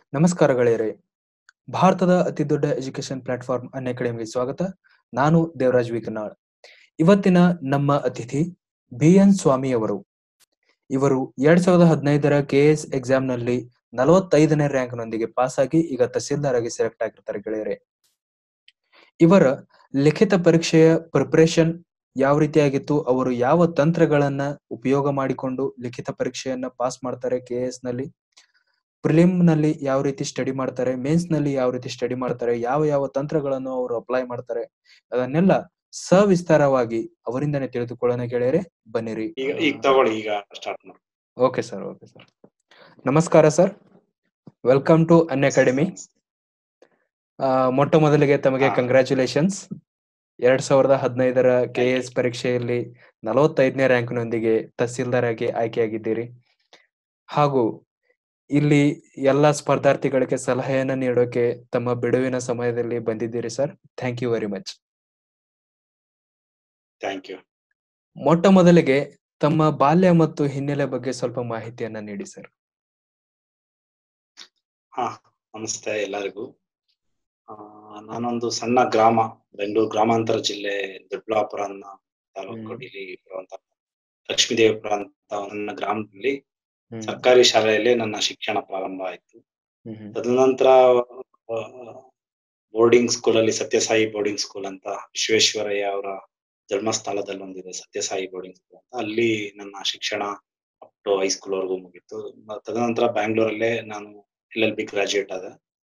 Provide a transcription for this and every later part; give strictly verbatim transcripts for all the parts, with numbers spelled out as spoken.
ನಮಸ್ಕಾರ ಗೆಳೆಯರೇ. ಭಾರತದ ಅತಿದೊಡ್ಡ ಎಜುಕೇಶನ್ ಪ್ಲಾಟ್‌ಫಾರ್ಮ್ ಅನ್‌ಅಕಾಡೆಮಿಗೆ ಸ್ವಾಗತ. ನಾನು ದೇವರಾಜ್ ವಿಕನಾಳ್. ಇವತ್ತಿನ ನಮ್ಮ ಅತಿಥಿ ಬಿ.ಎನ್. ಸ್ವಾಮಿ ಅವರು. ಇವರು ಎರಡ್ ಸಾವಿರದ ಹದಿನೈದರ ಕೆಎಎಸ್ ಎಕ್ಸಾಮ್‌ನಲ್ಲಿ ನಲವತ್ತೈದನೇ ರ್ಯಾಂಕ್‌ನೊಂದಿಗೆ ಪಾಸ್ ಆಗಿ ಈಗ ತಹಸೀಲ್ದಾರ್ ಆಗಿ ಸೆಲೆಕ್ಟ್ ಆಗಿರ್ತಾರೆ ಗೆಳೆಯರೇ. ಇವರ ಲಿಖಿತ ಪರೀಕ್ಷೆಯ ಪ್ರಿಪರೇಷನ್ ಯಾವ ರೀತಿಯಾಗಿತ್ತು, ಅವರು ಯಾವ ತಂತ್ರಗಳನ್ನ ಉಪಯೋಗ ಮಾಡಿಕೊಂಡು ಲಿಖಿತ ಪರೀಕ್ಷೆಯನ್ನ ಪಾಸ್ ಮಾಡ್ತಾರೆ ಕೆಎಎಸ್‌ನಲ್ಲಿ, ಪ್ರಿಲಿಮ್‌ನಲ್ಲಿ ಯಾವ ರೀತಿ ಸ್ಟಡಿ ಮಾಡ್ತಾರೆ, ಮೇನ್ಸ್‌ನಲ್ಲಿ ಯಾವ ರೀತಿ ಸ್ಟಡಿ ಮಾಡ್ತಾರೆ, ಯಾವ ಯಾವ ತಂತ್ರಗಳನ್ನು ಅವರು ಅಪ್ಲೈ ಮಾಡ್ತಾರೆ, ಅದನ್ನೆಲ್ಲ ಸವಿಸ್ತಾರವಾಗಿ ಅವರಿಂದನೇ ತಿಳಿದುಕೊಳ್ಳೋಣ ಗೆಳೆಯರೇ. ಬನ್ನಿರಿ. ಈಗ ಈಗ ತಗೊಳ್ಳಿ, ಈಗ ಸ್ಟಾರ್ಟ್ ಮಾಡಿ. Okay sir, okay sir. ನಮಸ್ಕಾರ ಸರ್, ವೆಲ್ಕಮ್ ಟು ಅನ್‌ಅಕಾಡೆಮಿ. ಮೊಟ್ಟ ಮೊದಲಿಗೆ ತಮಗೆ ಕಂಗ್ರ್ಯಾಚುಲೇಷನ್ಸ್. ಎರಡ್ ಸಾವಿರದ ಹದಿನೈದರ ಕೆಎಎಸ್ ಪರೀಕ್ಷೆಯಲ್ಲಿ ನಲವತ್ತೈದನೇ ರ್ಯಾಂಕ್ನೊಂದಿಗೆ ತಹಸೀಲ್ದಾರ್ ಆಗಿ ಆಯ್ಕೆಯಾಗಿದ್ದೀರಿ. ಹಾಗೂ ಇಲ್ಲಿ ಎಲ್ಲ ಸ್ಪರ್ಧಾರ್ಥಿಗಳಿಗೆ ಸಲಹೆಯನ್ನ ನೀಡೋಕೆ ತಮ್ಮ ಬಿಡುವಿನ ಸಮಯದಲ್ಲಿ ಬಂದಿದ್ದೀರಿ sir. Thank you very much. Thank you. ಮೊಟ್ಟ ಮೊದಲಿಗೆ ತಮ್ಮ ಬಾಲ್ಯ ಮತ್ತು ಹಿನ್ನೆಲೆ ಬಗ್ಗೆ ಸ್ವಲ್ಪ ಮಾಹಿತಿಯನ್ನ ನೀಡಿ ಸರ್. ಹಾ, ನಮಸ್ತೆ ಎಲ್ಲರಿಗೂ. ಆ ನಾನೊಂದು ಸಣ್ಣ ಗ್ರಾಮ, ಬೆಂಗಳೂರು ಗ್ರಾಮಾಂತರ ಜಿಲ್ಲೆ ದೊಡ್ಡಬಳ್ಳಾಪುರ ಅನ್ನೋ ತಾಲೂಕು ಇಲ್ಲಿ ಬರುವಂತ ಲಕ್ಷ್ಮೀದೇವಪುರ ಅಂತ ನನ್ನ ಗ್ರಾಮದಲ್ಲಿ ಸರ್ಕಾರಿ ಶಾಲೆಯಲ್ಲಿ ನನ್ನ ಶಿಕ್ಷಣ ಪ್ರಾರಂಭ ಆಯ್ತು. ತದನಂತರ ಬೋರ್ಡಿಂಗ್ ಸ್ಕೂಲ್ ಅಲ್ಲಿ ಸತ್ಯಸಾಯಿ ಬೋರ್ಡಿಂಗ್ ಸ್ಕೂಲ್ ಅಂತ ವಿಶ್ವೇಶ್ವರಯ್ಯ ಅವರ ಜನ್ಮಸ್ಥಳದಲ್ಲಿ ಒಂದಿದೆ, ಸತ್ಯಸಾಯಿ ಬೋರ್ಡಿಂಗ್ ಸ್ಕೂಲ್ ಅಂತ. ಅಲ್ಲಿ ನನ್ನ ಶಿಕ್ಷಣ ಅಪ್ ಟು ಹೈಸ್ಕೂಲ್ ವರೆಗೂ ಮುಗೀತು. ತದನಂತರ ಬ್ಯಾಂಗ್ಳೂರಲ್ಲೇ ನಾನು ಎಲ್ ಎಲ್ ಬಿ ಗ್ರಾಜುಯೇಟ್ ಆದ.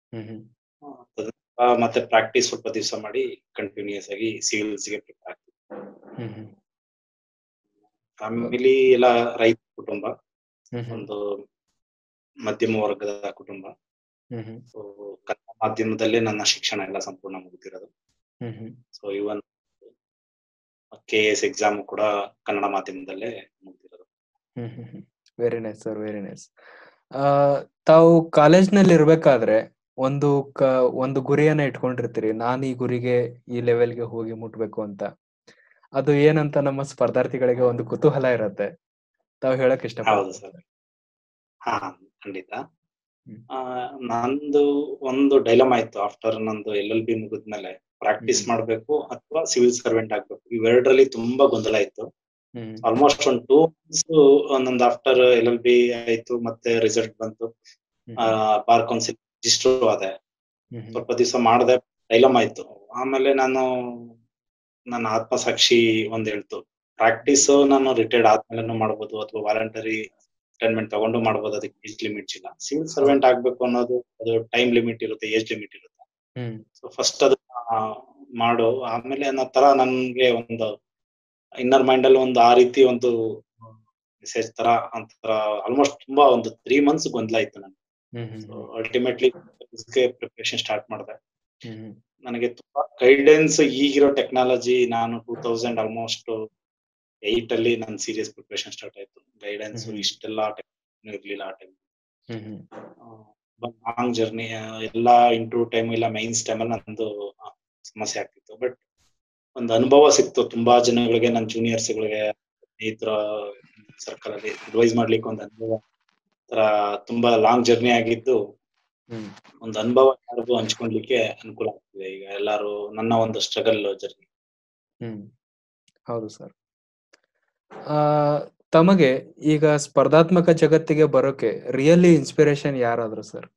ಮತ್ತೆ ಪ್ರಾಕ್ಟೀಸ್ ಸ್ವಲ್ಪ ದಿವಸ ಮಾಡಿ ಕಂಟಿನ್ಯೂಸ್ ಆಗಿ ಸಿವಿಲ್ಸ್ ಗೆ ಪ್ರಿಪೇರ್ ಆಗ್ತಿದ್ದೆ. ಫ್ಯಾಮಿಲಿ ಎಲ್ಲ ರೈತ ಕುಟುಂಬ, ಒಂದು ಮಧ್ಯಮ ವರ್ಗದ ಕುಟುಂಬ. ಸೊ ಕನ್ನಡ ಮಾಧ್ಯಮದಲ್ಲೇ ನನ್ನ ಶಿಕ್ಷಣ ಎಲ್ಲ ಸಂಪೂರ್ಣ ಮುಗಿದಿರೋದು. So even K S exam ಕೂಡ ಕನ್ನಡ ಮಾಧ್ಯಮದಲ್ಲೇ ಮುಗಿದಿರೋದು. Very nice sir, very nice. ತಾವು ಕಾಲೇಜ್ನಲ್ಲಿ ಇರ್ಬೇಕಾದ್ರೆ ಒಂದು ಕ ಒಂದು ಗುರಿಯನ್ನ ಇಟ್ಕೊಂಡಿರ್ತೀರಿ, ನಾನು ಈ ಗುರಿಗೆ ಈ ಲೆವೆಲ್ಗೆ ಹೋಗಿ ಮುಟ್ಬೇಕು ಅಂತ. ಅದು ಏನಂತ ನಮ್ಮ ಸ್ಪರ್ಧಾರ್ಥಿಗಳಿಗೆ ಒಂದು ಕುತೂಹಲ ಇರತ್ತೆ, ತಾವು ಹೇಳಕ್ ಇಷ್ಟಪಡ್ತೀರಾ? ಹಾ, ಖಂಡಿತ. ಆ ನಂದು ಒಂದು ಡೈಲಮಾ ಇತ್ತು. ಆಫ್ಟರ್ ನಂದು ಎಲ್ ಎಲ್ ಬಿ ಮುಗಿದ್ಮೇಲೆ ಪ್ರಾಕ್ಟೀಸ್ ಮಾಡ್ಬೇಕು ಅಥವಾ ಸಿವಿಲ್ ಸರ್ವೆಂಟ್ ಆಗ್ಬೇಕು, ಇವೆರಡರಲ್ಲಿ ತುಂಬಾ ಗೊಂದಲ ಇತ್ತು. ಆಲ್ಮೋಸ್ಟ್ ಒಂದು ಟೂ ಮಂತ್ಸ್ ನಂದು ಆಫ್ಟರ್ ಎಲ್ ಎಲ್ ಬಿ ಆಯ್ತು, ಮತ್ತೆ ರಿಸಲ್ಟ್ ಬಂತು, ಬಾರ್ ಕೌನ್ಸಿಲ್ ರಿಜಿಸ್ಟರ್ ಆದೆ. ಸ್ವಲ್ಪ ದಿವಸ ಮಾಡಿದೆ, ಡೈಲಮಾ ಇತ್ತು. ಆಮೇಲೆ ನಾನು ನನ್ನ ಆತ್ಮಸಾಕ್ಷಿ ಒಂದ್ ಹೇಳ್ತು, ಪ್ರಾಕ್ಟೀಸ್ ನಾನು ರಿಟೈರ್ಡ್ ಆದ್ಮೇಲೆ ಮಾಡ್ಬೋದು ಅಥವಾ ವಾಲಂಟರಿ ರಿಟೈರ್ಮೆಂಟ್ ತಗೊಂಡು ಮಾಡ್ಬೋದು, ಅದಕ್ಕೆ ಏಜ್ ಲಿಮಿಟ್ಸ್ ಇಲ್ಲ. ಸಿವಿಲ್ ಸರ್ವೆಂಟ್ ಆಗ್ಬೇಕು ಅನ್ನೋದು ಅದು ಟೈಮ್ ಲಿಮಿಟ್ ಇರುತ್ತೆ, ಏಜ್ ಲಿಮಿಟ್ ಇರುತ್ತೆ. ಸೊ ಫಸ್ಟ್ ಅದನ್ನ ಮಾಡು, ಆಮೇಲೆ ಅನ್ನೋ ತರ ನನ್ಗೆ ಒಂದು ಇನ್ನರ್ ಮೈಂಡ್ ಅಲ್ಲಿ ಒಂದು ಆ ರೀತಿ ಒಂದು ಮೆಸೇಜ್ ತರ ಅಂತರ ಆಲ್ಮೋಸ್ಟ್ ತುಂಬಾ ಒಂದು ತ್ರೀ ಮಂತ್ಸ್ ಗೊಂದಲ ಇತ್ತು ನನಗೆ. ಸೊ ಅಲ್ಟಿಮೇಟ್ಲಿ ಪ್ರಿಪರೇಷನ್ ಸ್ಟಾರ್ಟ್ ಮಾಡಿದೆ. ನನಗೆ ತುಂಬಾ ಗೈಡೆನ್ಸ್ ಈಗಿರೋ ಟೆಕ್ನಾಲಜಿ, ನಾನು ಟೂ ತೌಸಂಡ್ ಆಲ್ಮೋಸ್ಟ್ ಏಟ್ ಅಲ್ಲಿ ನನ್ ಸೀರಿಯಸ್ ಪ್ರಿಪರೇಷನ್ ಸ್ಟಾರ್ಟ್ ಆಯ್ತು. ಗೈಡೆನ್ಸ್ ಇಷ್ಟೆಲ್ಲ ಇರ್ಲಿಲ್ಲ ಆ ಟೈಮ್. ಲಾಂಗ್ ಜರ್ನಿ ಎಲ್ಲ ಇಂಟು ಟೈಮ್ ಇಲ್ಲ, ಮೈನ್ಸ್ ಟೈಮ್ ಅಲ್ಲಿ ನಂದು ಸಮಸ್ಯೆ ಆಗ್ತಿತ್ತು. ಬಟ್ ಒಂದು ಅನುಭವ ಸಿಕ್ತು ತುಂಬಾ ಜನಗಳಿಗೆ, ನನ್ನ ಜೂನಿಯರ್ಸ್ ಗಳಿಗೆ, ಸ್ನೇಹಿತರ ಸರ್ಕಲ್ ಅಲ್ಲಿ ಅಡ್ವೈಸ್ ಮಾಡ್ಲಿಕ್ಕೆ ಒಂದು ಅನುಭವ ತರ ತುಂಬಾ ಲಾಂಗ್ ಜರ್ನಿ ಆಗಿದ್ದು, ಒಂದು ಅನುಭವ ಯಾರಿಗೂ ಹಂಚ್ಕೊಳ್ಲಿಕ್ಕೆ ಅನುಕೂಲ ಆಗ್ತಿದೆ ಈಗ ಎಲ್ಲಾರು ನನ್ನ ಒಂದು ಸ್ಟ್ರಗಲ್ ಜರ್ನಿ. ಹ್ಮ್ ಹೌದು ಸರ್. ಆ ತಮಗೆ ಈಗ ಸ್ಪರ್ಧಾತ್ಮಕ ಜಗತ್ತಿಗೆ ಬರೋಕೆ ರಿಯಲಿ ಇನ್ಸ್ಪಿರೇಷನ್ ಯಾರಾದ್ರು ಸರ್?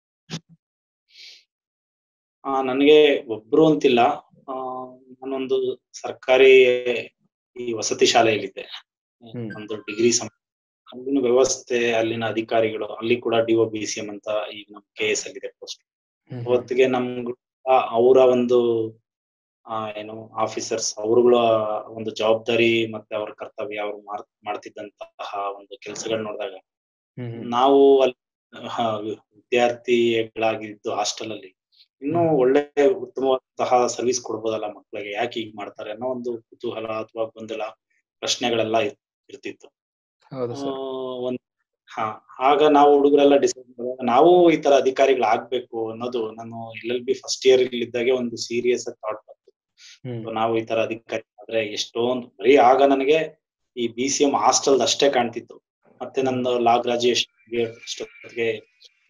ಆ ನನಗೆ ಒಬ್ರು ಅಂತಿಲ್ಲ. ಆ ನಾನೊಂದು ಸರ್ಕಾರಿ ಈ ವಸತಿ ಶಾಲೆಯಲ್ಲಿದ್ದೆ, ಒಂದು ಡಿಗ್ರಿ ಸಮ ಅಲ್ಲಿನ ವ್ಯವಸ್ಥೆ, ಅಲ್ಲಿನ ಅಧಿಕಾರಿಗಳು, ಅಲ್ಲಿ ಕೂಡ D O B C M ಅಂತ ಈಗ ನಮ್ ಕೆ ಎಸ್ ಆಗಿದೆ ಪೋಸ್ಟ್. ಅವತ್ತಿಗೆ ನಮ್ಗ ಅವರ ಒಂದು ಆ ಏನು ಆಫೀಸರ್ಸ್, ಅವರುಗಳ ಒಂದು ಜವಾಬ್ದಾರಿ ಮತ್ತೆ ಅವ್ರ ಕರ್ತವ್ಯ, ಅವ್ರು ಮಾಡ್ತಿದ್ದಂತಹ ಒಂದು ಕೆಲಸಗಳನ್ನ ನೋಡಿದಾಗ ನಾವು ಅಲ್ಲಿ ವಿದ್ಯಾರ್ಥಿಗಳಾಗಿದ್ದು ಹಾಸ್ಟೆಲ್ ಅಲ್ಲಿ ಇನ್ನೂ ಒಳ್ಳೆ ಉತ್ತಮವಾದಂತಹ ಸರ್ವಿಸ್ ಕೊಡ್ಬೋದಲ್ಲ ಮಕ್ಕಳಿಗೆ, ಯಾಕೆ ಹೀಗ್ ಮಾಡ್ತಾರೆ ಅನ್ನೋ ಒಂದು ಕುತೂಹಲ ಅಥವಾ ಗೊಂದಲ ಪ್ರಶ್ನೆಗಳೆಲ್ಲ ಇರ್ತಿತ್ತು. ಒಂದ್ ಹಾ ಆಗ ನಾವು ಹುಡುಗರೆಲ್ಲ ಡಿಸೈಡ್ ಮಾಡಿದಾಗ ನಾವು ಈ ತರ ಅಧಿಕಾರಿಗಳಾಗ್ಬೇಕು ಅನ್ನೋದು ನಾನು L L B first year ಇದ್ದಾಗೆ ಒಂದು ಸೀರಿಯಸ್ ಆಗಿ ಥಾಟ್ ಬಂತು. ನಾವು ಈ ತರ ಅಧಿಕಾರಿ ಆದ್ರೆ ಎಷ್ಟೊಂದು, ಬರೀ ಆಗ ನನಗೆ ಈ ಬಿ ಸಿ ಎಂ ಹಾಸ್ಟೆಲ್ ಅಷ್ಟೇ ಕಾಣ್ತಿತ್ತು. ಮತ್ತೆ ನಂದು ಲಾ ಗ್ರಾಜುಯೇಷನ್ಗೆ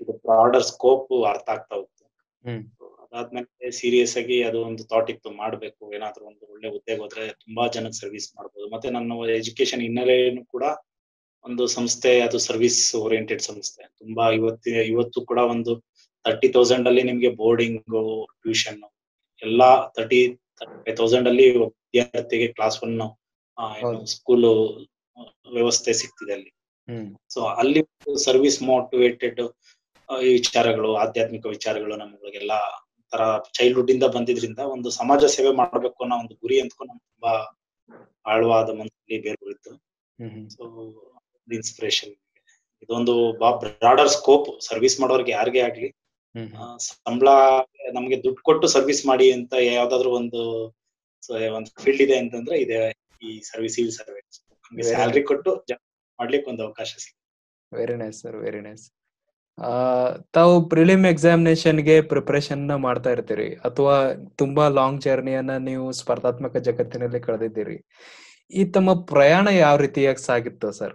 ಇದು ಬ್ರಾಡರ್ ಸ್ಕೋಪ್ ಅರ್ಥ ಆಗ್ತಾ ಹೋಗ್ತು. ಹ್ಮ್ ಅದಾದ್ಮೇಲೆ ಸೀರಿಯಸ್ ಆಗಿ ಅದು ಒಂದು ಥಾಟ್ ಇತ್ತು, ಮಾಡ್ಬೇಕು ಏನಾದ್ರು ಒಂದು ಒಳ್ಳೆ ಹುದ್ದೆಗೆ ಹೋದ್ರೆ ತುಂಬಾ ಜನಕ್ಕೆ ಸರ್ವಿಸ್ ಮಾಡ್ಬೋದು. ಮತ್ತೆ ನನ್ನ ಎಜುಕೇಶನ್ ಹಿನ್ನೆಲೆಯನ್ನು ಕೂಡ ಒಂದು ಸಂಸ್ಥೆ, ಅದು ಸರ್ವಿಸ್ ಓರಿಯೆಂಟೆಡ್ ಸಂಸ್ಥೆ. ತುಂಬಾ ಇವತ್ತಿ ಇವತ್ತು ಕೂಡ ಒಂದು ತರ್ಟಿ ತೌಸಂಡ್ ಅಲ್ಲಿ ನಿಮ್ಗೆ ಬೋರ್ಡಿಂಗ್, ಟ್ಯೂಷನ್ ಎಲ್ಲಾ ತರ್ಟಿ ತರ್ಟಿ ತೌಸಂಡ್ ಅಲ್ಲಿ ವಿದ್ಯಾರ್ಥಿಗೆ ಕ್ಲಾಸ್ ಒನ್ ಏನು ಸ್ಕೂಲ್ ವ್ಯವಸ್ಥೆ ಸಿಗ್ತಿದೆ ಅಲ್ಲಿ. ಹ್ಮ್ ಸೊ ಅಲ್ಲಿ ಸರ್ವಿಸ್ ಮೋಟಿವೇಟೆಡ್ ಈ ವಿಚಾರಗಳು, ಆಧ್ಯಾತ್ಮಿಕ ವಿಚಾರಗಳು ನಮ್ಗಳಿಗೆಲ್ಲ ತರ ಚೈಲ್ಡ್ಹುಡ್ ಇಂದ ಬಂದಿದ್ರಿಂದ ಒಂದು ಸಮಾಜ ಸೇವೆ ಮಾಡ್ಬೇಕು ಅನ್ನೋ ಒಂದು ಗುರಿ ಅಂದ್ಕೊಂಡು ನಮ್ಗೆ ತುಂಬಾ ಆಳವಾದ ಮನಸ್ಸಲ್ಲಿ ಬೇರ್ಬಿಡ್ತು. ಹ್ಮ್ ಸೊ ಇನ್ಸ್ಪಿರೇಷನ್ ಇದೊಂದು ಬ್ರಾಡರ್ ಸ್ಕೋಪ್. ಸರ್ವಿಸ್ ಮಾಡೋರ್ಗೆ ಯಾರಿಗೇ ಆಗ್ಲಿ ಹ್ಮ್ ಸಂಬಳ ನಮ್ಗೆ ದುಡ್ಡು ಕೊಟ್ಟು ಸರ್ವಿಸ್ ಮಾಡಿ ಅಂತ ಯಾವ್ದಾದ್ರು ಒಂದು ಒಂದು ಫೀಲ್ಡ್ ಇದೆ ಅಂತಂದ್ರೆ ಇದೆ ಈ ಸರ್ವಿಸ್, ಸಿವಿಲ್ ಸರ್ವಿಸ್. ನಮ್ಗೆ ಸ್ಯಾಲ್ರಿ ಕೊಟ್ಟು ಮಾಡ್ಲಿಕ್ಕೆ ಒಂದು ಅವಕಾಶ ಸಿಗುತ್ತೆ. Very nice sir, very nice. ಆ ತಾವು ಪ್ರಿಲಿಮ್ ಎಕ್ಸಾಮಿನೇಷನ್ಗೆ ಪ್ರಿಪರೇಷನ್ ಮಾಡ್ತಾ ಇರ್ತೀರಿ ಅಥವಾ ತುಂಬಾ ಲಾಂಗ್ ಜರ್ನಿಯನ್ನ ನೀವು ಸ್ಪರ್ಧಾತ್ಮಕ ಜಗತ್ತಿನಲ್ಲಿ ಕಳೆದಿದ್ದೀರಿ. ಈ ತಮ್ಮ ಪ್ರಯಾಣ ಯಾವ ರೀತಿಯಾಗಿ ಸಾಗಿತ್ತು ಸರ್?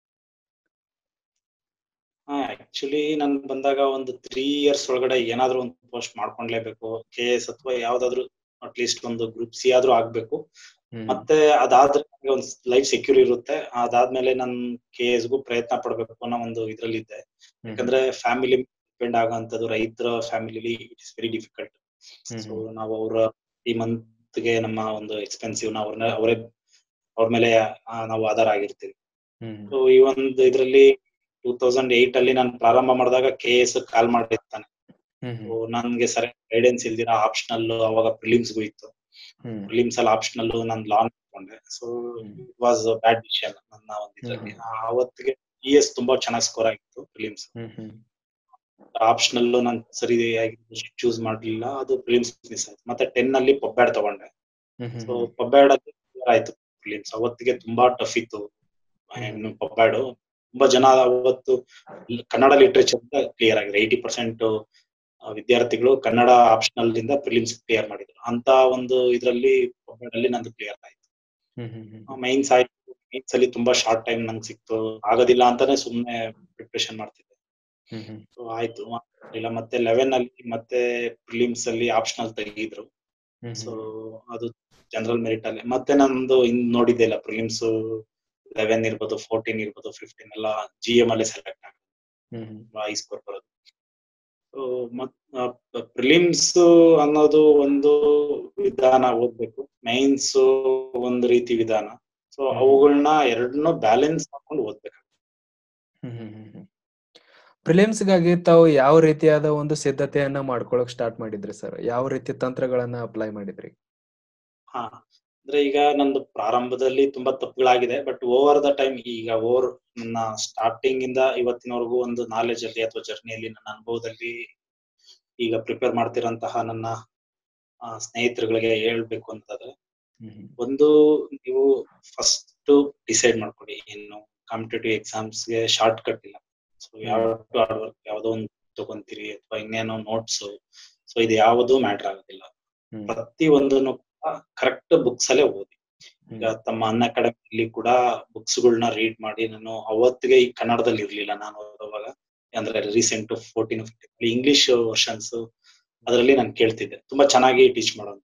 ಹಾ ಆಕ್ಚುಲಿ ನನ್ ಬಂದಾಗ ಒಂದು ತ್ರೀ ಇಯರ್ಸ್ ಒಳಗಡೆ ಏನಾದ್ರು ಒಂದು ಪೋಸ್ಟ್ ಮಾಡ್ಕೊಂಡ್ಲೇಬೇಕು. ಕೆ ಎಸ್ ಅಥವಾ ಯಾವ್ದಾದ್ರು ಅಟ್ ಲೀಸ್ಟ್ ಒಂದು ಗ್ರೂಪ್ ಸಿ ಆದ್ರೂ ಆಗ್ಬೇಕು. ಮತ್ತೆ ಅದಾದ್ರೆ ಒಂದು ಲೈಫ್ ಸೆಕ್ಯೂರ್ ಇರುತ್ತೆ. ಅದಾದ್ಮೇಲೆ ನನ್ ಕೆ ಎಸ್ ಗೂ ಪ್ರಯತ್ನ ಪಡ್ಬೇಕು ಅನ್ನೋ ಒಂದು ಇದ್ರಲ್ಲಿ ಇದ್ದೆ. ಯಾಕಂದ್ರೆ ಫ್ಯಾಮಿಲಿ ಡಿಪೆಂಡ್ ಆಗೋಂಥದ್ದು, ರೈತರ ಫ್ಯಾಮಿಲಿಲಿ it is very difficult. So ನಾವು ಅವರ ಈ ಮಂತ್ ಗೆ ನಮ್ಮ ಒಂದು ಎಕ್ಸ್ಪೆನ್ಸಿವ್ ಅವ್ರನ್ನ ಅವರೇ ಅವ್ರ ಮೇಲೆ ನಾವು ಆಧಾರ ಆಗಿರ್ತೀವಿ. ಸೊ ಈ ಒಂದು ಇದ್ರಲ್ಲಿ ಟೂ ತೌಸಂಡ್ ಏಟ್ ಅಲ್ಲಿ ನಾನು ಪ್ರಾರಂಭ ಮಾಡಿದಾಗ ಕೆ ಎಸ್ ಕಾಲ್ ಮಾಡಿರ್ತಾನೆ. ನನ್ಗೆ ಸರಿ ಗೈಡೆನ್ಸ್ ಇಲ್ದಿರ ಆಪ್ಷನಲ್ ಅವಾಗ ಪ್ರಿಲಿಮ್ಸ್ಗೂ ಇತ್ತು. ಪ್ರಿಲಿಮ್ಸ್ ಅಲ್ಲಿ ಆಪ್ಷನಲ್ ನಾನು ಲಾ ಮಾಡ್ಕೊಂಡೆ. So it was bad decision ನನ್ನ ಒಂದು ಇದ್ರಲ್ಲಿ. ಅವತ್ತಿಗೆ ಇ ಎಸ್ ತುಂಬಾ ಚೆನ್ನಾಗಿ ಸ್ಕೋರ್ ಆಗಿತ್ತು ಪ್ರಿಲಿಮ್ಸ್. ಆಪ್ಷನಲ್ ನಾನು ಸರಿಯಾಗಿ ಚೂಸ್ ಮಾಡ್ಲಿಲ್ಲ, ಅದು ಪ್ರಿಲಿಮ್ಸ್ ಮಿಸ್ ಆಯ್ತು. ಮತ್ತೆ ಟೆನ್ ಅಲ್ಲಿ ಪಬ್ಬ್ಯಾಡ್ ತಗೊಂಡೆ. ಸೊ ಪಬ್ಬ್ಯಾಡ್ ಅಲ್ಲಿ ಆಯ್ತು ಪ್ರಿಲಿಮ್ಸ್. ಅವತ್ತಿಗೆ ತುಂಬಾ ಟಫ್ ಇತ್ತು ಪಬ್ಬ್ಯಾಡ್. ತುಂಬಾ ಜನ ಅವತ್ತು ಕನ್ನಡ ಲಿಟ್ರೇಚರ್ ಕ್ಲಿಯರ್ ಆಗಿದೆ. ಏಯ್ಟಿ ಪರ್ಸೆಂಟ್ ವಿದ್ಯಾರ್ಥಿಗಳು ಕನ್ನಡ ಆಪ್ಷನಲ್ ದಿಂದ ಪ್ರಿಲಿಮ್ಸ್ ಕ್ಲಿಯರ್ ಮಾಡಿದ್ರು. ಅಂತ ಒಂದು ಇದ್ರಲ್ಲಿ ಪಬ್ಬ್ಯಾಡ್ ಅಲ್ಲಿ ನಂದು ಕ್ಲಿಯರ್ ಆಯ್ತು. ಮೈನ್ಸ್ ಆಯ್ತು. ಮೈನ್ಸ್ ಅಲ್ಲಿ ತುಂಬಾ ಶಾರ್ಟ್ ಟೈಮ್ ನಂಗೆ ಸಿಕ್ತು. ಆಗೋದಿಲ್ಲ ಅಂತಾನೆ ಸುಮ್ನೆ ಪ್ರಿಪ್ರೇಷನ್ ಮಾಡ್ತಿದ್ದೆ. ಸೊ ಆಯ್ತು ಇಲ್ಲ. ಮತ್ತೆ ಲೆವೆನ್ ಅಲ್ಲಿ ಮತ್ತೆ ಪ್ರಿಲಿಮ್ಸ್ ಅಲ್ಲಿ ಆಪ್ಷನಲ್ ತೆಗಿದ್ರು. ಸೊ ಅದು ಜನರಲ್ ಮೆರಿಟ್ ಅಲ್ಲಿ ಮತ್ತೆ ನಂದು ಇನ್ ನೋಡಿದ್ದೆ ಇಲ್ಲ ಪ್ರಿಲಿಮ್ಸ್ ಲೆವೆನ್ ಇರ್ಬೋದು, ಫೋರ್ಟೀನ್ ಇರ್ಬೋದು, ಫಿಫ್ಟೀನ್ ಎಲ್ಲ ಜಿ ಎಂ ಅಲ್ಲಿ ಸೆಲೆಕ್ಟ್ ಆಗುತ್ತೆ, ಹೈ ಸ್ಕೋರ್ ಬರೋದು. ಸೊ ಮತ್ ಪ್ರಿಲಿಮ್ಸ್ ಅನ್ನೋದು ಒಂದು ವಿಧಾನ ಓದ್ಬೇಕು, ಮೈನ್ಸ್ ಒಂದು ರೀತಿ ವಿಧಾನ. ಸೊ ಅವುಗಳನ್ನ ಎರಡನ್ನೂ ಬ್ಯಾಲೆನ್ಸ್ ಮಾಡ್ಕೊಂಡು ಓದ್ಬೇಕು. ಪ್ರಿಲಿಮ್ಸ್ಗಾಗಿ ತಾವು ಯಾವ ರೀತಿಯಾದ ಒಂದು ಸಿದ್ಧತೆಯನ್ನ ಮಾಡ್ಕೊಳಕ್ ಸ್ಟಾರ್ಟ್ ಮಾಡಿದ್ರಿ ಸರ್? ಯಾವ ರೀತಿ ತಂತ್ರಗಳನ್ನ ಅಪ್ಲೈ ಮಾಡಿದ್ರಿ? ಹಾ ಅಂದ್ರೆ ಈಗ ನಂದು ಪ್ರಾರಂಭದಲ್ಲಿ ತುಂಬಾ ತಪ್ಪುಗಳಾಗಿದೆ. ಬಟ್ ಓವರ್ ದ ಟೈಮ್, ಈಗ ಓವರ್ ನನ್ನ ಸ್ಟಾರ್ಟಿಂಗ್ ಇಂದ ಇವತ್ತಿನವರೆಗೂ ಒಂದು ನಾಲೆಜ್ ಅಲ್ಲಿ ಅಥವಾ ಜರ್ನಿಯಲ್ಲಿ ನನ್ನ ಅನುಭವದಲ್ಲಿ ಈಗ ಪ್ರಿಪೇರ್ ಮಾಡ್ತಿರೋಂತಹ ನನ್ನ ಸ್ನೇಹಿತರುಗಳಿಗೆ ಹೇಳ್ಬೇಕು ಅಂತಂದ್ರೆ, ಒಂದು ನೀವು ಫಸ್ಟ್ ಡಿಸೈಡ್ ಮಾಡ್ಕೊಳ್ಳಿ, ಏನು ಕಾಂಪಿಟೇಟಿವ್ ಎಕ್ಸಾಮ್ಸ್ಗೆ ಶಾರ್ಟ್ ಕಟ್ ಇಲ್ಲ. ಸೊ ಯಾವ ಹಾರ್ಡ್ ವರ್ಕ್ ಯಾವ್ದೋ ಒಂದು ತಗೊಂತೀರಿ ಅಥವಾ ಇನ್ನೇನೋ ನೋಟ್ಸ್, ಸೊ ಇದು ಯಾವುದು ಮ್ಯಾಟರ್ ಆಗೋದಿಲ್ಲ. ಪ್ರತಿ ಒಂದನ್ನು ಕರೆಕ್ಟ್ ಬುಕ್ಸ್ ಅಲ್ಲೇ ಓದಿ. ಈಗ ತಮ್ಮ ಅನ್ ಅಕಾಡೆಮಿಲಿ ಕೂಡ ಬುಕ್ಸ್ ಗಳನ್ನ ರೀಡ್ ಮಾಡಿ, ನಾನು ಅವತ್ತಿಗೆ ಈ ಕನ್ನಡದಲ್ಲಿ ಇರ್ಲಿಲ್ಲ ನಾನು ಓದುವಾಗ, ಅಂದ್ರೆ recent fourteen fifteen English versions ಅದರಲ್ಲಿ ನಾನು ಕೇಳ್ತಿದ್ದೆ. ತುಂಬಾ ಚೆನ್ನಾಗಿ ಟೀಚ್ ಮಾಡುವಂತ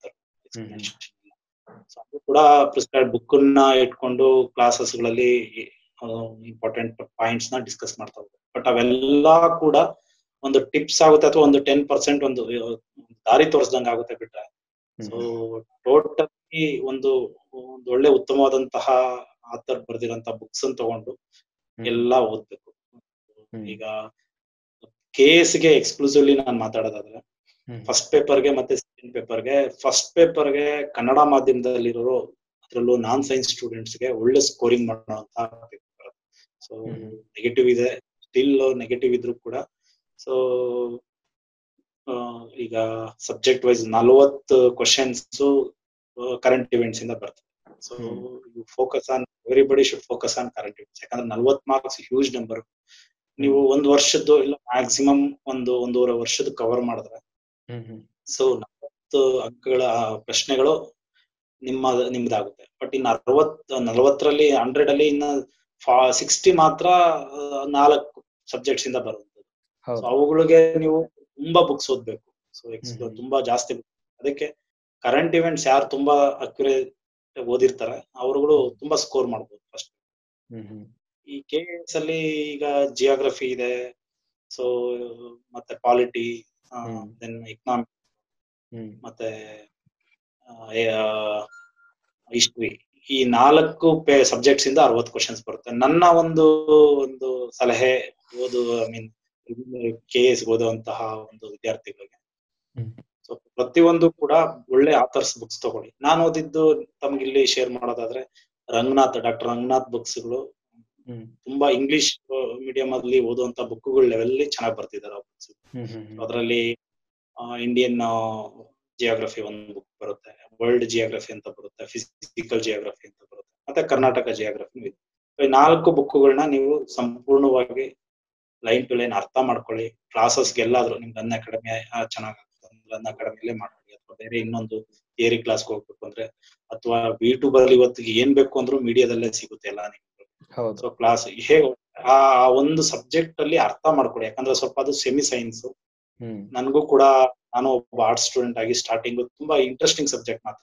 ಅದು ಕೂಡ ಪ್ರಿಸ್ಕ್ರೈಬ್ ಬುಕ್ ನ ಇಟ್ಕೊಂಡು ಕ್ಲಾಸಸ್ ಗಳಲ್ಲಿ ಇಂಪಾರ್ಟೆಂಟ್ ಪಾಯಿಂಟ್ಸ್ ನ ಡಿಸ್ಕಸ್ ಮಾಡ್ತಾ ಹೋಗ್ಬೇಕು. ಬಟ್ ಅವೆಲ್ಲಾ ಕೂಡ ಒಂದು ಟಿಪ್ಸ್ ಆಗುತ್ತೆ ಅಥವಾ ಒಂದು ಟೆನ್ ಪರ್ಸೆಂಟ್ ಒಂದು ದಾರಿ ತೋರಿಸ್ದಂಗ ಆಗುತ್ತೆ ಬಿಟ್ರೆ. ಸೊ ಟೋಟಲಿ ಒಂದು ಒಂದು ಒಳ್ಳೆ ಉತ್ತಮವಾದಂತಹ ಆಥರ್ ಬರ್ದಿರಂತ ಬುಕ್ಸ್ ಅನ್ನು ತಗೊಂಡು ಎಲ್ಲಾ ಓದ್ಬೇಕು. ಈಗ ಕೆ ಎಸ್ ಗೆ ಎಕ್ಸ್ಕ್ಲೂಸಿವ್ಲಿ ನಾನು ಮಾತಾಡೋದಾದ್ರೆ, ಫಸ್ಟ್ ಪೇಪರ್ಗೆ ಮತ್ತೆ ಸೆಕೆಂಡ್ ಪೇಪರ್ಗೆ, ಫಸ್ಟ್ ಪೇಪರ್ಗೆ ಕನ್ನಡ ಮಾಧ್ಯಮದಲ್ಲಿರೋ ಅದರಲ್ಲೂ ನಾನ್ ಸೈನ್ಸ್ ಸ್ಟೂಡೆಂಟ್ಸ್ಗೆ ಒಳ್ಳೆ ಸ್ಕೋರಿಂಗ್ ಮಾಡುವಂತ ಪೇಪರ್. ಸೊ ನೆಗೆಟಿವ್ ಇದೆ, ಸ್ಟಿಲ್ ನೆಗೆಟಿವ್ ಇದ್ರು ಕೂಡ. ಸೊ ಈಗ ಸಬ್ಜೆಕ್ಟ್ ವೈಸ್ ನಲವತ್ತು ಕ್ವಶನ್ಸ್ ಕರೆಂಟ್ ಇವೆಂಟ್ಸ್ ಇಂದ ಬರ್ತದೆ. So you focus on, everybody should focus on current events. ಯಾಕಂದ್ರೆ ನಲ್ವತ್ ಮಾರ್ಕ್ಸ್ ಹ್ಯೂಜ್ ನಂಬರ್. ನೀವು ಒಂದ್ ವರ್ಷದ್ದು ಇಲ್ಲ ಮ್ಯಾಕ್ಸಿಮಮ್ ಒಂದು ಒಂದೂವರೆ ವರ್ಷದ ಕವರ್ ಮಾಡಿದ್ರೆ, ಸೊ ನಲವತ್ತು ಅಂಕಗಳ ಪ್ರಶ್ನೆಗಳು ನಿಮ್ಮ ನಿಮ್ದಾಗುತ್ತೆ. ಬಟ್ ಇನ್ನು ಅರವತ್ ನಲವತ್ತರಲ್ಲಿ ಹಂಡ್ರೆಡ್ ಅಲ್ಲಿ ಇನ್ನ ಸಿಕ್ಸ್ಟಿ ಮಾತ್ರ ನಾಲ್ಕು ಸಬ್ಜೆಕ್ಟ್ಸ್ ಇಂದ ಬರುವಂತದ್ದು. ಸೊ ಅವುಗಳಿಗೆ ನೀವು ತುಂಬಾ ಬುಕ್ಸ್ ಓದ್ಬೇಕು. So explore hmm. ತುಂಬಾ ಜಾಸ್ತಿ book. ಅದಕ್ಕೆ ಕರೆಂಟ್ ಇವೆಂಟ್ಸ್ ಯಾರು ತುಂಬಾ ಅಕ್ಯುರೇಟ್ ಓದಿರ್ತಾರೆ ಅವರುಗಳು ತುಂಬಾ ಸ್ಕೋರ್ ಮಾಡ್ಬೋದು ಫಸ್ಟ್. ಹ್ಮ್ ಈ ಕೆ ಎಸ್ ಅಲ್ಲಿ ಈಗ ಜಿಯೋಗ್ರಫಿ ಇದೆ, ಸೊ ಮತ್ತೆ polity, hmm. Then economic, hmm ಮತ್ತೆ ಹಿಸ್ಟ್ರಿ, ಈ ನಾಲ್ಕು ಪೇ ಸಬ್ಜೆಕ್ಟ್ಸ್ ಇಂದ ಅರವತ್ತು ಕ್ವಶನ್ಸ್ ಬರುತ್ತೆ. ನನ್ನ ಒಂದು ಒಂದು ಸಲಹೆ ಓದು ಐ ಮೀನ್ ಕೆ ಎಸ್ ಓದುವಂತಹ ಒಂದು ವಿದ್ಯಾರ್ಥಿಗಳಿಗೆ, ಹ್ಮ್. ಸೊ ಪ್ರತಿಯೊಂದು ಕೂಡ ಒಳ್ಳೆ ಆಥರ್ಸ್ ಬುಕ್ಸ್ ತಗೊಳ್ಳಿ. ನಾನು ಓದಿದ್ದು ತಮ್ಗೆ ಇಲ್ಲಿ ಶೇರ್ ಮಾಡೋದಾದ್ರೆ ರಂಗನಾಥ್, ಡಾಕ್ಟರ್ ರಂಗನಾಥ್ ಬುಕ್ಸ್ಗಳು ಹ್ಮ್ ತುಂಬಾ ಇಂಗ್ಲಿಷ್ ಮೀಡಿಯಂ ಅಲ್ಲಿ ಓದುವಂತ ಬುಕ್ಗಳು ಲೆವೆಲ್ ಚನ್ನಾಗಿ ಬರ್ತಿದ್ದಾರೆ ಆ ಬುಕ್ಸ್. ಹ್ಮ್ ಹ್ಮ್ ಅದರಲ್ಲಿ ಇಂಡಿಯನ್ ಜಿಯೋಗ್ರಫಿ ಒಂದು ಬುಕ್ ಬರುತ್ತೆ, ವರ್ಲ್ಡ್ ಜಿಯೋಗ್ರಫಿ ಅಂತ ಬರುತ್ತೆ, ಫಿಸಿಕಲ್ ಜಿಯೋಗ್ರಫಿ ಅಂತ ಬರುತ್ತೆ, ಮತ್ತೆ ಕರ್ನಾಟಕ ಜಿಯೋಗ್ರಫಿ ಇದೆ. ಈ ನಾಲ್ಕು ಬುಕ್ಗಳನ್ನ ನೀವು ಸಂಪೂರ್ಣವಾಗಿ ಲೈನ್ ಟು ಲೈನ್ ಅರ್ಥ ಮಾಡ್ಕೊಳ್ಳಿ. ಕ್ಲಾಸಸ್ಗೆ ಎಲ್ಲಾದ್ರೂ ನಿಮ್ಗೆ ಅನ್ ಅಕಾಡೆಮಿ ಚೆನ್ನಾಗಿ ಅನ್ ಅಕಾಡೆಮಿಲೇ ಮಾಡ್ಕೊಳ್ಳಿ, ಅಥವಾ ಬೇರೆ ಇನ್ನೊಂದು ಥಿಯರಿ ಕ್ಲಾಸ್ಗೆ ಹೋಗ್ಬೇಕು ಅಂದ್ರೆ, ಅಥವಾ ಯೂಟ್ಯೂಬ್ ಅಲ್ಲಿ ಇವತ್ತಿಗೆ ಏನ್ ಬೇಕು ಅಂದ್ರೂ ಮೀಡಿಯಾದಲ್ಲೇ ಸಿಗುತ್ತೆ ಎಲ್ಲ ನಿಮ್ಗೆ. ಸೊ ಕ್ಲಾಸ್ ಹೇಗೆ ಆ ಒಂದು ಸಬ್ಜೆಕ್ಟ್ ಅಲ್ಲಿ ಅರ್ಥ ಮಾಡ್ಕೊಳ್ಳಿ, ಯಾಕಂದ್ರೆ ಸ್ವಲ್ಪ ಅದು ಸೆಮಿ ಸೈನ್ಸ್. ನನ್ಗೂ ಕೂಡ, ನಾನು ಒಬ್ಬ ಆರ್ಟ್ಸ್ ಸ್ಟೂಡೆಂಟ್ ಆಗಿ ಸ್ಟಾರ್ಟಿಂಗ್ ತುಂಬಾ ಇಂಟ್ರೆಸ್ಟಿಂಗ್ ಸಬ್ಜೆಕ್ಟ್ ಮಾತ್ರ.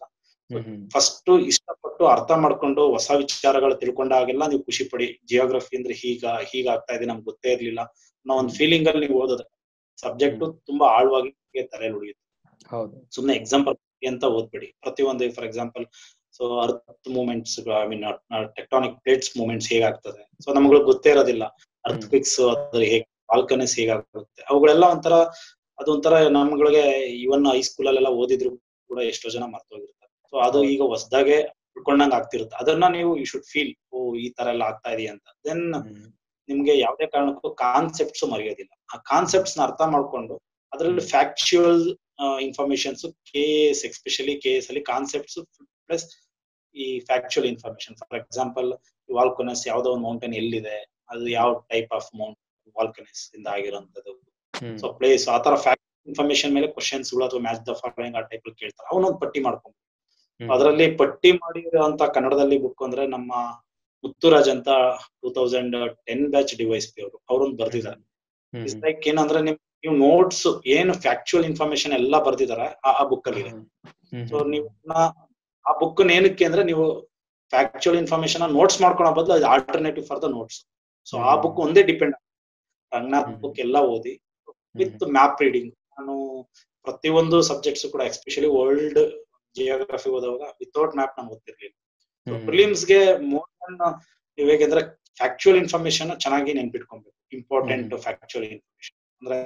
ಫಸ್ಟ್ ಇಷ್ಟಪಟ್ಟು ಅರ್ಥ ಮಾಡ್ಕೊಂಡು ಹೊಸ ವಿಚಾರಗಳು ತಿಳ್ಕೊಂಡಾಗೆಲ್ಲ ನೀವು ಖುಷಿ ಪಡಿ. ಜಿಯೋಗ್ರಫಿ ಅಂದ್ರೆ ಹೀಗ ಹೀಗ ಆಗ್ತಾ ಇದೆ ನಮ್ಗೆ ಗೊತ್ತೇ ಇರ್ಲಿಲ್ಲ ಅನ್ನೋ ಒಂದು ಫೀಲಿಂಗ್ ಅಲ್ಲಿ ನೀವು ಓದೋದ್ರೆ ಸಬ್ಜೆಕ್ಟ್ ತುಂಬಾ ಆಳವಾಗಿ ತಲೆಯಲ್ಲಿ ಉಳಿಯುತ್ತೆ. ಸುಮ್ನೆ ಎಕ್ಸಾಂಪಲ್ ಅಂತ ಓದ್ಬೇಡಿ. ಪ್ರತಿಯೊಂದು for example so earth movements, I mean tectonic plates movements ಹೇಗಾಗ್ತದೆ, ಸೊ ನಮ್ಗೆ ಗೊತ್ತೇ ಇರೋದಿಲ್ಲ. ಅರ್ತ್ ಕ್ವಿಕ್ಸ್ ಅದ್ರ ಹೇಗೆ, ವಾಲ್ಕನಸ್ ಹೇಗಾಗುತ್ತೆ, ಅವುಗಳೆಲ್ಲ ಒಂಥರ ಅದೊಂಥರ ನಮ್ಗಳಿಗೆ ಇವನ್ ಹೈಸ್ಕೂಲ್ ಅಲ್ಲೆಲ್ಲ ಓದಿದ್ರು ಕೂಡ ಎಷ್ಟೋ ಜನ ಮರ್ತೋಗಿರ್ತಾರೆ. ಸೊ ಅದು ಈಗ ಹೊಸದಾಗೆ ತಿಳ್ಕೊಂಡಂಗ್ ಆಗ್ತಿರುತ್ತೆ. ಅದನ್ನ ನೀವು ಯು ಶುಡ್ ಫೀಲ್, ಓ ಈ ತರ ಎಲ್ಲ ಆಗ್ತಾ ಇದೆಯಾ ಅಂತ. ದೆನ್ ನಿಮ್ಗೆ ಯಾವ್ದೇ ಕಾರಣಕ್ಕೂ ಕಾನ್ಸೆಪ್ಟ್ಸ್ ಮರೆಯೋದಿಲ್ಲ. ಆ ಕಾನ್ಸೆಪ್ಟ್ಸ್ ನ ಅರ್ಥ ಮಾಡ್ಕೊಂಡು ಅದ್ರಲ್ಲಿ factual informations, K S especially K S ಅಲ್ಲಿ ಕಾನ್ಸೆಪ್ಟ್ಸ್ ಪ್ಲಸ್ ಈ factual information. For example volcanoes ಯಾವ್ದೋ ಒಂದು ಮೌಂಟೇನ್ ಎಲ್ಲಿದೆ, ಅದು ಯಾವ ಟೈಪ್ ಆಫ್ ಮೌಂಟ್ ವಾಲ್ಕನಸ್ ಇಂದ ಆಗಿರೋಂಥದ್ದು, ಸೊ ಪ್ಲೇಸ್, ಆ ತರ ಫ್ಯಾಕ್ಟ್ ಇನ್ಫಾರ್ಮೇಶನ್ ಮೇಲೆ ಕ್ವಶನ್ಸ್ ಗಳು ಅಥವಾ ಮ್ಯಾಚ್ ದ ಫಾಲೋಯಿಂಗ್ ಆ ಟೈಪ್ ಕೇಳ್ತಾರೆ. ಅವನೊಂದು ಪಟ್ಟಿ ಮಾಡ್ಕೊಂಡು ಅದರಲ್ಲಿ ಪಟ್ಟಿ ಮಾಡಿರೋಂತ ಕನ್ನಡದಲ್ಲಿ ಬುಕ್ ಅಂದ್ರೆ ನಮ್ಮ ಮುತ್ತುರಾಜ್ ಅಂತ two thousand ten batch DYS P ಅವರು ಅವ್ರೊಂದು ಬರ್ದಿದ್ದಾರೆ. ಇಟ್ಸ್ ಲೈಕ್ ಏನಂದ್ರೆ ನಿಮ್ ನೀವು ನೋಟ್ಸ್ ಏನು ಫ್ಯಾಕ್ಚುಯಲ್ ಇನ್ಫಾರ್ಮೇಶನ್ ಎಲ್ಲ ಬರ್ದಿದ್ದಾರೆ ಆ ಬುಕ್ ಅಲ್ಲಿ ಇದೆ. ಸೊ ನೀವು ಆ ಬುಕ್ ಏನಕ್ಕೆ ಅಂದ್ರೆ ನೀವು ಫ್ಯಾಕ್ಚುಯಲ್ ಇನ್ಫಾರ್ಮೇಶನ್ ನೋಟ್ಸ್ ಮಾಡ್ಕೊಳ್ಳೋ ಬದಲು ಅದು alternative for the notes. So ಆ ಬುಕ್ ಒಂದೇ ಡಿಪೆಂಡ್. ರಂಗನಾಥ್ ಬುಕ್ ಎಲ್ಲ ಓದಿ ವಿತ್ ಮ್ಯಾಪ್ ರೀಡಿಂಗ್. ನಾನು ಪ್ರತಿಯೊಂದು ಸಬ್ಜೆಕ್ಟ್ಸ್ ಕೂಡ ಎಸ್ಪೆಷಲಿ ವರ್ಲ್ಡ್ ಜಿಯೋಗ್ರಫಿ ಓದುವಾಗ ವಿತೌಟ್ ಮ್ಯಾಪ್ ನಾನು ಓದ್ತಿರ್ಲಿಲ್ಲ. ಸೊ ಪ್ರಿಲಿಮ್ಸ್ಗೆ ಮೋರ್ ದನ್ ನೀವು ಹೇಗೆಂದ್ರೆ ಫ್ಯಾಕ್ಚುಯಲ್ ಇನ್ಫಾರ್ಮೇಶನ್ ಚೆನ್ನಾಗಿ ನೆನ್ಪಿಟ್ಕೊಬೇಕು. ಇಂಪಾರ್ಟೆಂಟ್ ಫ್ಯಾಕ್ಚುಯಲ್ ಇನ್ಫಾರ್ಮೇಶನ್ ಅಂದ್ರೆ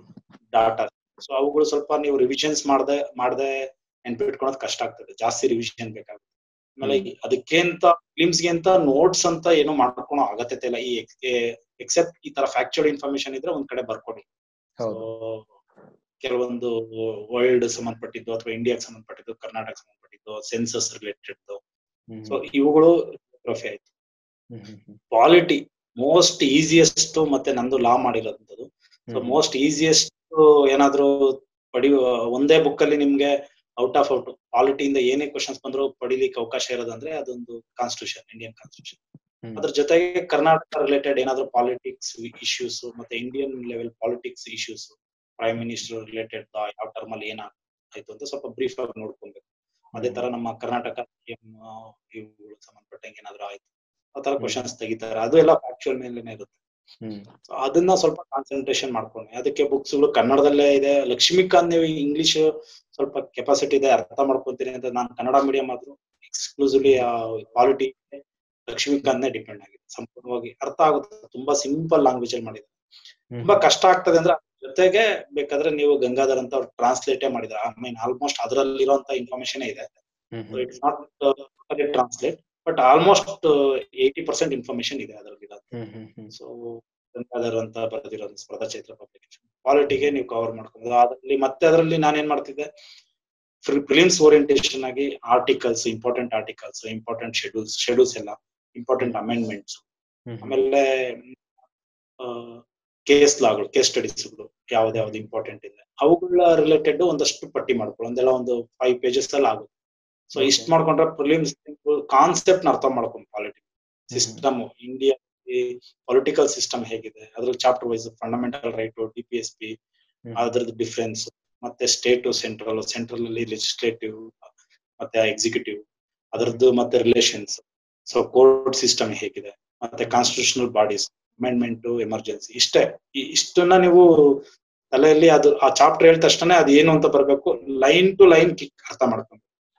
ಡಾಟಾ. ಸೊ ಅವುಗಳು ಸ್ವಲ್ಪ ನೀವು ರಿವಿಷನ್ಸ್ ಮಾಡದೆ ಮಾಡದೆ ನೆನ್ಪಿಟ್ಕೊಳೋದು ಕಷ್ಟ ಆಗ್ತದೆ, ಜಾಸ್ತಿ ರಿವಿಷನ್ ಬೇಕಾಗುತ್ತೆ. ಆಮೇಲೆ ಅದಕ್ಕೆಂತ ಫಿಲಿಮ್ಸ್ಗೆ ಅಂತ ನೋಟ್ಸ್ ಅಂತ ಏನು ಮಾಡ್ಕೊಳೋ ಅಗತ್ಯತೆ ಇಲ್ಲ. ಈ ಎಕ್ಸೆಪ್ಟ್ ಈ ತರ ಫ್ಯಾಕ್ಚುಯಲ್ ಇನ್ಫಾರ್ಮೇಶನ್ ಇದ್ರೆ ಒಂದ್ ಕಡೆ ಬರ್ಕೊಡಿ. ಕೆಲವೊಂದು ವರ್ಲ್ಡ್ ಸಂಬಂಧಪಟ್ಟಿದ್ದು ಅಥವಾ ಇಂಡಿಯಾಗೆ ಸಂಬಂಧಪಟ್ಟಿದ್ದು, ಕರ್ನಾಟಕ ಸಂಬಂಧಪಟ್ಟಿದ್ದು, ಸೆನ್ಸಸ್ ರಿಲೇಟೆಡ್, ಸೊ ಇವುಗಳು ಜಿಯೋಗ್ರಫಿ ಆಯ್ತು. ಪಾಲಿಟಿ ಮೋಸ್ಟ್ ಈಸಿಯೆಸ್ಟ್, ಮತ್ತೆ ನಂದು ಲಾ ಮಾಡಿರೋದು. ಸೊ ಮೋಸ್ಟ್ ಈಸಿಯೆಸ್ಟ್ ಏನಾದ್ರು ಪಡಿಯುವ ಒಂದೇ ಬುಕ್ ಅಲ್ಲಿ ನಿಮ್ಗೆ ಔಟ್ ಆಫ್ ಔಟ್ ಪಾಲಿಟಿಯಿಂದ ಏನೇ ಕ್ವಶನ್ಸ್ ಬಂದ್ರು ಪಡಿಲಿಕ್ಕೆ ಅವಕಾಶ ಇರೋದಂದ್ರೆ ಅದೊಂದು ಕಾನ್ಸ್ಟಿಟ್ಯೂಷನ್, ಇಂಡಿಯನ್ ಕಾನ್ಸ್ಟಿಟ್ಯೂಷನ್. ಅದ್ರ ಜೊತೆಗೆ ಕರ್ನಾಟಕ ರಿಲೇಟೆಡ್ ಏನಾದ್ರು ಪಾಲಿಟಿಕ್ಸ್ ಇಶ್ಯೂಸ್ ಮತ್ತೆ Indian level politics issues, prime minister related ಯಾವ ಟರ್ಮ್ ಅಲ್ಲಿ ಏನಾಯ್ತು ಅಂತ ಸ್ವಲ್ಪ ಬ್ರೀಫ್ ಆಗಿ ನೋಡ್ಕೊಬೇಕು. ಅದೇ ತರ ನಮ್ಮ ಕರ್ನಾಟಕ ಇವುಗಳು ಸಂಬಂಧಪಟ್ಟಂಗೆ ಏನಾದ್ರು ಆಯ್ತು ಆ ತರ ಕ್ವಶನ್ಸ್ ತೆಗಿತಾರೆ. ಅದು ಎಲ್ಲ ಫ್ಯಾಕ್ಚುಯಲ್ ಮೇಲೆನೆ ಇರುತ್ತೆ. ಅದನ್ನ ಸ್ವಲ್ಪ ಕಾನ್ಸಂಟ್ರೇಷನ್ ಮಾಡ್ಕೊಂಡು, ಅದಕ್ಕೆ ಬುಕ್ಸ್ ಗಳು ಕನ್ನಡದಲ್ಲೇ ಇದೆ. ಲಕ್ಷ್ಮೀಕಾಂತ್ ನೀವು ಇಂಗ್ಲಿಷ್ ಸ್ವಲ್ಪ ಕೆಪಾಸಿಟಿ ಇದೆ ಅರ್ಥ ಮಾಡ್ಕೊಂತೀನಿ ಅಂತ, ನಾನು ಕನ್ನಡ ಮೀಡಿಯಂ ಆದ್ರೂ ಎಕ್ಸ್ಕ್ಲೂಸಿವ್ಲಿ ಕ್ವಾಲಿಟಿ ಲಕ್ಷ್ಮೀಕಾಂತ್ ಡಿಪೆಂಡ್ ಆಗಿದೆ. ಸಂಪೂರ್ಣವಾಗಿ ಅರ್ಥ ಆಗುತ್ತೆ, ತುಂಬಾ ಸಿಂಪಲ್ ಲ್ಯಾಂಗ್ವೇಜ್ ಅಲ್ಲಿ ಮಾಡಿದ್ದಾರೆ. ತುಂಬಾ ಕಷ್ಟ ಆಗ್ತದೆ ಅಂದ್ರೆ ಜೊತೆಗೆ ಬೇಕಾದ್ರೆ ನೀವು ಗಂಗಾಧರ್ ಅಂತ ಅವ್ರು ಟ್ರಾನ್ಸ್ಲೇಟೇ ಮಾಡಿದ್ದಾರೆ. ಐ ಮೀನ್ ಆಲ್ಮೋಸ್ಟ್ ಅದರಲ್ಲಿರುವಂತ ಇನ್ಫಾರ್ಮೇಶನ್ ಇದೆ. It's not translate but almost eighty percent information ಇದೆ ಅದರಲ್ಲಿ. ಸೊ ಗಂಗಾಧರ್ ಅಂತ ಬರೆದಿರೋ ಸ್ಪರ್ಧಾ ಚೈತ್ರ ಪಬ್ಲಿಕೇಶನ್ ಕ್ವಾಲಿಟಿಗೆ ನೀವು ಕವರ್ ಮಾಡ್ಕೊಂಡು ಅದರಲ್ಲಿ ಮತ್ತೆ ಅದರಲ್ಲಿ ನಾನೇನ್ ಮಾಡ್ತಿದ್ದೆ, ಪ್ರಿಲಿಮ್ಸ್ ಓರಿಯಂಟೇಶನ್ ಆಗಿ articles, important articles, important schedules schedules ಎಲ್ಲ ಇಂಪಾರ್ಟೆಂಟ್ ಅಮೆಂಡ್ಮೆಂಟ್ಸ್, ಆಮೇಲೆ ಕೇಸ್ ಲಾಗಳು, ಕೇಸ್ ಸ್ಟಡೀಸ್ಗಳು ಯಾವ್ದು ಯಾವ್ದು ಇಂಪಾರ್ಟೆಂಟ್ ಇದೆ ಅವುಗಳ ರಿಲೇಟೆಡ್ ಒಂದಷ್ಟು ಪಟ್ಟಿ ಮಾಡ್ಕೊಳ್ಳಿ. ಒಂದೆಲ್ಲ ಒಂದು ಫೈವ್ ಪೇಜಸ್ ಅಲ್ಲಿ ಆಗುತ್ತೆ. ಸೊ ಇಷ್ಟ ಮಾಡ್ಕೊಂಡ್ರೆ ಪ್ರಿಲಿಮ್ಸ್ ಕಾನ್ಸೆಪ್ಟ್ ನ ಅರ್ಥ ಮಾಡ್ಕೊಂಡು polity system, India political system ಹೇಗಿದೆ, ಅದ್ರಲ್ಲಿ chapter wise fundamental right, D P S P, ಅದ್ರದ್ದು ಡಿಫ್ರೆನ್ಸ್, ಮತ್ತೆ ಸ್ಟೇಟ್ ಸೆಂಟ್ರಲ್, ಸೆಂಟ್ರಲ್ ಅಲ್ಲಿ ಲೆಜಿಸ್ಲೇಟಿವ್ ಮತ್ತೆ ಎಕ್ಸಿಕ್ಯೂಟಿವ್ ಅದರದ್ದು, ಮತ್ತೆ ರಿಲೇಷನ್ಸ್, ಸೊ ಕೋರ್ಟ್ ಸಿಸ್ಟಮ್ ಹೇಗಿದೆ, ಮತ್ತೆ ಕಾನ್ಸ್ಟಿಟ್ಯೂಷನಲ್ ಬಾಡೀಸ್, ಅಮೆಂಡ್ಮೆಂಟ್, ಎಮರ್ಜೆನ್ಸಿ, ಇಷ್ಟೇ. ಇಷ್ಟನ್ನ ನೀವು ತಲೆಯಲ್ಲಿ ಅದು ಆ ಚಾಪ್ಟರ್ ಹೇಳಿದ ತಕ್ಷಣ ಅದು ಏನು ಅಂತ ಬರ್ಬೇಕು, ಲೈನ್ ಟು ಲೈನ್ ಕಿಕ್ ಅರ್ಥ ಮಾಡ್ಕೊಂಡು.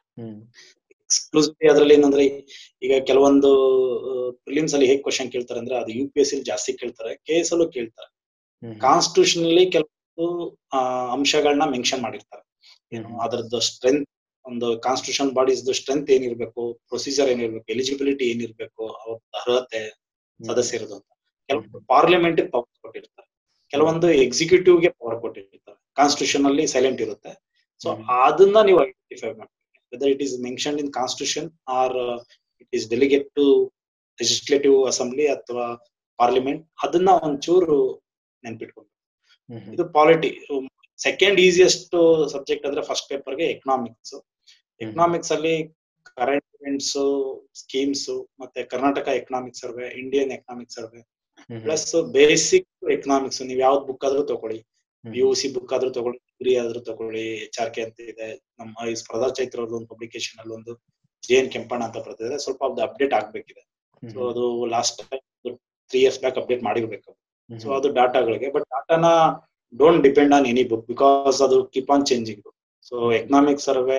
ಎಕ್ಸ್ಕ್ಲೂಸಿವ್ಲಿ ಅದ್ರಲ್ಲಿ ಏನಂದ್ರೆ ಈಗ ಕೆಲವೊಂದು ಪ್ರಿಲಿಮ್ಸ್ ಅಲ್ಲಿ ಹೇಗೆ ಕ್ವಶನ್ ಕೇಳ್ತಾರೆ ಅಂದ್ರೆ, ಅದು ಯು ಪಿ ಎಸ್ ಸಿ ಜಾಸ್ತಿ ಕೇಳ್ತಾರೆ, ಕೆ ಎಸ್ ಅಲ್ಲೂ ಕೇಳ್ತಾರೆ. ಕಾನ್ಸ್ಟಿಟ್ಯೂಷನ್ ಅಲ್ಲಿ ಕೆಲವೊಂದು ಅಂಶಗಳನ್ನ ಮೆನ್ಷನ್ ಮಾಡಿರ್ತಾರೆ, ಏನು ಅದರದ್ದು ಸ್ಟ್ರೆಂತ್, ಒಂದು ಕಾನ್ಸ್ಟಿಟ್ಯೂಷನ್ ಬಾಡೀಸ್ ಸ್ಟ್ರೆಂತ್ ಏನಿರ್ಬೇಕು, ಪ್ರೊಸೀಜರ್ ಏನಿರ್ಬೇಕು, ಎಲಿಜಿಬಿಲಿಟಿ ಏನಿರ್ಬೇಕು, ಅವ್ರ ಅರ್ಹತೆ ಸದಸ್ಯರದು ಅಂತ. ಕೆಲವೊಂದು ಪಾರ್ಲಿಮೆಂಟ್ ಪವರ್ ಕೊಟ್ಟಿರ್ತಾರೆ, ಕೆಲವೊಂದು ಎಕ್ಸಿಕ್ಯೂಟಿವ್ ಗೆ ಪವರ್ ಕೊಟ್ಟಿರ್ತಾರೆ, ಕಾನ್ಸ್ಟಿಟ್ಯೂಷನ್ ಅಲ್ಲಿ ಸೈಲೆಂಟ್ ಇರುತ್ತೆ. ಸೊ ಅದನ್ನ ನೀವು ಐಡೆಂಟಿಫೈ ಮಾಡಿ, whether it is mention in constitution or it is delegate to legislative assembly ಅಥವಾ ಪಾರ್ಲಿಮೆಂಟ್, ಅದನ್ನ ಒಂಚೂರು ನೆನ್ಪಿಟ್ಕೊಂಡು. ಇದು ಪಾಲಿಟಿ. ಸೆಕೆಂಡ್ ಈಸಿಯೆಸ್ಟ್ ಸಬ್ಜೆಕ್ಟ್ ಅಂದ್ರೆ ಫಸ್ಟ್ ಪೇಪರ್ಗೆ ಎಕನಾಮಿಕ್ಸ್. ಎಕನಾಮಿಕ್ಸ್ ಅಲ್ಲಿ ಕರೆಂಟ್ ಇವೆಂಟ್ಸ್, ಸ್ಕೀಮ್ಸ್, ಮತ್ತೆ Karnataka economic survey, Indian economic survey, plus basic economics. ನೀವ್ ಯಾವ್ದು ಬುಕ್ ಆದ್ರೂ ತಗೊಳ್ಳಿ, ಪಿ ಯು ಸಿ ಬುಕ್ ಆದ್ರೂ ತಗೊಳ್ಳಿ, ಡಿಗ್ರಿ ಆದ್ರೂ ತಗೊಳ್ಳಿ, ಎಚ್ ಆರ್ ಕೆ ಅಂತ ಇದೆ, ನಮ್ಮ ಈ ಸ್ಪರ್ಧಾ ಚೈತ್ರ ಅವ್ರದ್ದು ಒಂದು ಪಬ್ಲಿಕೇಶನ್ ಅಲ್ಲಿ ಒಂದು ಜೆ ಎನ್ ಕೆಂಪಣ್ಣ ಅಂತ ಬರ್ತಿದೆ, ಸ್ವಲ್ಪ ಅದು ಅಪ್ಡೇಟ್ ಆಗ್ಬೇಕಿದೆ. ಸೊ ಅದು last time three years back update ಮಾಡಿರ್ಬೇಕು. ಸೊ ಅದು ಡಾಟಾಗಳಿಗೆ, ಬಟ್ ಡಾಟಾನ don't depend on any book, because ಅದು keep on changing. So economic survey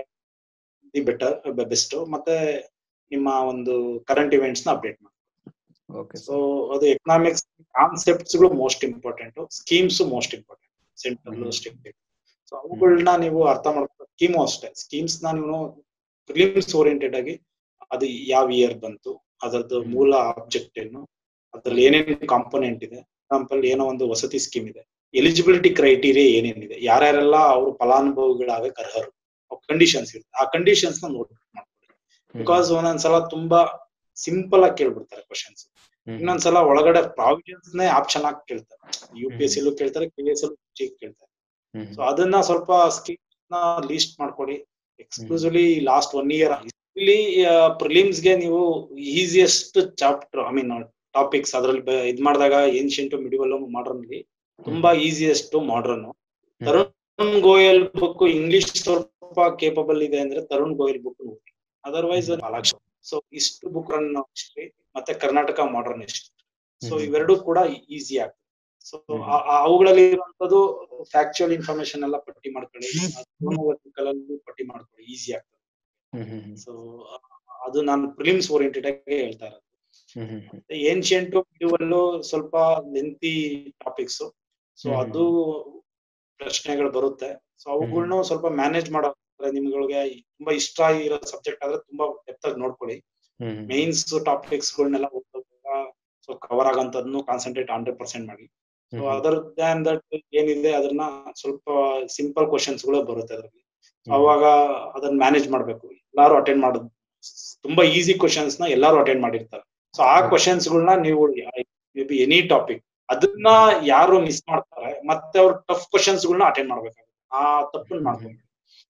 the better, best. ಮತ್ತೆ ನಿಮ್ಮ ಒಂದು ಕರೆಂಟ್ ಇವೆಂಟ್ಸ್ ನ ಅಪ್ಡೇಟ್ ಮಾಡಿ. ಸೊ ಅದು ಎಕನಾಮಿಕ್ಸ್ ಕಾನ್ಸೆಪ್ಟ್ಸ್ ಗಳು most important, schemes most important, central state. So ಅವುಗಳನ್ನ ನೀವು ಅರ್ಥ ಮಾಡ್ಕೊಂಡು, ಸ್ಕೀಮು ಅಷ್ಟೇ, ಸ್ಕೀಮ್ಸ್ ನ ನೀವು ಪ್ರಿಲಿಮ್ಸ್ ಓರಿಯೆಂಟೆಡ್ ಆಗಿ ಅದು ಯಾವ ಇಯರ್ ಬಂತು, ಅದರದ್ದು ಮೂಲ ಆಬ್ಜೆಕ್ಟ್ ಏನು, ಅದ್ರಲ್ಲಿ ಏನೇನು ಕಾಂಪೋನೆಂಟ್ ಇದೆ, ಎಕ್ಸಾಂಪಲ್ ಏನೋ ಒಂದು ವಸತಿ ಸ್ಕೀಮ್ ಇದೆ, ಎಲಿಜಿಬಿಲಿಟಿ ಕ್ರೈಟೀರಿಯಾ ಏನೇನಿದೆ, ಯಾರ್ಯಾರೆಲ್ಲ ಅವರು ಫಲಾನುಭವಿಗಳಾಗಕ್ಕೆ ಅರ್ಹರು, ಕಂಡೀಷನ್ಸ್ ಇರುತ್ತೆ, ಆ ಕಂಡೀಷನ್ಸ್ ನ ನೋಟ್ ಮಾಡ್ಕೊಳ್ಳಿ. ಬಿಕಾಸ್ ಒಂದೊಂದ್ಸಲ ತುಂಬಾ ಸಿಂಪಲ್ ಆಗಿ ಕೇಳ್ಬಿಡ್ತಾರೆ ಕ್ವಶನ್ಸ್, ಇನ್ನೊಂದ್ಸಲ ಒಳಗಡೆ ಪ್ರಾವಿಷನ್ಸ್ ನೇ ಆಪ್ಷನ್ ಆಗಿ ಕೇಳ್ತಾರೆ, ಯು ಪಿ ಎಸ್ ಸಿ ಕೇಳ್ತಾರೆ, ಕೆ ಎಸ್ ಎಲ್ಲೂ ಕೇಳ್ತಾರೆ. ಸೊ ಅದನ್ನ ಸ್ವಲ್ಪ ಸ್ಕೀಮ್ ನ ಲೀಸ್ಟ್ ಮಾಡ್ಕೊಡಿ. ಎಕ್ಸ್ಕ್ಲೂಸಿವ್ಲಿ ಲಾಸ್ಟ್ ಒನ್ ಇಯರ್ ಇಲ್ಲಿ ಪ್ರಿಲಿಮ್ಸ್ ಗೆ ನೀವು easiest chapter, I mean topics ಅದ್ರಲ್ಲಿ ಇದ್ ಮಾಡಿದಾಗ ಏನ್ಷಿಯಂಟ್, ಮಿಡಿವಲ್, ಮಾಡರ್ನ್ ಅಲ್ಲಿ ತುಂಬಾ easiest modern. Tarun Goyal book English ಸ್ವಲ್ಪ ಕೇಪಬಲ್ ಇದೆ ಅಂದ್ರೆ ತರುಣ್ ಗೋಯಲ್ ಬುಕ್ ನೋಡಿ, ಅದರ್ವೈಸ್ ಬಾಲಾಕ್ಷ. ಸೊ ಇಷ್ಟು ಬುಕ್ ರನ್ ಹಿಸ್ಟ್ರಿ ಮತ್ತೆ ಕರ್ನಾಟಕ ಮಾಡರ್ನ್ ಹಿಸ್ಟ್ರಿ, ಸೊ ಇವೆರಡು ಕೂಡ ಈಸಿ ಆಗ್ತದೆ. ಸೊ ಅವುಗಳಲ್ಲಿ ಇರುವಂತದ್ದು ಫ್ಯಾಕ್ಚುಯಲ್ ಇನ್ಫಾರ್ಮೇಶನ್ ಎಲ್ಲ ಪಟ್ಟಿ ಮಾಡ್ಕೊಳ್ಳಿ, ಪಟ್ಟಿ ಮಾಡ್ಕೊಳ್ಳಿ, ಈಸಿ ಆಗ್ತದೆ. ಸೊ ಅದು ನಾನು ಪ್ರಿಲಿಮ್ಸ್ ಓರಿಯೆಂಟೆಡ್ ಆಗಿ ಹೇಳ್ತಾ ಇರೋದು. ಏನ್ಷಿಯಂಟ್ ಮಿಡಿವಲ್ ಸ್ವಲ್ಪ ಲೆಂತಿ ಟಾಪಿಕ್ಸ್, ಸೊ ಅದು ಪ್ರಶ್ನೆಗಳು ಬರುತ್ತೆ. ಸೊ ಅವುಗಳನ್ನ ಸ್ವಲ್ಪ ಮ್ಯಾನೇಜ್ ಮಾಡೋ ನಿಮ್ಗಳಿಗೆ ತುಂಬಾ ಇಷ್ಟ ಇರೋ ಸಬ್ಜೆಕ್ಟ್ ಆದ್ರೆ ತುಂಬಾ ಡೆಪ್ತ್ ಆಗಿ ನೋಡ್ಕೊಳ್ಳಿ. ಮೇನ್ಸ್ ಟಾಪಿಕ್ಸ್ ಗಳನ್ನೆಲ್ಲ ಸೊ ಕವರ್ ಆಗಂತದ್ನು ಕಾನ್ಸಂಟ್ರೇಟ್ ಹಂಡ್ರೆಡ್ ಪರ್ಸೆಂಟ್ ಮಾಡಿ. ಸೊ ಅದರ್ ದ್ಯಾನ್ ದಟ್ ಏನಿದೆ ಅದನ್ನ ಸ್ವಲ್ಪ ಸಿಂಪಲ್ ಕ್ವಶನ್ಸ್ ಗಳು ಬರುತ್ತೆ ಅದ್ರಲ್ಲಿ, ಅವಾಗ ಅದನ್ನ ಮ್ಯಾನೇಜ್ ಮಾಡ್ಬೇಕು. ಎಲ್ಲಾರು ಅಟೆಂಡ್ ಮಾಡೋದು, ತುಂಬಾ ಈಸಿ ಕ್ವಶನ್ಸ್ ನ ಎಲ್ಲಾರು ಅಟೆಂಡ್ ಮಾಡಿರ್ತಾರೆ. ಸೊ ಆ ಕ್ವಶನ್ಸ್ ಗಳನ್ನ ನೀವು ಮೇ ಬಿ ಎನಿ ಟಾಪಿಕ್ ಅದನ್ನ ಯಾರು ಮಿಸ್ ಮಾಡ್ತಾರೆ, ಮತ್ತೆ ಅವ್ರ ಟಫ್ ಕ್ವಶನ್ಸ್ ಗಳನ್ನ ಅಟೆಂಡ್ ಮಾಡ್ಬೇಕಾಗುತ್ತೆ. ಆ ತಪ್ಪನ್ನ ಮಾಡ್ಕೊಂಡು.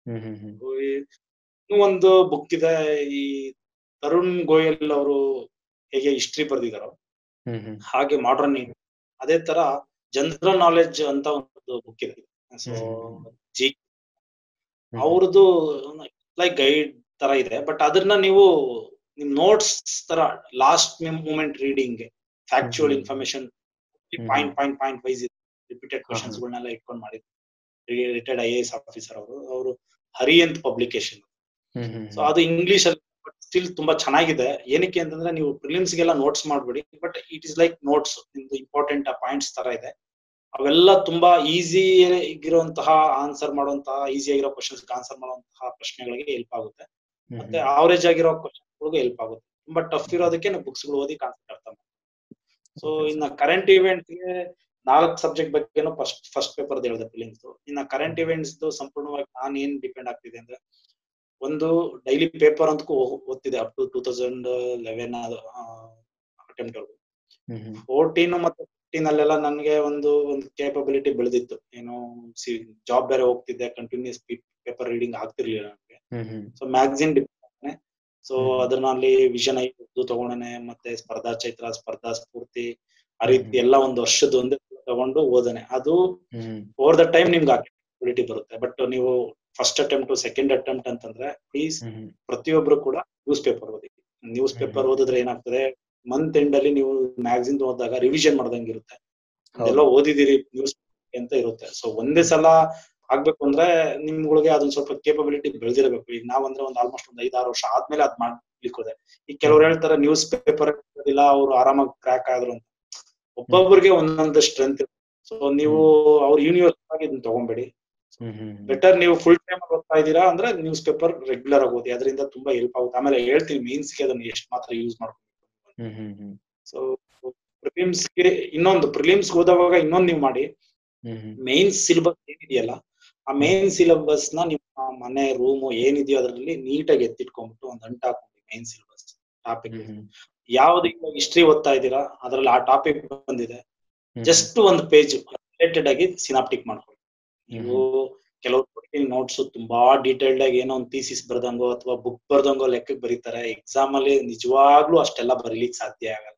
ಇನ್ನೂ ಒಂದು ಬುಕ್ ಇದೆ, ಈ ತರುಣ್ ಗೋಯಲ್ ಅವರು ಹೇಗೆ ಹಿಸ್ಟ್ರಿ ಬರ್ದಿದಾರೋ ಹಾಗೆ ಮಾಡರ್ನ್, ಅದೇ ತರ ಜನರಲ್ ನಾಲೆಡ್ಜ್ ಅಂತ ಒಂದು ಬುಕ್ ಇದೆ. ಸೊ ಜಿ ಅವ್ರದ್ದು ಲೈಕ್ ಗೈಡ್ ತರ ಇದೆ, ಬಟ್ ಅದನ್ನ ನೀವು ನಿಮ್ ನೋಟ್ಸ್ ತರ last moment reading, factual information point point point wise repeated questions ಗಳನ್ನೆಲ್ಲ ಇಟ್ಕೊಂಡು ಮಾಡಿದ್ರು retired I A S officer ಅವರು. ಅವರು ಹರಿ ಅಂತ ಪಬ್ಲಿಕೇಶನ್. ಸೊ ಅದು ಇಂಗ್ಲಿಷ್ ಅಲ್ಲಿ ಸ್ಟಿಲ್ ತುಂಬಾ ಚೆನ್ನಾಗಿದೆ. ಏನಕ್ಕೆ ಅಂತಂದ್ರೆ ನೀವು ಪ್ರಿಲಿಮ್ಸ್ ಗೆಲ್ಲ ನೋಟ್ಸ್ ಮಾಡ್ಬೇಡಿ, but it is like notes, ನಿಮ್ದು ಇಂಪಾರ್ಟೆಂಟ್ ಪಾಯಿಂಟ್ಸ್ ತರ ಇದೆ. ಅವೆಲ್ಲ ತುಂಬಾ ಈಸಿ ಇರುವಂತಹ ಆನ್ಸರ್ ಮಾಡುವಂತಹ, ಈಸಿ ಆಗಿರೋ ಕ್ವಶನ್ಸ್ ಆನ್ಸರ್ ಮಾಡುವಂತಹ ಪ್ರಶ್ನೆಗಳಿಗೆ ಹೆಲ್ಪ್ ಆಗುತ್ತೆ, ಮತ್ತೆ ಅವರೇಜ್ ಆಗಿರೋ ಕ್ವಶನ್ಸ್ಗಳಿಗೂ ಹೆಲ್ಪ್ ಆಗುತ್ತೆ. ತುಂಬಾ ಟಫ್ ಇರೋದಕ್ಕೆ ನಾವು ಬುಕ್ಸ್ ಗಳು ಓದಿ ಕಾನ್ಸೆಪ್ಟ್ ಅರ್ಥ ಮಾಡ್ತೀವಿ. ಸೊ ಇನ್ನ ಕರೆಂಟ್ ಇವೆಂಟ್ಸ್ ಗೆ ನಾಲ್ಕು ಸಬ್ಜೆಕ್ಟ್ ಬಗ್ಗೆನೂ ಫಸ್ಟ್ ಫಸ್ಟ್ ಪೇಪರ್ ಹೇಳಿದೆ ಪ್ರಿಲಿಮ್ಸ್. ಇನ್ನ ಕರೆಂಟ್ ಇವೆಂಟ್ಸ್ ಸಂಪೂರ್ಣವಾಗಿ ನಾನು ಏನ್ ಡಿಪೆಂಡ್ ಆಗ್ತಿದೆ ಅಂದ್ರೆ, ಒಂದು ಡೈಲಿ ಪೇಪರ್ ಅಂತೂ ಓದ್ತಿದೆ up to two thousand eleven attempt ವರ್ಗು. ಫೋರ್ಟೀನ್ ಮತ್ತೆ ಫಿಫ್ಟೀನ್ ಅಲ್ಲೆಲ್ಲ ನನ್ಗೆ ಒಂದು ಒಂದು ಕೇಪಬಿಲಿಟಿ ಬೆಳೆದಿತ್ತು, ಏನೋ ಜಾಬ್ ಬೇರೆ ಹೋಗ್ತಿದ್ದೆ, ಕಂಟಿನ್ಯೂಸ್ ಪೇಪರ್ ರೀಡಿಂಗ್ ಆಗ್ತಿರ್ಲಿಲ್ಲ ನನಗೆ. So magazine depend. ಸೊ ಅದರಲ್ಲಿ ವಿಷನ್ ಐ ಅದು ತಗೊಂಡನೆ, ಮತ್ತೆ ಸ್ಪರ್ಧಾ ಚೈತ್ರ, ಸ್ಪರ್ಧಾ ಸ್ಫೂರ್ತಿ, ಆ ರೀತಿ ಎಲ್ಲ ಒಂದು ವರ್ಷದ ಒಂದೇ ತಗೊಂಡು ಓದನೆ. ಅದು ಓವರ್ ದ ಟೈಮ್ ನಿಮ್ಗೆ ಅಬಿಲಿಟಿ ಬರುತ್ತೆ. ಬಟ್ ನೀವು ಫಸ್ಟ್ ಅಟೆಂಪ್ಟ್ ಸೆಕೆಂಡ್ ಅಟೆಂಪ್ಟ್ ಅಂತಂದ್ರೆ ಪ್ಲೀಸ್ ಪ್ರತಿಯೊಬ್ರು ಕೂಡ ನ್ಯೂಸ್ ಪೇಪರ್ ಓದಿ. ನ್ಯೂಸ್ ಪೇಪರ್ ಓದಿದ್ರೆ ಏನಾಗ್ತದೆ, ಮಂತ್ ಎಂಡ್ ಅಲ್ಲಿ ನೀವು ಮ್ಯಾಗಝಿನ್ ಓದಿದಾಗ ರಿವಿಷನ್ ಮಾಡ್ದಂಗೆ ಇರುತ್ತೆ. ಎಲ್ಲ ಓದಿದಿರಿ ನ್ಯೂಸ್ ಅಂತ ಇರುತ್ತೆ. ಸೊ ಒಂದೇ ಸಲ ಆಗ್ಬೇಕು ಅಂದ್ರೆ ನಿಮ್ಗಳಿಗೆ ಅದೊಂದ್ ಸ್ವಲ್ಪ ಕೇಪಬಿಲಿಟಿ ಬೆಳೆದಿರಬೇಕು. ಈಗ ನಾವಂದ್ರೆ ಒಂದ್ ಆಲ್ಮೋಸ್ಟ್ ಒಂದ್ ಐದಾರು ವರ್ಷ ಆದ್ಮೇಲೆ ಅದ್ ಮಾಡ್ಲಿಕ್ಕೆ. ಈಗ ಕೆಲವ್ರು ಹೇಳ್ತಾರೆ ನ್ಯೂಸ್ ಪೇಪರ್ ಇಲ್ಲ, ಅವ್ರು ಆರಾಮಾಗಿ ಕ್ರ್ಯಾಕ್ ಆದ್ರು ಅಂತ. ಒಬ್ಬೊಬ್ಬರಿಗೆ ಒಂದೊಂದು ಸ್ಟ್ರೆಂತ್. ಸೊ ನೀವು ಅವ್ರ ಯೂನಿವರ್ಸ್ ಆಗಿ ಇದನ್ನ ತಗೊಂಬೇಡಿ. ಬೆಟರ್ ನೀವು ಫುಲ್ ಟೈಮ್ ಓದ್ತಾ ಇದೀರಾ ಅಂದ್ರೆ ನ್ಯೂಸ್ ಪೇಪರ್ ರೆಗ್ಯುಲರ್ ಆಗಿ ಓದಿ, ಅದರಿಂದ ತುಂಬಾ ಹೆಲ್ಪ್ ಆಗುತ್ತೆ. ಆಮೇಲೆ ಹೇಳ್ತೀವಿ ಮೇನ್ಸ್ಗೆ ಅದನ್ನ ಎಷ್ಟು ಮಾತ್ರ ಯೂಸ್ ಮಾಡ್ಬೇಕು. ಸೊ ಪ್ರಿಲಿಮ್ಸ್ಗೆ ಇನ್ನೊಂದು ಪ್ರಿಲಿಮ್ಸ್ ಓದುವಾಗ ಇನ್ನೊಂದು ನೀವು ಮಾಡಿ, ಮೇನ್ ಸಿಲೆಬಸ್ ಏನಿದೆಯಲ್ಲ ಆ ಮೇನ್ ಸಿಲೆಬಸ್ ನ ನಿಮ್ಮ ಮನೆ ರೂಮ್ ಏನಿದೆಯೋ ಅದರಲ್ಲಿ ನೀಟಾಗಿ ಎತ್ತಿಟ್ಕೊಂಡ್ಬಿಟ್ಟು ಒಂದ್ ಅಂಟ ಹಾಕೊಂಡು ಮೇನ್ ಸಿಲೆಬಸ್ ಟಾಪಿಕ್ ಯಾವ್ದು ಹಿಸ್ಟ್ರಿ ಓದ್ತಾ ಇದ್ದೀರಾ ಅದ್ರಲ್ಲಿ ಆ ಟಾಪಿಕ್ ಬಂದಿದೆ, ಜಸ್ಟ್ ಒಂದು ಪೇಜ್ ರಿಲೇಟೆಡ್ ಆಗಿ ಸಿನಾಪ್ಟಿಕ್ ಮಾಡ್ಕೊಳ್ಳಿ. ನೀವು ಕೆಲವು ನೋಟ್ಸ್ ತುಂಬಾ ಡೀಟೇಲ್ಡ್ ಆಗಿ ಏನೋ ಒಂದು ಥೀಸಿಸ್ ಬರ್ದಂಗೋ ಅಥವಾ ಬುಕ್ ಬರ್ದಂಗೋ ಲೆಕ್ಕಕ್ಕೆ ಬರೀತಾರೆ. ಎಕ್ಸಾಮ್ ಅಲ್ಲಿ ನಿಜವಾಗ್ಲೂ ಅಷ್ಟೆಲ್ಲ ಬರೀಲಿಕ್ಕೆ ಸಾಧ್ಯ ಆಗಲ್ಲ.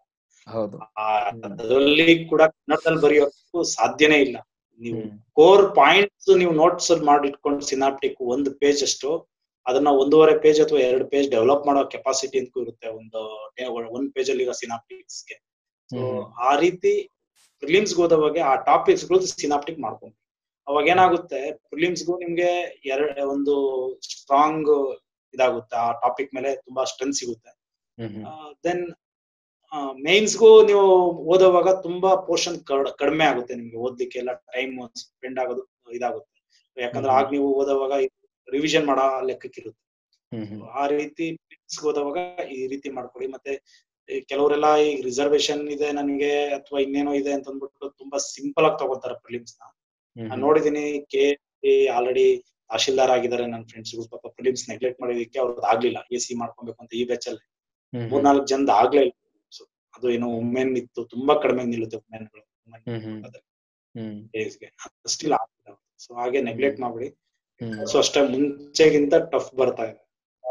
ಅದರಲ್ಲಿ ಕೂಡ ಕನ್ನಡದಲ್ಲಿ ಬರೆಯೋಕ್ಕೂ ಸಾಧ್ಯನೇ ಇಲ್ಲ. ನೀವು ಕೋರ್ ಪಾಯಿಂಟ್ಸ್ ನೀವು ನೋಟ್ಸ್ ಅಲ್ಲಿ ಮಾಡಿಟ್ಕೊಂಡು ಸಿನಾಪ್ಟಿಕ್ ಒಂದು ಪೇಜ್ ಅಷ್ಟು ಅದನ್ನ ಒಂದೂವರೆ ಪೇಜ್ ಅಥವಾ ಎರಡು ಪೇಜ್ ಡೆವಲಪ್ ಮಾಡೋ ಕೆಪಾಸಿಟಿ ಅಂತ ಇರುತ್ತೆ ಒಂದು ಒಂದ್ ಪೇಜ್ ಅಲ್ಲಿ ಇರೋ ಸಿನಾಪ್ಟಿಕ್ಸ್ಗೆ. ಸೊ ಆ ರೀತಿ ಪ್ರಿಲಿಮ್ಸ್ಗೆ ಹೋದವಾಗ ಆ ಟಾಪಿಕ್ಸ್ ಗಳು ಸಿನಾಪ್ಟಿಕ್ ಮಾಡ್ಕೊಂಡು ಅವಾಗ ಏನಾಗುತ್ತೆ, ಪ್ರಿಲಿಮ್ಸ್ಗೂ ನಿಮ್ಗೆ ಎರಡ್ ಒಂದು ಸ್ಟ್ರಾಂಗ್ ಇದಾಗುತ್ತೆ, ಆ ಟಾಪಿಕ್ ಮೇಲೆ ತುಂಬಾ ಸ್ಟ್ರೆಂತ್ ಸಿಗುತ್ತೆ. ದೆನ್ ಮೇನ್ಸ್ಗೂ ನೀವು ಓದೋವಾಗ ತುಂಬಾ ಪೋರ್ಷನ್ ಕಡಿಮೆ ಆಗುತ್ತೆ, ನಿಮ್ಗೆ ಓದ್ಲಿಕ್ಕೆ ಎಲ್ಲ ಟೈಮ್ ಸ್ಪೆಂಡ್ ಆಗೋದು ಇದಾಗುತ್ತೆ. ಯಾಕಂದ್ರೆ ಆಗ ನೀವು ಓದೋವಾಗ ರಿವಿಷನ್ ಮಾಡೋ ಲೆಕ್ಕಕ್ಕಿರುತ್ತೆ. ಆ ರೀತಿ ಪ್ರಿಲಿಮ್ಸ್ಗೆ ಓದೋವಾಗ ಈ ರೀತಿ ಮಾಡ್ಕೊಳ್ಳಿ. ಮತ್ತೆ ಕೆಲವರೆಲ್ಲ ಈ ರಿಸರ್ವೇಶನ್ ಇದೆ ನನ್ಗೆ ಅಥವಾ ಇನ್ನೇನೋ ಇದೆ ಅಂತ ಅಂದ್ಬಿಟ್ಟು ತುಂಬಾ ಸಿಂಪಲ್ ಆಗಿ ತಗೋತಾರೆ ಪ್ರಿಲಿಮ್ಸ್ ನ. ನಾನ್ ನೋಡಿದೀನಿ, ಕೆ ಆಲ್ರೆಡಿ ತಹಶೀಲ್ದಾರ್ ಆಗಿದ್ದಾರೆ ನನ್ನ ಫ್ರೆಂಡ್ಸ್ ಗಳು. ಪಾಪ ಪ್ರಿಲಿಮ್ಸ್ ನೆಗ್ಲೆಕ್ಟ್ ಮಾಡೋದಕ್ಕೆ ಅವ್ರದ್ದು ಆಗ್ಲಿಲ್ಲ, ಎ ಸಿ ಮಾಡ್ಕೊಬೇಕು ಅಂತ ಈ ಬ್ಯಾಚ್ ಅಲ್ಲಿ ಮೂರ್ನಾಲ್ಕು ಜನದ ಆಗ್ಲೇ ಇಲ್ಲ. ಅದು ಏನೋ ವುಮೆನ್ ಇತ್ತು, ತುಂಬಾ ಕಡಿಮೆ ನಿಲ್ಲುತ್ತೆ ವುಮೆನ್ಗಳು ಸ್ಟಿಲ್ ಆಗ್ತಿಲ್ಲ. ಸೊ ಹಾಗೆ ನೆಗ್ಲೆಕ್ಟ್ ಮಾಡ್ಬಿಡಿ. ಸೊ ಅಷ್ಟೇ ಮುಂಚೆಗಿಂತ ಟಫ್ ಬರ್ತಾ ಇದೆ,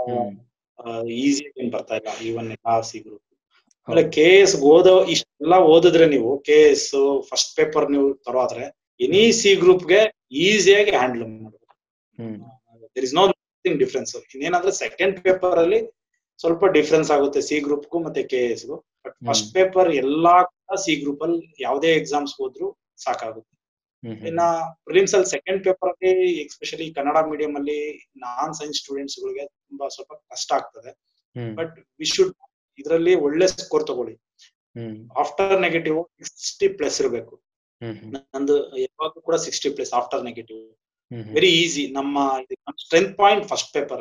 ಈಸಿ ಏನ್ ಬರ್ತಾ ಇಲ್ಲ ಈವನ್ ಎಲ್ಲ ಸಿ ಗ್ರೂಪ್. ಆಮೇಲೆ ಕೆ ಎಸ್ ಓದೋ ಇಷ್ಟೆಲ್ಲ ಓದಿದ್ರೆ ನೀವು ಕೆ ಎಸ್ ಫಸ್ಟ್ ಪೇಪರ್ ನೀವು ತರೋದ್ರೆ ಎನಿ ಸಿ ಗ್ರೂಪ್ಗೆ ಈಸಿಯಾಗಿ ಹ್ಯಾಂಡಲ್ ಮಾಡಬಹುದು. There is no nothing difference. ಇನ್ನೇನಂದ್ರೆ ಸೆಕೆಂಡ್ ಪೇಪರ್ ಅಲ್ಲಿ ಸ್ವಲ್ಪ ಡಿಫ್ರೆನ್ಸ್ ಆಗುತ್ತೆ ಸಿ ಗ್ರೂಪ್ಗೂ ಮತ್ತೆ ಕೆ ಎಸ್ಗೂ. ಬಟ್ ಫಸ್ಟ್ ಪೇಪರ್ ಎಲ್ಲಾ ಸಿ ಗ್ರೂಪ್ ಅಲ್ಲಿ ಯಾವುದೇ ಎಕ್ಸಾಮ್ಸ್ ಹೋದ್ರು ಸಾಕಾಗುತ್ತೆ. ಇನ್ನ ಪ್ರಿಲಿಮ್ಸ್ ಅಲ್ಲಿ ಸೆಕೆಂಡ್ ಪೇಪರ್ ಅಲ್ಲಿ ಎಸ್ಪೆಷಲಿ ಕನ್ನಡ ಮೀಡಿಯಂ ಅಲ್ಲಿ ನಾನ್ ಸೈನ್ಸ್ ಸ್ಟೂಡೆಂಟ್ಸ್ ಗಳಿಗೆ ತುಂಬಾ ಸ್ವಲ್ಪ ಕಷ್ಟ ಆಗ್ತದೆ. ಬಟ್ ವಿ ಶುಡ್ ಇದರಲ್ಲಿ ಒಳ್ಳೆ ಸ್ಕೋರ್ ತಗೊಳ್ಳಿ. ಆಫ್ಟರ್ ನೆಗೆಟಿವ್ ಸಿಕ್ಸ್ಟಿ ಪ್ಲಸ್ ಇರಬೇಕು. ನಂದು ಯಾವಾಗೂ ಕೂಡ sixty plus after negative very easy. ನಮ್ಮ strength point first paper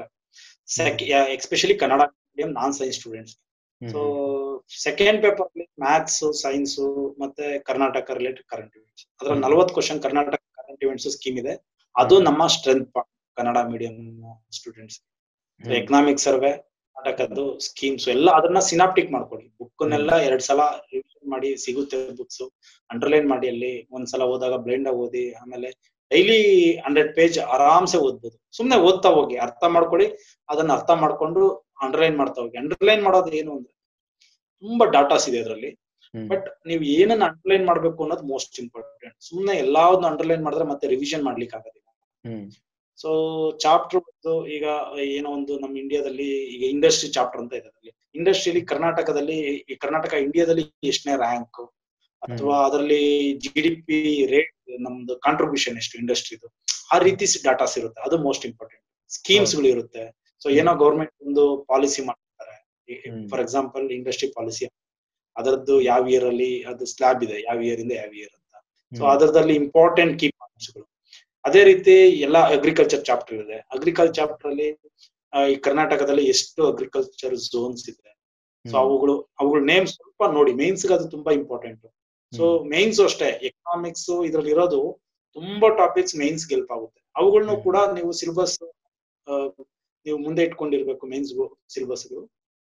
especially Kannada medium non science students. So second paper ಅಲ್ಲಿ ಮ್ಯಾಥ್ಸ್, ಸೈನ್ಸ್ ಮತ್ತೆ ಕರ್ನಾಟಕ ರಿಲೇಟೆಡ್ ಕರೆಂಟ್ ಇವೆಂಟ್ಸ್, ಅದ್ರಲ್ಲಿ ನಲ್ವತ್ತು question Karnataka current events scheme ಇದೆ. ಅದು ನಮ್ಮ strength point Kannada medium students. Economic survey, ಕರ್ನಾಟಕದ್ದು schemes ಎಲ್ಲ ಅದನ್ನ ಸಿನಾಪ್ಟಿಕ್ ಮಾಡ್ಕೊಳ್ಳಿ. ಬುಕ್ನೆಲ್ಲ ಎರಡ್ ಸಲ ರಿವಿಷನ್ ಮಾಡಿ, ಸಿಗುತ್ತೆ ಬುಕ್ಸ್, ಅಂಡರ್ಲೈನ್ ಮಾಡಿ. ಅಲ್ಲಿ ಒಂದ್ಸಲ ಓದಾಗ ಬ್ಲೈಂಡ್ ಆಗಿ ಓದಿ, ಆಮೇಲೆ ಡೈಲಿ ಹಂಡ್ರೆಡ್ ಪೇಜ್ ಆರಾಮ್ಸೆ ಓದ್ಬೋದು. ಸುಮ್ನೆ ಓದ್ತಾ ಹೋಗಿ, ಅರ್ಥ ಮಾಡ್ಕೊಳ್ಳಿ, ಅದನ್ನ ಅರ್ಥ ಮಾಡ್ಕೊಂಡು ಅಂಡರ್ಲೈನ್ ಮಾಡ್ತಾ ಹೋಗಿ. ಅಂಡರ್ಲೈನ್ ಮಾಡೋದು ಏನು ಅಂದ್ರೆ ತುಂಬಾ ಡಾಟಾಸ್ ಇದೆ ಅದರಲ್ಲಿ, ಬಟ್ ನೀವು ಏನನ್ನ ಅಂಡರ್ಲೈನ್ ಮಾಡ್ಬೇಕು ಅನ್ನೋದು ಮೋಸ್ಟ್ ಇಂಪಾರ್ಟೆಂಟ್. ಸುಮ್ನೆ ಎಲ್ಲಾವ್ದನ್ನ ಅಂಡರ್ಲೈನ್ ಮಾಡಿದ್ರೆ ಮತ್ತೆ ರಿವಿಷನ್ ಮಾಡ್ಲಿಕ್ಕೆ ಆಗೋದಿಲ್ಲ. ಸೊ ಚಾಪ್ಟರ್ ಈಗ ಏನೋ ಒಂದು ನಮ್ಮ ಇಂಡಿಯಾದಲ್ಲಿ ಈಗ ಇಂಡಸ್ಟ್ರಿ ಚಾಪ್ಟರ್ ಅಂತ ಇದೆ. ಅದರಲ್ಲಿ ಇಂಡಸ್ಟ್ರಿಯಲ್ಲಿ ಕರ್ನಾಟಕದಲ್ಲಿ ಕರ್ನಾಟಕ ಇಂಡಿಯಾದಲ್ಲಿ ಎಷ್ಟನೇ ರ್ಯಾಂಕ್ ಅಥವಾ ಅದರಲ್ಲಿ ಜಿ ಡಿ ಪಿ ರೇಟ್, ನಮ್ದು ಕಾಂಟ್ರಿಬ್ಯೂಷನ್ ಎಷ್ಟು ಇಂಡಸ್ಟ್ರಿದು, ಆ ರೀತಿ ಡಾಟಾಸ್ ಇರುತ್ತೆ. ಅದು ಮೋಸ್ಟ್ ಇಂಪಾರ್ಟೆಂಟ್. ಸ್ಕೀಮ್ಸ್ ಗಳು ಇರುತ್ತೆ. ಸೊ ಏನೋ ಗೌರ್ಮೆಂಟ್ ಒಂದು ಪಾಲಿಸಿ ಮಾಡ್ತಾರೆ, ಫಾರ್ ಎಕ್ಸಾಂಪಲ್ ಇಂಡಸ್ಟ್ರಿ ಪಾಲಿಸಿ, ಅದರದ್ದು ಯಾವ ಇಯರ್ ಅಲ್ಲಿ ಅದು ಸ್ಲ್ಯಾಬ್ ಇದೆ, ಯಾವ ಇಯರ್ ಇಂದ ಯಾವ ಇಯರ್ ಅಂತ. ಸೊ ಅದರದಲ್ಲಿ ಇಂಪಾರ್ಟೆಂಟ್ ಕೀ ಪಾಯಿಂಟ್ಸ್ ಗಳು. ಅದೇ ರೀತಿ ಎಲ್ಲ ಅಗ್ರಿಕಲ್ಚರ್ ಚಾಪ್ಟರ್ ಇದೆ. ಅಗ್ರಿಕಲ್ಚರ್ ಚಾಪ್ಟರ್ ಅಲ್ಲಿ ಈ ಕರ್ನಾಟಕದಲ್ಲಿ ಎಷ್ಟು ಅಗ್ರಿಕಲ್ಚರ್ ಝೋನ್ಸ್ ಇದೆ, ಸೊ ಅವುಗಳು ಅವುಗಳ ನೇಮ್ ಸ್ವಲ್ಪ ನೋಡಿ. ಮೇನ್ಸ್ ಅದು ತುಂಬಾ ಇಂಪಾರ್ಟೆಂಟ್. ಸೊ ಮೇನ್ಸ್ ಅಷ್ಟೇ, ಎಕನಾಮಿಕ್ಸ್ ಇದ್ರಲ್ಲಿ ಇರೋದು ತುಂಬಾ ಟಾಪಿಕ್ಸ್ ಮೇನ್ಸ್ ಗೆಲ್ಪ್ ಆಗುತ್ತೆ. ಅವುಗಳನ್ನು ಕೂಡ ನೀವು ಸಿಲೆಬಸ್ ನೀವು ಮುಂದೆ ಇಟ್ಕೊಂಡಿರ್ಬೇಕು. ಮೇನ್ಸ್ ಸಿಲೆಬಸ್ಗಳು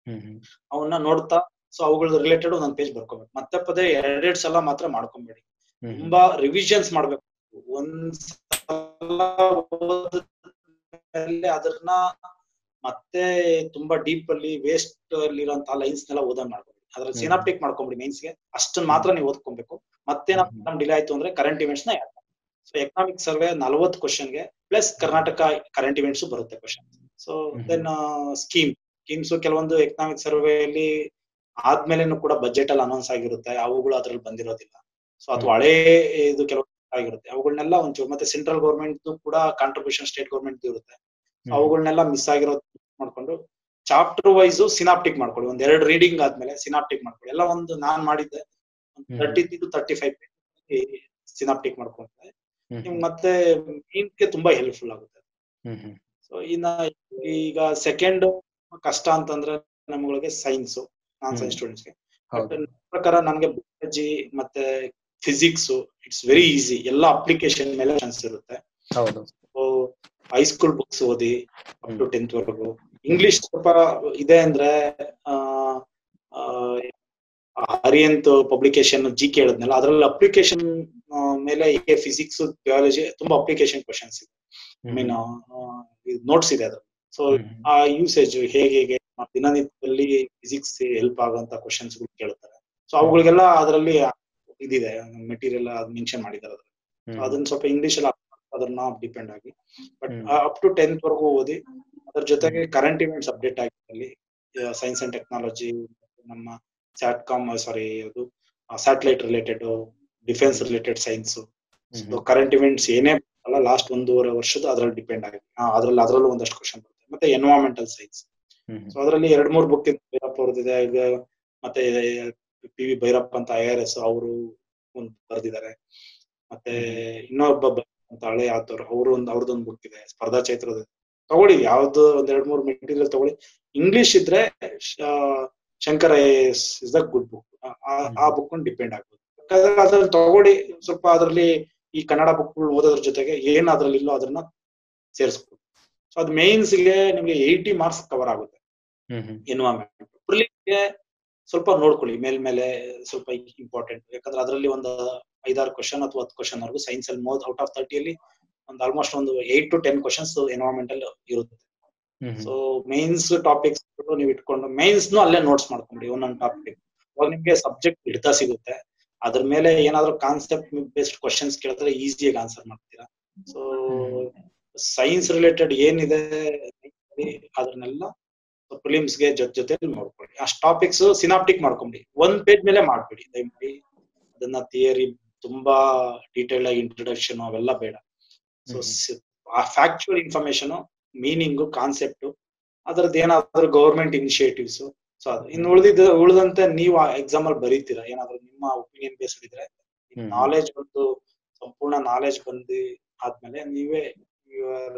ಅವನ್ನ ನೋಡ್ತಾ, ಸೊ ಅವುಗಳ ರಿಲೇಟೆಡ್ ಒಂದೊಂದು ಪೇಜ್ ಬರ್ಕೋಬೇಕು. ಮತ್ತೆ ಪದೇ ಎರಡೆರಡು ಸಲ ಮಾತ್ರ ಮಾಡ್ಕೊಂಬೇಡಿ, ತುಂಬಾ ರಿವಿಷನ್ಸ್ ಮಾಡ್ಬೇಕು. ಒಂದ್ಸಲ ಅದನ್ನ ಮತ್ತೆ ತುಂಬಾ ಡೀಪ್ ಅಲ್ಲಿ ವೇಸ್ಟ್ ಅಲ್ಲಿ ಇರುವಂತಹ ಲೈನ್ಸ್ ನೆಲ್ಲ ಓದನ್ ಮಾಡ್ಕೊಡಿ. ಅದ್ರಲ್ಲಿ ಹ್ಮ್. ಸಿನಾಪ್ಟಿಕ್ ಮಾಡ್ಕೊಂಬಿಡಿ ಮೈನ್ಸ್ಗೆ, ಅಷ್ಟನ್ನ ಮಾತ್ರ ನೀವು ಓದ್ಕೊಬೇಕು. ಮತ್ತೆ ಹ್ಮ್. ನಮ್ ಡಿಲೇ ಆಯ್ತು ಅಂದ್ರೆ ಕರೆಂಟ್ ಇವೆಂಟ್ಸ್ ನ ಸೊ ಎಕನಾಮಿಕ್ ಸರ್ವೆ ನಲವತ್ತು ಕ್ವಶನ್ಗೆ ಪ್ಲಸ್ ಕರ್ನಾಟಕ ಕರೆಂಟ್ ಇವೆಂಟ್ಸ್ ಬರುತ್ತೆ question. So hmm. Then scheme schemes ಕೆಲವೊಂದು ಎಕನಾಮಿಕ್ ಸರ್ವೆಯಲ್ಲಿ ಆದ್ಮೇಲೆನೂ ಕೂಡ ಬಜೆಟ್ ಅಲ್ಲಿ ಅನೌನ್ಸ್ ಆಗಿರುತ್ತೆ, ಅವುಗಳು ಅದ್ರಲ್ಲಿ ಬಂದಿರೋದಿಲ್ಲ. ಸೊ ಅಥವಾ ಹ್ಮ್. ಹಳೇ ಇದು ಕೆಲವು ಆಗಿರುತ್ತೆ, ಅವುಗಳನ್ನೆಲ್ಲ ಒಂಚೂರು ಮತ್ತೆ ಸೆಂಟ್ರಲ್ ಗೌರ್ಮೆಂಟ್ ಕೂಡ ಕಾಂಟ್ರಿಬ್ಯೂಷನ್ ಸ್ಟೇಟ್ ಗೌರ್ಮೆಂಟ್ ಇರುತ್ತೆ. So hmm. ಅವುಗಳನ್ನೆಲ್ಲ ಮಿಸ್ ಆಗಿರೋದು ಮಾಡ್ಕೊಂಡು ಚಾಪ್ಟರ್ ವೈಸ್ ಸಿನಾಪ್ಟಿಕ್ ಮಾಡ್ಕೊಳ್ಳಿ. ಒಂದ್ ಎರಡು ರೀಡಿಂಗ್ ಆದ್ಮೇಲೆ ಸಿನಾಪ್ಟಿಕ್ ಮಾಡ್ಕೊಳ್ಳಿ. ಎಲ್ಲ ಒಂದು ನಾನ್ ಮಾಡಿದ್ದೆ hmm. Thirty two thirty five synoptic ಮಾಡ್ಕೊಂಡ್ರೆ ಹ್ಮ್. ನಿಮ್ಗೆ ಮತ್ತೆ ಮೀನ್ಗೆ ತುಂಬಾ ಹೆಲ್ಪ್ಫುಲ್ ಆಗುತ್ತೆ. ಹ್ಮ್. ಹ್ಮ್. ಸೊ ಇನ್ನ ಈಗ ಸೆಕೆಂಡ್ ಕಷ್ಟ ಅಂತಂದ್ರೆ ನಮ್ಗಳಿಗೆ ಸೈನ್ಸ್, ನಾನ್ ಸೈನ್ಸ್ ಸ್ಟೂಡೆಂಟ್ಸ್ಗೆ. ಬಟ್ ಹೌದು. ನನ್ನ ಪ್ರಕಾರ ನನ್ಗೆ ಬಯಾಲಜಿ ಮತ್ತೆ ಫಿಸಿಕ್ಸ್ ಇಟ್ಸ್ ವೆರಿ ಈಸಿ, ಎಲ್ಲ ಅಪ್ಲಿಕೇಶನ್ ಮೇಲೆ ಚಾನ್ಸ್ ಇರುತ್ತೆ. ಹೌದು. ಸೊ ಹೈಸ್ಕೂಲ್ ಬುಕ್ಸ್ ಓದಿ ಅಪ್ ಟು ಟೆಂತ್ ವರೆಗೂ. ಇಂಗ್ಲಿಷ್ ಸ್ವಲ್ಪ ಇದೆ ಅಂದ್ರೆ ಹರಿಯಂತ್ ಪಬ್ಲಿಕೇಶನ್ ಜಿ ಕೆ ಹೇಳಿದ್ನಲ್ಲ, ಅದ್ರಲ್ಲಿ ಅಪ್ಲಿಕೇಶನ್ ಮೇಲೆ ಫಿಸಿಕ್ಸ್ ಬಯಾಲಜಿ ತುಂಬಾ ಅಪ್ಲಿಕೇಶನ್ ಕ್ವಶನ್ಸ್ ಇದೆ. ಐ ಮೀನ್ ನೋಟ್ಸ್ ಇದೆ ಅದ್ರ. ಸೊ ಆ ಯೂಸೇಜ್ ಹೇಗೆ ಹೇಗೆ ದಿನನಿತ್ಯದಲ್ಲಿ ಫಿಸಿಕ್ಸ್ ಹೆಲ್ಪ್ ಆಗುವಂತ ಕ್ವಶನ್ಸ್ ಕೇಳ್ತಾರೆ. ಸೊ ಅವುಗಳಿಗೆಲ್ಲ ಅದರಲ್ಲಿ ಇದಿದೆ ಮೆಟೀರಿಯಲ್ ಮೆನ್ಷನ್ ಮಾಡಿದ್ದಾರೆ ಅದ್ರಲ್ಲಿ. ಸೊ ಅದನ್ನ ಸ್ವಲ್ಪ ಇಂಗ್ಲಿಷ್ ಅಲ್ಲಿ ಅದನ್ನ ಡಿಪೆಂಡ್ ಆಗಿ ಬಟ್ ಅಪ್ ಟು ಟೆಂತ್ ವರೆಗೂ ಓದಿ. ಅದ್ರ ಜೊತೆಗೆ ಕರೆಂಟ್ ಇವೆಂಟ್ಸ್ ಅಪ್ಡೇಟ್ ಆಗಿದ್ದಲ್ಲಿ ಸೈನ್ಸ್ ಅಂಡ್ ಟೆಕ್ನಾಲಜಿ, ನಮ್ಮ ಸ್ಯಾಟ್ಕಾಮ್ ಸಾರಿ ಅದು satellite related, defence related science, current events ಏನೇ ಅಲ್ಲ ಲಾಸ್ಟ್ ಒಂದೂವರೆ ವರ್ಷದ ಅದ್ರಲ್ಲಿ ಡಿಪೆಂಡ್ ಆಗಿದೆ. ಅದ್ರಲ್ಲಿ ಅದ್ರಲ್ಲೂ ಒಂದಷ್ಟು ಕ್ವಶನ್ ಬರುತ್ತೆ. ಮತ್ತೆ ಎನ್ವೈರನ್ಮೆಂಟಲ್ ಸೈನ್ಸ್, ಸೊ ಅದರಲ್ಲಿ ಎರಡ್ ಮೂರ್ ಬುಕ್ ಭೈರಪ್ಪ ಅವ್ರದ್ದಿದೆ. ಈಗ ಮತ್ತೆ ಪಿ ವಿ ಭೈರಪ್ಪ ಅಂತ ಐ ಆರ್ ಎಸ್ ಅವರು ಒಂದು ಬರೆದಿದ್ದಾರೆ. ಮತ್ತೆ ಇನ್ನೊಬ್ಬ ಅಂತ ಹಳೆ ಆತವ್ರು ಅವರು ಒಂದು ಅವ್ರದ್ದೊಂದು ಬುಕ್ ಇದೆ, ಸ್ಪರ್ಧಾ ಚೈತ್ರದ. ತಗೊಳ್ಳಿ ಯಾವ್ದು ಒಂದ್ ಎರಡ್ ಮೂರ್ ಮೆಟೀರಿಯಲ್ ತಗೊಳ್ಳಿ. ಇಂಗ್ಲಿಷ್ ಇದ್ರೆ Shankar I A S is the good book. ಆ ಬುಕ್ ಡಿಪೆಂಡ್ ಆಗ್ಬೋದು. ಅದ್ರಲ್ಲಿ ತಗೊಳ್ಳಿ ಸ್ವಲ್ಪ. ಅದರಲ್ಲಿ ಈ ಕನ್ನಡ ಬುಕ್ ಓದೋದ್ರ ಜೊತೆಗೆ ಏನ್ ಅದ್ರಲ್ಲಿ ಇಲ್ಲೋ ಅದನ್ನ ಸೇರಿಸ್ಬೋದು. ಸೊ ಅದು ಮೇನ್ಸ್ಗೆ ನಿಮ್ಗೆ ಏಯ್ಟಿ ಮಾರ್ಕ್ಸ್ ಕವರ್ ಆಗುತ್ತೆ. ಎನ್ವೈರನ್ಮೆಂಟ್ ಪ್ರಿಲಿಮ್ಗೆ ಸ್ವಲ್ಪ ನೋಡ್ಕೊಳ್ಳಿ ಮೇಲ್ಮೇಲೆ ಸ್ವಲ್ಪ ಇಂಪಾರ್ಟೆಂಟ್. ಯಾಕಂದ್ರೆ ಅದರಲ್ಲಿ ಒಂದು ಐದಾರು ಕ್ವಶನ್ ಅಥವಾ ಹತ್ತು ಕ್ವಶನ್ ವರೆಗೂ ಸೈನ್ಸ್ ಅಲ್ಲಿ ಮೋದ್ ಔಟ್ ಆಫ್ ತರ್ಟಿಯಲ್ಲಿ ಒಂದು ಆಲ್ಮೋಸ್ಟ್ ಒಂದು eight to ten questions environmental ಇರುತ್ತೆ. ಸೊ ಮೈನ್ಸ್ ಟಾಪಿಕ್ಸ್ ನೀವು ಇಟ್ಕೊಂಡು ಮೈನ್ಸ್ ಅಲ್ಲೇ ನೋಟ್ಸ್ ಮಾಡ್ಕೊಂಡ್ರಿ ಒಂದೊಂದು ಟಾಪಿಕ್. ಅವಾಗ ನಿಮ್ಗೆ ಸಬ್ಜೆಕ್ಟ್ ಹಿಡಿತಾ ಸಿಗುತ್ತೆ. ಅದ್ರ ಮೇಲೆ ಏನಾದ್ರು ಕಾನ್ಸೆಪ್ಟ್ ಬೇಸ್ಡ್ ಕ್ವಶನ್ಸ್ ಕೇಳಿದ್ರೆ ಈಸಿಯಾಗಿ ಆನ್ಸರ್ ಮಾಡ್ತೀರಾ. ಸೊ ಸೈನ್ಸ್ ರಿಲೇಟೆಡ್ ಏನಿದೆ ಅದನ್ನೆಲ್ಲ ಪ್ರಿಲಿಮ್ಸ್ಗೆ ಜೊತೆ ಜೊತೆ ನೋಡ್ಕೊಳ್ಳಿ. ಅಷ್ಟು ಟಾಪಿಕ್ಸ್ ಸಿನಾಪ್ಟಿಕ್ ಮಾಡ್ಕೊಂಬಿಡಿ. ಒಂದ್ ಪೇಜ್ ಮೇಲೆ ಮಾಡ್ಬಿಡಿ ದಯಮಾಡಿ. ಅದನ್ನ ಥಿಯರಿ ತುಂಬಾ ಡೀಟೇಲ್ ಆಗಿ ಇಂಟ್ರೊಡಕ್ಷನ್ ಅವೆಲ್ಲ ಬೇಡ. ಸೊ ಆ ಫ್ಯಾಕ್ಚುಯಲ್ ಇನ್ಫಾರ್ಮೇಶನ್, ಮೀನಿಂಗು, ಕಾನ್ಸೆಪ್ಟ್, ಅದ್ರದ್ದು ಏನಾದ್ರು ಗವರ್ಮೆಂಟ್ ಇನಿಷಿಯೇಟಿವ್ಸ್. ಸೊ ಅದು ಇನ್ನು ಉಳಿದಿದ್ದ ಉಳಿದಂತೆ ನೀವು ಎಕ್ಸಾಮ್ ಅಲ್ಲಿ ಬರೀತೀರಾ ಏನಾದ್ರು ನಿಮ್ಮ ಒಪಿನಿಯನ್ ಬೇಸ್ಡ್ ಇದ್ರೆ. ನಾಲೆಜ್ ಬಂದು ಸಂಪೂರ್ಣ ನಾಲೆಜ್ ಬಂದು ಆದ್ಮೇಲೆ ನೀವೇ your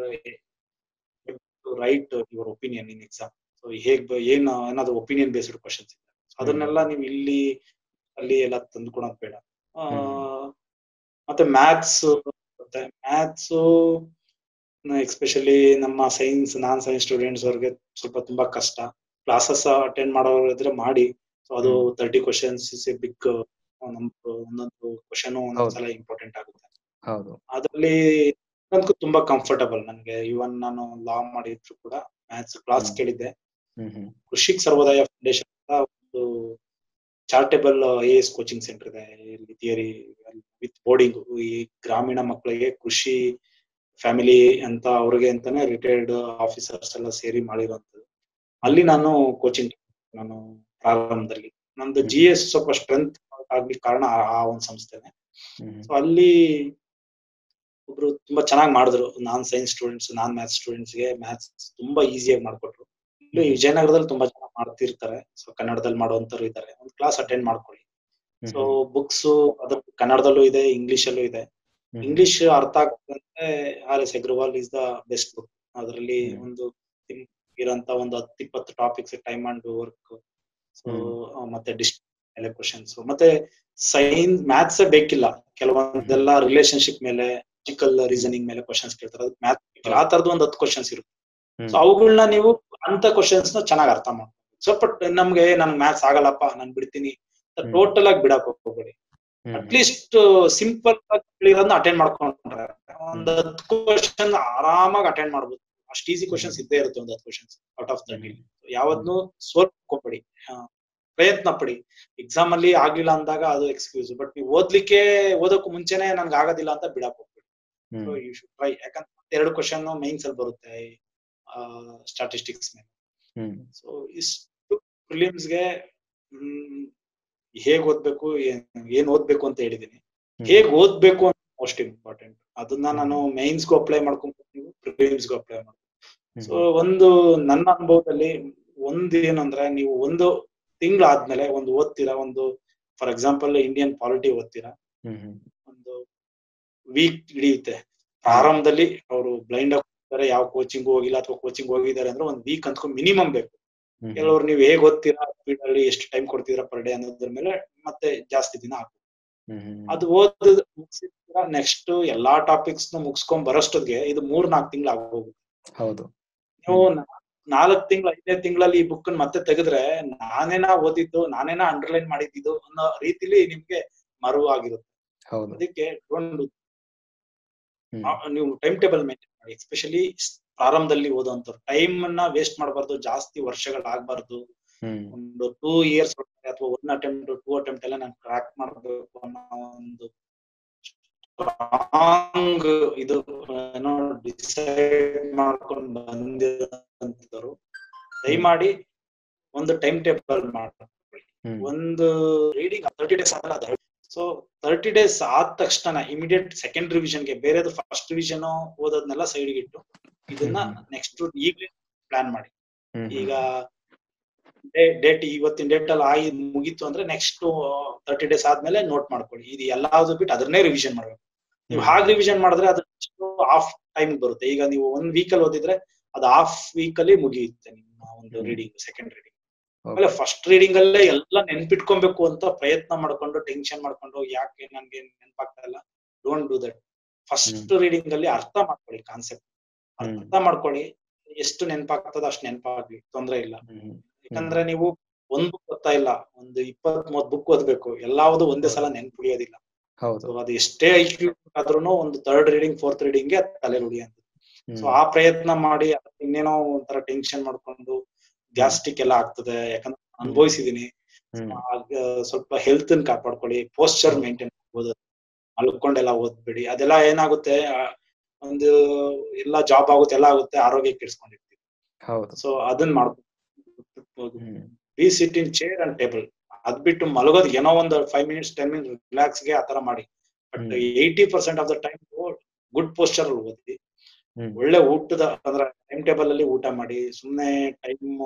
write your opinion in exam. So ಹೇಗ್ ಏನ್ ಏನಾದ್ರು ಒಪಿನಿಯನ್ ಬೇಸ್ಡ್ ಕ್ವಶನ್ಸ್ ಇದೆ ಅದನ್ನೆಲ್ಲ ನೀವು ಇಲ್ಲಿ ಅಲ್ಲಿ ಎಲ್ಲ ತಂದ್ಕೊಳೋದ್ ಬೇಡ. ಆ ಮತ್ತೆ ಮ್ಯಾಥ್ಸ್ ಮತ್ತೆ ಮ್ಯಾಥ್ಸ್ ಎಸ್ಪೆಷಲಿ ನಮ್ಮ ಸೈನ್ಸ್ ನಾನ್ ಸೈನ್ಸ್ ಸ್ಟೂಡೆಂಟ್ಸ್ ಅವ್ರಿಗೆ ಸ್ವಲ್ಪ ತುಂಬಾ ಕಷ್ಟ. ಕ್ಲಾಸಸ್ ಅಟೆಂಡ್ ಮಾಡೋರು ಇದ್ರೆ ಮಾಡಿ. ಸೊ ಅದು thirty questions is a big. ನಮ್ದು ಒಂದೊಂದು ಕ್ವಶನ್ ಒಂದೊಂದ್ಸಲ ಇಂಪಾರ್ಟೆಂಟ್ ಆಗುತ್ತೆ. ಅದ್ರಲ್ಲಿ ನನಗೂ ತುಂಬಾ ಕಂಫರ್ಟಬಲ್. ನನ್ಗೆ ಇವನ್ ನಾನು ಲಾ ಮಾಡಿದ್ರು ಕೂಡ ಮ್ಯಾಥ್ಸ್ ಕ್ಲಾಸ್ ಕೇಳಿದ್ದೆ. ಕೃಷಿಕ್ ಸರ್ವೋದಯ ಫೌಂಡೇಶನ್ ಅಂತ ಒಂದು charitable I A S coaching centre ಇದೆ ಇಲ್ಲಿ, ಥಿಯರಿ ವಿತ್ ಬೋರ್ಡಿಂಗ್. ಈ ಗ್ರಾಮೀಣ ಮಕ್ಕಳಿಗೆ ಕೃಷಿ ಫ್ಯಾಮಿಲಿ ಅಂತ ಅವ್ರಿಗೆ ಅಂತಾನೆ ರಿಟೈರ್ಡ್ ಆಫೀಸರ್ಸ್ ಎಲ್ಲ ಸೇರಿ ಮಾಡಿರುವಂತದ್ದು. ಅಲ್ಲಿ ನಾನು ಕೋಚಿಂಗ್ ನಾನು ಪ್ರಾರಂಭದಲ್ಲಿ ನಮ್ದು ಜಿ ಎಸ್ ಸ್ವಲ್ಪ ಸ್ಟ್ರೆಂತ್ ಆಗ್ಲಿಕ್ಕೆ ಕಾರಣ ಆ ಒಂದು ಸಂಸ್ಥೆನೆ. ಸೊ ಅಲ್ಲಿ ಒಬ್ರು ತುಂಬಾ ಚೆನ್ನಾಗಿ ಮಾಡಿದ್ರು. Non science students non maths ಸ್ಟೂಡೆಂಟ್ಸ್ಗೆ ಮ್ಯಾಥ್ಸ್ ತುಂಬಾ ಈಸಿಯಾಗಿ ಮಾಡ್ಕೊಟ್ರು. ಇಲ್ಲಿ ವಿಜಯನಗರದಲ್ಲಿ ತುಂಬಾ ಜನ ಮಾಡ್ತಿರ್ತಾರೆ. ಸೊ ಕನ್ನಡದಲ್ಲಿ ಮಾಡುವಂತರು ಇದ್ದಾರೆ. ಒಂದು ಕ್ಲಾಸ್ ಅಟೆಂಡ್ ಮಾಡ್ಕೊಳ್ಳಿ. ಸೊ ಬುಕ್ಸ್ ಅದ್ರ ಕನ್ನಡದಲ್ಲೂ ಇದೆ, ಇಂಗ್ಲಿಷ್ ಅಲ್ಲೂ ಇದೆ. ಇಂಗ್ಲಿಷ್ ಅರ್ಥ ಆಗ್ತಂದ್ರೆ R S Agarwal is the best book. ಅದರಲ್ಲಿ ಒಂದು ಇರೋಂತ ಒಂದು ಹತ್ತು ಇಪ್ಪತ್ತು topics, time and work, so ಮತ್ತೆ ಡಿಸ್ಟ್ರಿಕ್ಟ್ ಕ್ವಶನ್ಸ್, ಮತ್ತೆ ಸೈನ್ಸ್ ಮ್ಯಾಥ್ಸ್ ಬೇಕಿಲ್ಲ. ಕೆಲವೊಂದೆಲ್ಲ ರಿಲೇಶನ್ಶಿಪ್ ಮೇಲೆ, ಲಾಜಿಕಲ್ ರೀಸನಿಂಗ್ ಮೇಲೆ ಕ್ವಶನ್ಸ್ ಕೇಳ್ತಾರೆ. ಅದಕ್ಕೆ ಮ್ಯಾಥ್ ಬೇಕಿಲ್ಲ. ಆ ತರದ್ದು ಒಂದು ಹತ್ತು ಕ್ವಶನ್ಸ್ ಇರುತ್ತೆ. ಸೊ ಅವುಗಳನ್ನ ನೀವು ಅಂತ ಕ್ವಶನ್ಸ್ ನ ಚೆನ್ನಾಗಿ ಅರ್ಥ ಮಾಡ್ಬೇಕು. ಸ್ವಲ್ಪ ನಮ್ಗೆ ನನ್ಗೆ ಮ್ಯಾಥ್ಸ್ ಆಗಲ್ಲಪ್ಪ ನಾನು ಬಿಡ್ತೀನಿ ಟೋಟಲ್ ಆಗಿ ಬಿಡಕ್ ಹೋಗ್ಬೇಡಿ. ಅಟ್ಲೀಸ್ಟ್ ಸಿಂಪಲ್ ಆಗಿ ಅಟೆಂಡ್ ಮಾಡ್ಕೊಂಡ್ರೆ ಒಂದ್ ಹತ್ತು ಕ್ವಶನ್ ಆರಾಮಾಗಿ ಅಟೆಂಡ್ ಮಾಡ್ಬೋದು. ಅಷ್ಟು ಈಸಿ ಕ್ವಶನ್ಸ್ ಇದ್ದೇ ಇರುತ್ತೆ, ಒಂದು ಹತ್ತು ಕ್ವಶನ್ಸ್ ಔಟ್ ಆಫ್ ತರ್ಟಿ. ಯಾವತ್ನು ಸೋಲ್ಕೋಬೇಡಿ, ಪ್ರಯತ್ನ ಪಡಿ. ಎಕ್ಸಾಮ್ ಅಲ್ಲಿ ಆಗ್ಲಿಲ್ಲ ಅಂದಾಗ ಅದು ಎಕ್ಸ್ಕ್ಯೂಸ್, ಬಟ್ ನೀವು ಓದ್ಲಿಕ್ಕೆ ಓದೋಕ್ಕೂ ಮುಂಚೆನೆ ನನ್ಗೆ ಆಗೋದಿಲ್ಲ ಅಂತ ಬಿಡಕ್ ಹೋಗ್ಬೇಡಿ. So you should try. ಯಾಕಂದ್ರೆ ಎರಡು ಕ್ವಶನ್ ಮೈನ್ಸ್ ಅಲ್ಲಿ ಬರುತ್ತೆ ಸ್ಟಾಟಿಸ್ಟಿಕ್ಸ್ ಮೇಲೆ. ಸೊ ಇಷ್ಟು ಪ್ರಿಲಿಮ್ಸ್ಗೆ ಹ್ಮ್ ಹೇಗ್ ಓದ್ಬೇಕು, ಏನ್ ಓದ್ಬೇಕು ಅಂತ ಹೇಳಿದೀನಿ. ಹೇಗ್ ಓದ್ಬೇಕು ಅಂತ ಮೋಸ್ಟ್ ಇಂಪಾರ್ಟೆಂಟ್. ಅದನ್ನ ನಾನು ಮೈನ್ಸ್ಗೂ ಅಪ್ಲೈ ಮಾಡ್ಕೊಂಡ್ಬಿಟ್ಟು ಪ್ರಿಲಿಮ್ಸ್ಗೂ ಅಪ್ಲೈ ಮಾಡ್ತೀನಿ. ಸೊ ಒಂದು ನನ್ನ ಅನುಭವದಲ್ಲಿ ಒಂದ್ ಏನಂದ್ರೆ, ನೀವು ಒಂದು ತಿಂಗಳಾದ್ಮೇಲೆ ಒಂದು ಓದ್ತೀರಾ, ಒಂದು ಫಾರ್ ಎಕ್ಸಾಂಪಲ್ ಇಂಡಿಯನ್ ಪಾಲಿಟಿ ಓದ್ತೀರಾ, ಒಂದು ವೀಕ್ ಹಿಡಿಯುತ್ತೆ. ಪ್ರಾರಂಭದಲ್ಲಿ ಅವರು ಬ್ಲೈಂಡ್ ಆಗಿ ಯಾವ ಕೋಚಿಂಗ್ ಹೋಗಿಲ್ಲ ಅಥವಾ ಕೋಚಿಂಗ್ ಹೋಗಿದ್ದಾರೆ ಅಂದ್ರೆ ಒಂದ್ ವೀಕ್ ಅಂತ ಮಿನಿಮಮ್ ಬೇಕು. ಕೆಲವರು ನೀವು ಹೇಗ್ ಓದ್ತೀರಾ, ಸ್ಪೀಡ್ ಅಲ್ಲಿ ಎಷ್ಟು ಟೈಮ್ ಕೊಡ್ತೀರಾ ಪರ್ ಡೇ ಅನ್ನೋದ್ರ ಮೇಲೆ ಮತ್ತೆ ಜಾಸ್ತಿ ದಿನ ಆಗ್ತದೆ. ಅದು ಓದ್ ಮುಗಿಸಿದ್ರ ನೆಕ್ಸ್ಟ್ ಎಲ್ಲಾ ಟಾಪಿಕ್ಸ್ ನ ಮುಗಿಸ್ಕೊಂಡ್ ಬರೋಷ್ಟೊತ್ತಿಗೆ ಇದು ಮೂರ್ ನಾಲ್ಕು ತಿಂಗಳು ಆಗೋಗುತ್ತೆ. ಹೌದು. ನೀವು ನಾಲ್ಕ್ ತಿಂಗಳು ಐದನೇ ತಿಂಗಳಲ್ಲಿ ಈ ಬುಕ್ ಮತ್ತೆ ತೆಗೆದ್ರೆ ನಾನೇನಾ ಓದಿದ್ದು, ನಾನೇನಾ ಅಂಡರ್ಲೈನ್ ಮಾಡಿದ್ದು ಅನ್ನೋ ರೀತಿಲಿ ನಿಮ್ಗೆ ಮರುವು ಆಗಿರುತ್ತೆ. ಅದಕ್ಕೆ ನೀವು ಟೈಮ್ ಟೇಬಲ್ ಮೇಂಟೈನ್ ಮಾಡಿ. ಎಸ್ಪೆಷಲಿ ಪ್ರಾರಂಭದಲ್ಲಿ ಓದುವಂತವ್ರು ಟೈಮ್ ಅನ್ನ ವೇಸ್ಟ್ ಮಾಡಬಾರ್ದು, ಜಾಸ್ತಿ ವರ್ಷಗಳಾಗಬಾರ್ದು. ಒಂದು ಟೂ ಇಯರ್ಸ್ ಅಥವಾ ಒನ್ ಅಟೆಂಪ್ಟ್ ಟೂ ಅಟೆಂಪ್ಟ್ ಎಲ್ಲ ನಾನು ಕ್ರ್ಯಾಕ್ ಮಾಡಬೇಕು ಅನ್ನೋ ಒಂದು ಸ್ಟ್ರಾಂಗ್ ಇದು ಏನೋ ಡಿಸೈಡ್ ಮಾಡ್ಕೊಂಡು ಬಂದಿರೋಂಥವ್ರು ದಯಮಾಡಿ ಒಂದು ಟೈಮ್ ಟೇಬಲ್ ಮಾಡ್ಕೊಳ್ಳಿ. ಒಂದು ರೀಡಿಂಗ್ ತರ್ಟಿ ಡೇಸ್ ಆಗಲ್ಲ. ಸೊ ತರ್ಟಿ ಡೇಸ್ ಆದ ತಕ್ಷಣ ಇಮಿಡಿಯೇಟ್ ಸೆಕೆಂಡ್ ರಿವಿಷನ್ಗೆ ಬೇರೆದು ಫಸ್ಟ್ ರಿವಿಷನ್ ಓದೋದ್ನೆಲ್ಲ ಸೈಡ್ಗೆ ಇಟ್ಟು ಇದನ್ನ ನೆಕ್ಸ್ಟ್ ಈಗಲೇ ಪ್ಲಾನ್ ಮಾಡಿ. ಈಗ ಡೇಟ್ ಇವತ್ತಿನ ಡೇಟ್ ಅಲ್ಲಿ ಆಗಿ ಮುಗೀತು ಅಂದ್ರೆ ನೆಕ್ಸ್ಟ್ ತರ್ಟಿ ಡೇಸ್ ಆದ್ಮೇಲೆ ನೋಟ್ ಮಾಡ್ಕೊಳ್ಳಿ. ಇದು ಎಲ್ಲಾದ್ರು ಬಿಟ್ಟು ಅದನ್ನೇ ರಿವಿಷನ್ ಮಾಡ್ಬೇಕು. ನೀವು ಹಾಗೆ ರಿವಿಷನ್ ಮಾಡಿದ್ರೆ ಅದು ಹಾಫ್ ಟೈಮ್ ಬರುತ್ತೆ. ಈಗ ನೀವು ಒಂದ್ ವೀಕ್ ಅಲ್ಲಿ ಓದಿದ್ರೆ ಅದು ಹಾಫ್ ವೀಕ್ ಅಲ್ಲಿ ಮುಗಿಯುತ್ತೆ ನಿಮ್ಮ ಒಂದು ರೀಡಿಂಗ್, ಸೆಕೆಂಡ್ ರೀಡಿಂಗ್. ಆಮೇಲೆ ಫಸ್ಟ್ ರೀಡಿಂಗ್ ಅಲ್ಲೇ ಎಲ್ಲ ನೆನ್ಪಿಟ್ಕೊಬೇಕು ಅಂತ ಪ್ರಯತ್ನ ಮಾಡ್ಕೊಂಡು ಟೆನ್ಷನ್ ಮಾಡ್ಕೊಂಡು ಯಾಕೆ ನನ್ಗೆ ನೆನಪಾಗ್ತಾ ಇಲ್ಲ, don't do that. First reading ಅಲ್ಲಿ ಅರ್ಥ ಮಾಡ್ಕೊಳ್ಳಿ, ಕಾನ್ಸೆಪ್ಟ್ ಅರ್ಥ ಮಾಡ್ಕೊಳ್ಳಿ. ಎಷ್ಟು ನೆನಪಾಗ್ತದ ಅಷ್ಟು ನೆನಪಾಗ್ಲಿ, ತೊಂದ್ರೆ ಇಲ್ಲ. ಯಾಕಂದ್ರೆ ನೀವು ಒಂದ್ ಬುಕ್ ಓದ್ತಾ ಇಲ್ಲ, ಒಂದು ಇಪ್ಪತ್ ಮೂವತ್ ಬುಕ್ ಓದ್ಬೇಕು. ಎಲ್ಲಾವುದು ಒಂದೇ ಸಲ ನೆನ್ಪು ಉಳಿಯೋದಿಲ್ಲ. ಅದು ಎಷ್ಟೇ ಐಕ್ಯೂ ಆದ್ರೂ ಒಂದು ಥರ್ಡ್ ರೀಡಿಂಗ್ ಫೋರ್ತ್ ರೀಡಿಂಗ್ ಗೆ ತಲೆ ಉಳಿಯಂತ. ಸೊ ಆ ಪ್ರಯತ್ನ ಮಾಡಿ ಇನ್ನೇನೋ ಒಂಥರ ಟೆನ್ಷನ್ ಮಾಡ್ಕೊಂಡು ಗ್ಯಾಸ್ಟ್ರಿಕ್ ಎಲ್ಲ ಆಗ್ತದೆ. ಯಾಕಂದ್ರೆ ಅನುಭವಿಸಿದೀನಿ. ಸ್ವಲ್ಪ ಹೆಲ್ತ್ ಅನ್ನ ಕಾಪಾಡ್ಕೊಳ್ಳಿ, ಪೋಸ್ಚರ್ ಮೇಂಟೈನ್ ಮಾಡ್ಬೋದು, ಮಲ್ಕೊಂಡೆಲ್ಲ ಓದ್ಬೇಡಿ. ಅದೆಲ್ಲ ಏನಾಗುತ್ತೆ, ಒಂದು ಎಲ್ಲಾ ಜಾಬ್ ಆಗುತ್ತೆ, ಎಲ್ಲ ಆಗುತ್ತೆ, ಆರೋಗ್ಯ ಕೆಡ್ಸ್ಕೊಂಡಿರ್ತೀವಿ. ಸೊ ಅದನ್ನ ಮಾಡ್ಬೋದು. Be sit in chair and table. ಅದ್ ಬಿಟ್ಟು ಮಲಗೋದ್ ಏನೋ ಒಂದು five minutes ten minutes relax ಗೆ ಆತರ ಮಾಡಿ. But eighty percent of the time good posture ಅಲ್ಲಿ ಓದಿ. ಒಳ್ಳೆ ಊಟದ ಅಂದ್ರೆ ಟೈಮ್ ಟೇಬಲ್ ಅಲ್ಲಿ ಊಟ ಮಾಡಿ. ಸುಮ್ನೆ ಟೈಮ್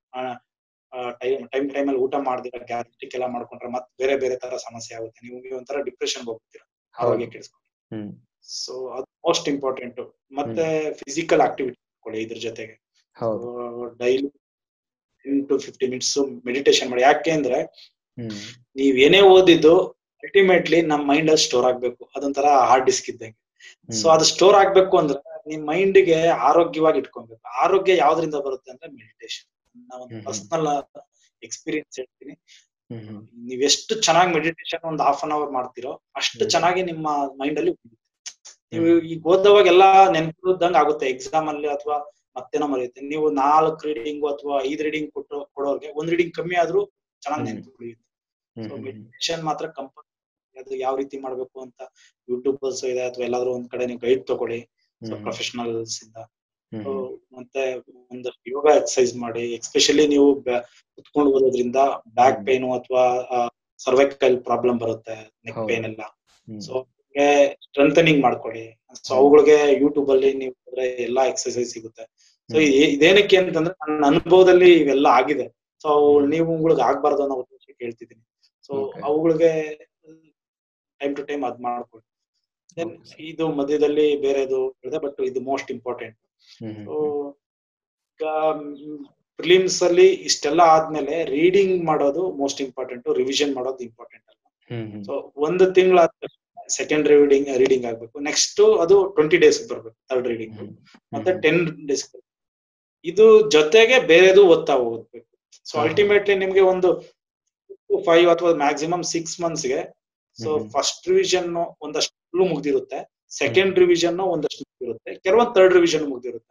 ಟೈಮ್ ಟೈಮ್ ಅಲ್ಲಿ ಊಟ ಮಾಡಿದ್ರೆ ಗ್ಯಾಸ್ಟ್ರಿಕ್ ಎಲ್ಲ ಮಾಡ್ಕೊಂಡ್ರೆ ಮತ್ತೆ ಬೇರೆ ಬೇರೆ ತರ ಸಮಸ್ಯೆ ಆಗುತ್ತೆ. ನಿಮ್ಗೆ ಒಂಥರ ಡಿಪ್ರೆಷನ್ ಹೋಗ್ತೀರಾ, ಆರೋಗ್ಯ ಕೆಡಿಸ್ಕೊಂಡು. ಸೊ ಅದು ಮೋಸ್ಟ್ ಇಂಪಾರ್ಟೆಂಟ್. ಮತ್ತೆ ಫಿಸಿಕಲ್ ಆಕ್ಟಿವಿಟಿ ಕೊಡಿ ಇದ್ರ ಜೊತೆಗೆ. Daily ten to fifty minutes meditation ಮಾಡಿ. ಯಾಕೆ ಅಂದ್ರೆ ನೀವ್ ಏನೇ ಓದಿದ್ದು ಅಲ್ಟಿಮೇಟ್ಲಿ ನಮ್ ಮೈಂಡ್ ಅಲ್ಲಿ ಸ್ಟೋರ್ ಆಗ್ಬೇಕು. ಅದೊಂಥರ ಹಾರ್ಡ್ ಡಿಸ್ಕ್ ಇದ್ದಂಗೆ. ಸೊ ಅದು ಸ್ಟೋರ್ ಆಗ್ಬೇಕು ಅಂದ್ರೆ ನಿಮ್ ಮೈಂಡ್ ಗೆ ಆರೋಗ್ಯವಾಗಿ ಇಟ್ಕೊಬೇಕು. ಆರೋಗ್ಯ ಯಾವ್ದ್ರಿಂದ ಬರುತ್ತೆ ಅಂದ್ರೆ ಮೆಡಿಟೇಷನ್. ಒಂದು ಪರ್ಸನಲ್ ಎಕ್ಸ್ಪೀರಿಯನ್ಸ್ ಹೇಳ್ತೀನಿ. ನೀವ್ ಎಷ್ಟು ಚೆನ್ನಾಗಿ ಮೆಡಿಟೇಷನ್ ಒಂದ್ ಹಾಫ್ ಅನ್ ಅವರ್ ಮಾಡ್ತಿರೋ ಅಷ್ಟು ಚೆನ್ನಾಗಿ ನಿಮ್ಮ ಮೈಂಡ್ ಅಲ್ಲಿ ನೀವು ಈಗ ಓದೋವಾಗ ಎಲ್ಲಾ ನೆನ್ಪಿದ್ದಂಗ ಆಗುತ್ತೆ. ಎಕ್ಸಾಮ್ ಅಲ್ಲಿ ಅಥವಾ ಮತ್ತೇನೋ ಮರೆಯುತ್ತೆ. ನೀವು ನಾಲ್ಕು ರೀಡಿಂಗ್ ಅಥವಾ ಐದ್ ರೀಡಿಂಗ್ ಕೊಟ್ಟು ಕೊಡೋರ್ಗೆ ಒಂದ್ ರೀಡಿಂಗ್ ಕಮ್ಮಿ ಆದ್ರೂ ಚೆನ್ನಾಗಿ ನೆನ್ಪು ಉಳಿಯುತ್ತೆ. ಸೊ ಮೆಡಿಟೇಷನ್ ಮಾತ್ರ ಕಂಪಲ್ಸರಿ. ಅದು ಯಾವ ರೀತಿ ಮಾಡ್ಬೇಕು ಅಂತ ಯೂಟ್ಯೂಬರ್ಸ್ ಇದೆ ಅಥವಾ ಎಲ್ಲಾದ್ರೂ ಒಂದ್ ಕಡೆ ನೀವು ಗೈಡ್ ತಗೊಳ್ಳಿ, ಸೊ ಪ್ರೊಫೆಷನಲ್ಸ್ ಇಂದ. ಮತ್ತೆ ಒಂದಷ್ಟು ಯೋಗ ಎಕ್ಸರ್ಸೈಸ್ ಮಾಡಿ. ಎಸ್ಪೆಷಲಿ ನೀವು ಕುತ್ಕೊಂಡು ಓದೋದ್ರಿಂದ ಬ್ಯಾಕ್ ಪೇನ್ ಅಥವಾ ಸರ್ವೈಕಲ್ ಪ್ರಾಬ್ಲಮ್ ಬರುತ್ತೆ, ನೆಕ್ ಪೇನ್ ಎಲ್ಲ. ಸೊ ಸ್ಟ್ರೆಂಥನಿಂಗ್ ಮಾಡ್ಕೊಳ್ಳಿ. ಸೊ ಅವುಗಳಿಗೆ ಯೂಟ್ಯೂಬ್ ಅಲ್ಲಿ ನೀವು ಎಲ್ಲಾ ಎಕ್ಸರ್ಸೈಸ್ ಸಿಗುತ್ತೆ. ಸೊ ಇದೇನಕ್ಕೆ ಅಂತಂದ್ರೆ ನನ್ನ ಅನುಭವದಲ್ಲಿ ಇವೆಲ್ಲ ಆಗಿದೆ. ಸೊ ನೀವು ಉಗಳಿಗೆ ಆಗ್ಬಾರ್ದು ಅನ್ನೋ ಉದ್ದೇಶ ಕೇಳ್ತಿದ್ದೀನಿ. ಸೊ ಅವುಗಳಿಗೆ ಟೈಮ್ ಟು ಟೈಮ್ ಅದ್ ಮಾಡ್ಕೊಳ್ಳಿ. ಇದು ಮಧ್ಯದಲ್ಲಿ ಬೇರೆದು ಹೇಳಿದೆ, ಬಟ್ ಇದು ಮೋಸ್ಟ್ ಇಂಪಾರ್ಟೆಂಟ್. ಸೊ ಈಗ ಪ್ರಿಲಿಮ್ಸ್ ಅಲ್ಲಿ ಇಷ್ಟೆಲ್ಲ ಆದ್ಮೇಲೆ ರೀಡಿಂಗ್ ಮಾಡೋದು ಮೋಸ್ಟ್ ಇಂಪಾರ್ಟೆಂಟ್, ರಿವಿಷನ್ ಮಾಡೋದು ಇಂಪಾರ್ಟೆಂಟ್ ಅಲ್ಲ. ಸೊ ಒಂದು ತಿಂಗಳ ಸೆಕೆಂಡ್ ರೀಡಿಂಗ್ ರೀಡಿಂಗ್ ಆಗ್ಬೇಕು. ನೆಕ್ಸ್ಟ್ ಅದು ಟ್ವೆಂಟಿ ಡೇಸ್ ಬರ್ಬೇಕು ಥರ್ಡ್ ರೀಡಿಂಗ್, ಮತ್ತೆ ಟೆನ್ ಡೇಸ್. ಇದು ಜೊತೆಗೆ ಬೇರೆದು ಓದ್ತಾ ಹೋಗ್ಬೇಕು. ಸೊ ಅಲ್ಟಿಮೇಟ್ಲಿ ನಿಮ್ಗೆ ಒಂದು ಫೈವ್ ಅಥವಾ ಮ್ಯಾಕ್ಸಿಮಮ್ ಸಿಕ್ಸ್ ಮಂತ್ಸ್ ಗೆ ಸೊ ಫಸ್ಟ್ ರಿವಿಷನ್ ಒಂದಷ್ಟು ಮುಗ್ದಿರುತ್ತೆ, ಸೆಕೆಂಡ್ ರಿವಿಷನ್ ಒಂದಷ್ಟು ಮುಗ್ದಿರುತ್ತೆ, ಕೆಲವೊಂದು ಥರ್ಡ್ ರಿವಿಷನ್ ಮುಗ್ದಿರುತ್ತೆ.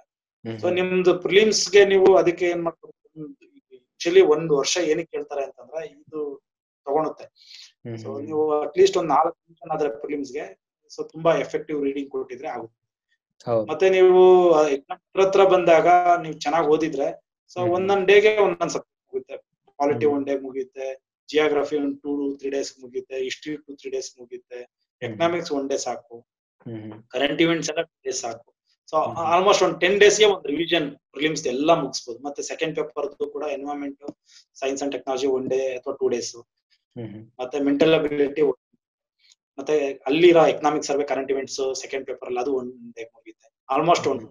ಸೊ ನಿಮ್ದು ಪ್ರಿಲಿಮ್ಸ್ ಗೆ ನೀವು ಅದಕ್ಕೆ ಏನ್ ಮಾಡ್ಬೇಕು, ಆಕ್ಚುಲಿ ಒಂದ್ ವರ್ಷ ಏನಕ್ಕೆ ಕೇಳ್ತಾರೆ ಅಂತಂದ್ರೆ ಇದು ತಗೊಳುತ್ತೆ. ಸೊ ನೀವು ಅಟ್ಲೀಸ್ಟ್ ಒಂದ್ ನಾಲ್ಕು ನಿಮಿಷ ಆದ್ರೆ ಪ್ರಿಲಿಮ್ಸ್ ಗೆ ಸೊ ತುಂಬಾ ಎಫೆಕ್ಟಿವ್ ರೀಡಿಂಗ್ ಕೊಟ್ಟಿದ್ರೆ ಆಗುತ್ತೆ. ಮತ್ತೆ ನೀವು ಎಕ್ಸಾಮ್ ಹತ್ರ ಬಂದಾಗ ನೀವು ಚೆನ್ನಾಗಿ ಓದಿದ್ರೆ ಸೊ ಒಂದೊಂದ್ ಡೇಗೆ ಒಂದೊಂದ್ ಸಬ್ಜೆಕ್ಟ್ ಮುಗಿಯುತ್ತೆ. ಪಾಲಿಟಿ ಒನ್ ಡೇ ಮುಗಿಯುತ್ತೆ, ಜಿಯೋಗ್ರಫಿ ಒಂದ್ ಟೂ ತ್ರೀ ಡೇಸ್ ಮುಗಿಯುತ್ತೆ, ಹಿಸ್ಟ್ರಿ ಟೂ ತ್ರೀ ಡೇಸ್ ಮುಗಿಯುತ್ತೆ, ಎಕನಾಮಿಕ್ಸ್ ಒನ್ ಡೇ ಸಾಕು, ಕರೆಂಟ್ ಇವೆಂಟ್ಸ್ ಎಲ್ಲ ಟೂ ಡೇಸ್ ಸಾಕು. ಸೊ ಆಲ್ಮೋಸ್ಟ್ ಒಂದ್ ಟೆನ್ ಡೇಸ್ ಗೆ ಒಂದು ರಿವಿಷನ್ ಪ್ರಿಲಿಮ್ಸ್ ಎಲ್ಲ ಮುಗಿಸಬಹುದು. ಮತ್ತೆ ಸೆಕೆಂಡ್ ಪೇಪರ್ ಕೂಡ environment science and technology one day ಅಥವಾ ಟೂ ಡೇಸ್, ಮತ್ತೆ ಮೆಂಟಲ್ ಅಬಿಲಿಟಿ, ಮತ್ತೆ ಅಲ್ಲಿರೋ economic survey current events second paper ಅಲ್ಲಿ ಅದು ಒನ್ ಡೇ ಮುಗಿಯುತ್ತೆ. ಆಲ್ಮೋಸ್ಟ್ ಒಂದು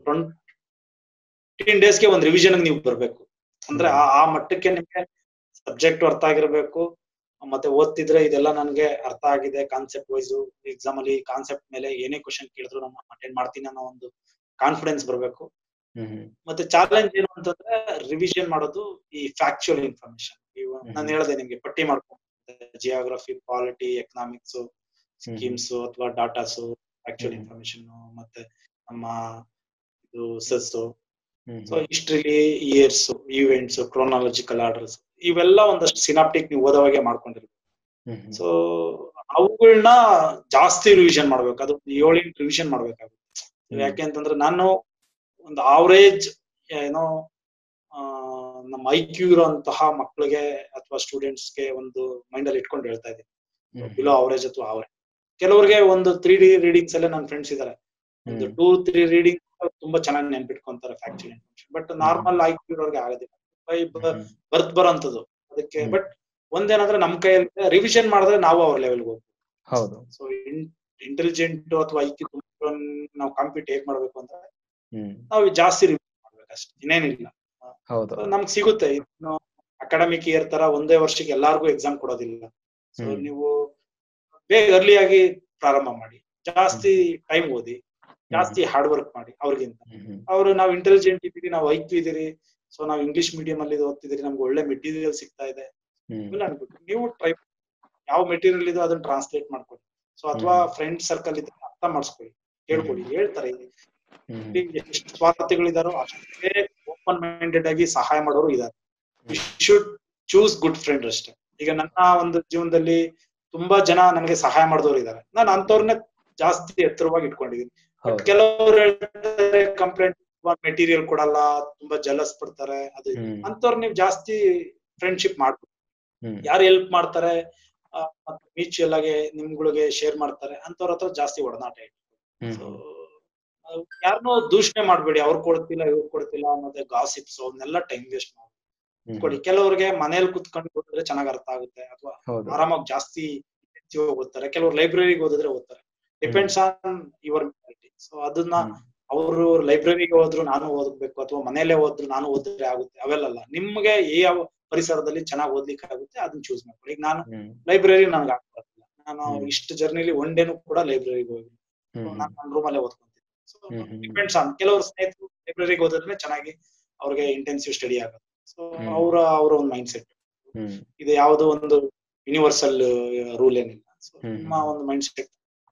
ಟ್ವೆಂಟಿ ಡೇಸ್ಗೆ ಒಂದು ರಿವಿಷನ್ ನೀವು ಬರ್ಬೇಕು. ಅಂದ್ರೆ ಆ ಮಟ್ಟಕ್ಕೆ ನಿಮ್ಗೆ ಸಬ್ಜೆಕ್ಟ್ ಅರ್ಥ ಆಗಿರ್ಬೇಕು. ಮತ್ತೆ ಓದ್ತಿದ್ರೆ ಇದೆಲ್ಲ ನನ್ಗೆ ಅರ್ಥ ಆಗಿದೆ ಕಾನ್ಸೆಪ್ಟ್ ವೈಸ್, ಎಕ್ಸಾಮ್ ಅಲ್ಲಿ ಕಾನ್ಸೆಪ್ಟ್ ಮೇಲೆ ಏನೇ ಕ್ವಶನ್ ಕೇಳಿದ್ರು ನಾನು ಅಟೆಂಡ್ ಮಾಡ್ತೀನಿ ಅನ್ನೋ ಒಂದು ಕಾನ್ಫಿಡೆನ್ಸ್ ಬರ್ಬೇಕು. ಮತ್ತೆ ಚಾಲೆಂಜ್ ಏನು ಅಂತಂದ್ರೆ ರಿವಿಷನ್ ಮಾಡೋದು ಈ ಫ್ಯಾಕ್ಚುಯಲ್ ಇನ್ಫಾರ್ಮೇಶನ್. ನಾನು ಹೇಳಿದೆ ನಿಮ್ಗೆ ಪಟ್ಟಿ ಮಾಡ್ಕೊಂಡು ಜಿಯೋಗ್ರಫಿ, ಪಾಲಿಟಿ, ಎಕನಾಮಿಕ್ಸ್, ಸ್ಕೀಮ್ಸ್ ಅಥವಾ ಡಾಟಾಸ್, ಫ್ಯಾಕ್ಚುಯಲ್ ಇನ್ಫಾರ್ಮೇಶನ್, ಮತ್ತೆ ನಮ್ಮ ಇದು ಸೆಸ್, ಸೊ ಹಿಸ್ಟ್ರಿಲಿ ಇಯರ್ಸ್, ಇವೆಂಟ್ಸ್, ಕ್ರೋನಾಲಜಿಕಲ್ ಆರ್ಡರ್ಸ್, ಇವೆಲ್ಲ ಒಂದಷ್ಟು ಸಿನಾಪ್ಟಿಕ್ ನೀವು ಓದೋವಾಗೆ ಮಾಡ್ಕೊಂಡಿರ್ಬೇಕು. ಸೊ ಅವುಗಳನ್ನ ಜಾಸ್ತಿ ರಿವಿಷನ್ ಮಾಡ್ಬೇಕು. ಅದು ಏಳೆಂಟು ರಿವಿಷನ್ ಮಾಡ್ಬೇಕಾಗುತ್ತೆ. ಯಾಕೆ ಅಂತಂದ್ರೆ ನಾನು ಒಂದು ಆವರೇಜ್ ಏನೋ ಆ ನಮ್ಮ ಐ ಕ್ಯೂ ಇರೋಂತಹ ಮಕ್ಕಳಿಗೆ ಅಥವಾ ಸ್ಟೂಡೆಂಟ್ಸ್ಗೆ ಒಂದು ಮೈಂಡ್ ಅಲ್ಲಿ ಇಟ್ಕೊಂಡು ಹೇಳ್ತಾ ಇದ್ದೀನಿ, ಬಿಲೋ ಅವರೇಜ್ ಅಥವಾ ಅವರೇಜ್. ಕೆಲವರಿಗೆ ಒಂದು ತ್ರೀ ಡಿ ರೀಡಿಂಗ್ಸ್ ಎಲ್ಲ ನನ್ನ ಫ್ರೆಂಡ್ಸ್ ಇದಾರೆ, ಒಂದು ಟೂ ತ್ರೀ ರೀಡಿಂಗ್ ತುಂಬಾ ಚೆನ್ನಾಗಿ ನೆನ್ಪಿಟ್ಕೊಂತಾರೆ factual information. But normal I Q ಇರೋರ್ಗೆ ಆಗೋದಿಲ್ಲ, ಬರ್ತ್ ಬರೋಂಥದ್ದು ಅದಕ್ಕೆ. ಬಟ್ ಒಂದೇನಂದ್ರೆ ನಮ್ ಕೈಯಲ್ಲಿ ರಿವಿಷನ್ ಮಾಡಿದ್ರೆ ನಾವು ಅವ್ರ ಲೆವೆಲ್ಗೆ ಹೋಗ್ತೀವಿ. ಸೊ ಇಂಟೆಲಿಜೆಂಟ್ ಅಥವಾ ಐ ಕ್ಯೂ ನಾವು ಕಾಂಪೀಟ್ ಹೇಗ್ ಮಾಡ್ಬೇಕು ಅಂದ್ರೆ ನಾವು ಜಾಸ್ತಿ ರಿವಿಷನ್ ಮಾಡ್ಬೇಕಷ್ಟೇ, ಇನ್ನೇನಿಲ್ಲ. ನಮ್ಗೆ ಸಿಗುತ್ತೆ. ಇನ್ನು ಅಕಾಡೆಮಿಕ್ ಇಯರ್ ತರ ಒಂದೇ ವರ್ಷಕ್ಕೆ ಎಲ್ಲಾರ್ಗು ಎಕ್ಸಾಮ್ ಕೊಡೋದಿಲ್ಲ. ಸೊ ನೀವು ಬೇಗ ಅರ್ಲಿ ಆಗಿ ಪ್ರಾರಂಭ ಮಾಡಿ, ಜಾಸ್ತಿ ಟೈಮ್ ಓದಿ, ಜಾಸ್ತಿ ಹಾರ್ಡ್ ವರ್ಕ್ ಮಾಡಿ. ಅವ್ರಿಗಿಂತ ಅವ್ರು ನಾವು ಇಂಟೆಲಿಜೆಂಟ್ ಇದ್ದೀರಿ, ನಾವು ಐ ಕ್ಯೂ ಇದೀರಿ, ಸೊ ನಾವು ಇಂಗ್ಲಿಷ್ ಮೀಡಿಯಂ ಅಲ್ಲಿ ಓದ್ತಿದ್ದೀರಿ, ನಮ್ಗೆ ಒಳ್ಳೆ ಮೆಟೀರಿಯಲ್ ಸಿಗ್ತಾ ಇದೆ ಅನ್ಬಿಟ್ಟು ನೀವು ಟ್ರೈ ಯಾವ ಮೆಟೀರಿಯಲ್ ಇದೋ ಅದನ್ನ ಟ್ರಾನ್ಸ್ಲೇಟ್ ಮಾಡ್ಕೊಳ್ಳಿ. ಸೊ ಅಥವಾ ಫ್ರೆಂಡ್ ಸರ್ಕಲ್ ಇದ್ರೆ ಅರ್ಥ ಮಾಡಿಸ್ಕೊಳ್ಳಿ, ಹೇಳ್ಕೊಡಿ, ಹೇಳ್ತಾರೆ. ಎಷ್ಟು ಸ್ವಾರ್ಥಿಗಳಿದಾರೋ ಅಷ್ಟೇ ಓಪನ್ ಮೈಂಡೆಡ್ ಆಗಿ ಸಹಾಯ ಮಾಡೋರು ಇದ್ದಾರೆ. You should choose good friend ಅಷ್ಟೇ. ಈಗ ನನ್ನ ಒಂದು ಜೀವನದಲ್ಲಿ ತುಂಬಾ ಜನ ನನಗೆ ಸಹಾಯ ಮಾಡಿದವರು ಇದ್ದಾರೆ, ನಾನು ಅಂತವ್ರನ್ನೇ ಜಾಸ್ತಿ ಎತ್ತರವಾಗಿ ಇಟ್ಕೊಂಡಿದೀನಿ. ಬಟ್ ಕೆಲವರು ಹೇಳ್ತಾರೆ ಕಂಪ್ಲೇಂಟ್ ಮೆಟೀರಿಯಲ್ ಕೊಡಲ್ಲ, ತುಂಬಾ ಜಲಸ್ ಪಡ್ತಾರೆ, ಅದು ಅಂತವ್ರು ನೀವು ಜಾಸ್ತಿ ಫ್ರೆಂಡ್ಶಿಪ್ ಮಾಡ್ಬೋದು. ಯಾರು ಹೆಲ್ಪ್ ಮಾಡ್ತಾರೆ ಮತ್ತೆ ಮ್ಯೂಚುವಲ್ ಆಗಿ ನಿಮ್ಗಳಿಗೆ ಶೇರ್ ಮಾಡ್ತಾರೆ ಅಂತವ್ರ ಹತ್ರ ಜಾಸ್ತಿ ಒಡನಾಟ ಇಟ್ಟು. ಸೊ ಯಾರನ್ನೂ ದೂಷಣೆ ಮಾಡ್ಬೇಡಿ, ಅವ್ರು ಕೊಡ್ತಿಲ್ಲ ಇವ್ರು ಕೊಡ್ತಿಲ್ಲ ಅನ್ನೋದೇ ಗಾಸಿಪ್ಸ್, ಅವನ್ನೆಲ್ಲ ಟೈಮ್ ವೇಸ್ಟ್ ಮಾಡ್ಕೊಡಿ. ಕೆಲವ್ರಿಗೆ ಮನೇಲಿ ಕುತ್ಕೊಂಡು ಓದಿದ್ರೆ ಚೆನ್ನಾಗ್ ಅರ್ಥ ಆಗುತ್ತೆ, ಅಥವಾ ಆರಾಮಾಗಿ ಜಾಸ್ತಿ ಓದ್ತಾರೆ. ಕೆಲವ್ರು ಲೈಬ್ರರಿಗೆ ಓದಿದ್ರೆ ಓದ್ತಾರೆ. Depends on your mentality. So ಅದನ್ನ ಅವರು ಲೈಬ್ರರಿಗೆ ಹೋದ್ರು ನಾನು ಓದ್ಬೇಕು, ಅಥವಾ ಮನೇಲೆ ಹೋದ್ರು ನಾನು ಓದಿದ್ರೆ ಆಗುತ್ತೆ, ಅವೆಲ್ಲ ನಿಮ್ಗೆ ಯಾವ ಪರಿಸರದಲ್ಲಿ ಚೆನ್ನಾಗಿ ಓದ್ಲಿಕ್ಕೆ ಆಗುತ್ತೆ ಅದನ್ನ ಚೂಸ್ ಮಾಡ್ಕೊಳ್ಳಿ. ಈಗ ನಾನು ಲೈಬ್ರರಿ ನನ್ಗೆ ಆಗ್ತಿಲ್ಲ, ನಾನು ಇಷ್ಟು ಜರ್ನಿಲಿ ಒನ್ ಡೇನು ಕೂಡ ಲೈಬ್ರರಿಗೆ ಹೋಗಿ ನಾನು ನನ್ನ ರೂಮಲ್ಲೇ ಓದ್ಕೊಂತೀನಿ. ಸೊ ಡಿಪೆಂಡ್ಸ್ ಆನ್ ಕೆಲವ್ರ ಸ್ನೇಹಿತರು ಲೈಬ್ರರಿಗೆ ಓದಿದ್ರೆ ಚೆನ್ನಾಗಿ ಅವ್ರಿಗೆ ಇಂಟೆನ್ಸಿವ್ ಸ್ಟಡಿ ಆಗುತ್ತೆ. ಸೊ ಅವರ ಅವರ ಒಂದು ಮೈಂಡ್ ಸೆಟ್ ಇದು ಯಾವುದೋ ಒಂದು ಯೂನಿವರ್ಸಲ್ ರೂಲ್ ಏನಿಲ್ಲ. ಸೊ ನಿಮ್ಮ ಒಂದು ಮೈಂಡ್ ಸೆಟ್.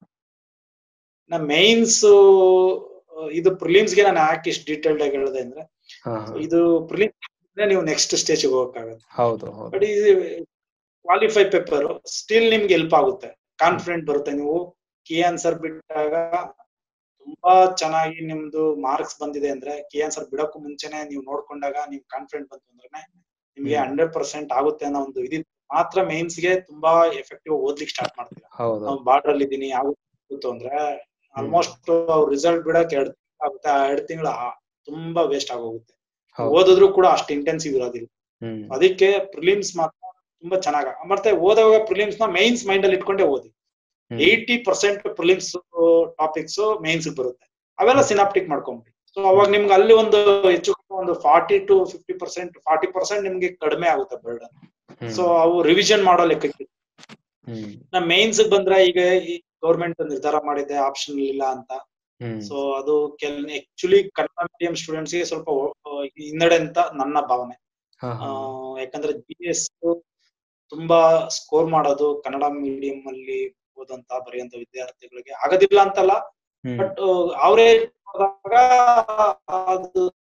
ನಾ ಮೇನ್ಸ್ ಇದು ಪ್ರಿಲಿಮ್ಸ್ ಗೆ ನಾನು ಯಾಕೆ ಇಷ್ಟು ಡೀಟೇಲ್ಡ್ ಆಗಿ ಹೇಳಿದೆ ಅಂದ್ರೆ, ಇದು ಪ್ರಿಲಿಮ್ಸ್ ನೀವು ನೆಕ್ಸ್ಟ್ ಸ್ಟೇಜ್ ಹೋಗಕ್ಕಾಗತ್ತೆ. ಬಟ್ ಇದು ಕ್ವಾಲಿಫೈ ಪೇಪರ್ ಸ್ಟಿಲ್ ನಿಮ್ಗೆ ಹೆಲ್ಪ್ ಆಗುತ್ತೆ, ಕಾನ್ಫಿಡೆಂಟ್ ಬರುತ್ತೆ. ನೀವು ಕೀ ಆನ್ಸರ್ ಬಿಟ್ಟಾಗ ತುಂಬಾ ಚೆನ್ನಾಗಿ ನಿಮ್ದು ಮಾರ್ಕ್ಸ್ ಬಂದಿದೆ ಅಂದ್ರೆ, ಕೀ ಆನ್ಸರ್ ಬಿಡಕ್ಕೂ ಮುಂಚೆನೆ ನೀವು ನೋಡ್ಕೊಂಡಾಗ ನಿಮ್ ಕಾನ್ಫಿಡೆಂಟ್ ಬಂತು ಅಂದ್ರೆ ನಿಮ್ಗೆ ಹಂಡ್ರೆಡ್ ಪರ್ಸೆಂಟ್ ಆಗುತ್ತೆ ಅನ್ನೋ ಒಂದು ಇದು ಮಾತ್ರ ಮೇನ್ಸ್ ಗೆ ತುಂಬಾ ಎಫೆಕ್ಟಿವ್ ಓದ್ಲಿಕ್ಕೆ ಸ್ಟಾರ್ಟ್ ಮಾಡ್ತೀರಾ. ನಾವು ಬಾರ್ಡರ್ ಅಲ್ಲಿ ಇದೀನಿ ಆಗುತ್ತೆ ಅಂದ್ರೆ ಆಲ್ಮೋಸ್ಟ್ ಅವ್ರ ರಿಸಲ್ಟ್ ಬಿಡಕ್ ಎರಡ್ ತಿಂಗಳು ಆಗುತ್ತೆ. ಆ ಎರಡ್ ತಿಂಗಳು ತುಂಬಾ ವೇಸ್ಟ್ ಆಗೋಗುತ್ತೆ. ಓದಿದ್ರು ಕೂಡ ಅಷ್ಟು ಇಂಟೆನ್ಸಿವ್ ಇರೋದಿಲ್ಲ. ಅದಕ್ಕೆ ಪ್ರಿಲಿಮ್ಸ್ ಮಾತ್ರ ತುಂಬಾ ಚೆನ್ನಾಗ. ಮತ್ತೆ ಓದುವಾಗ ಪ್ರಿಲಿಮ್ಸ್ ನ ಮೈನ್ಸ್ ಮೈಂಡ್ ಅಲ್ಲಿ ಇಟ್ಕೊಂಡೆ ಓದಿ. Eighty percent prelims topics mains ಬರುತ್ತೆ, ಅವೆಲ್ಲ ಸಿನಾಪ್ಟಿಕ್ ಮಾಡ್ಕೊಂಬಿಡಿ. ಸೊ ಅವಾಗ ನಿಮ್ಗೆ ಅಲ್ಲಿ ಒಂದು ಹೆಚ್ಚು ಒಂದು forty to fifty percent forty percent ನಿಮ್ಗೆ ಕಡಿಮೆ ಆಗುತ್ತೆ ಬರ್ಡನ್. ಸೊ ಅವು ರಿವಿಷನ್ ಮಾಡೋ ಲೆಕ್ಕಕ್ಕೆ. ನಾ ಮೈನ್ಸ್ ಬಂದ್ರೆ ಈಗ ಈ ಗೌರ್ಮೆಂಟ್ ನಿರ್ಧಾರ ಮಾಡಿದೆ ಆಪ್ಷನ್ ಇಲ್ಲ ಅಂತ. ಸೊ ಅದು ಕೆಲ ಆಕ್ಚುಲಿ ಕನ್ನಡ ಮೀಡಿಯಂ ಸ್ಟೂಡೆಂಟ್ಸ್ ಗೆ ಸ್ವಲ್ಪ ಹಿನ್ನಡೆ ಅಂತ ನನ್ನ ಭಾವನೆ. ಯಾಕಂದ್ರೆ ಜಿ ಎಸ್ ತುಂಬಾ ಸ್ಕೋರ್ ಮಾಡೋದು ಕನ್ನಡ ಮೀಡಿಯಂ ಅಲ್ಲಿ ಓದಂತ ಬರೆಯುವಂತ ವಿದ್ಯಾರ್ಥಿಗಳಿಗೆ ಆಗೋದಿಲ್ಲ ಅಂತಲ್ಲ, ಬಟ್ ಅವರೇ ಅದು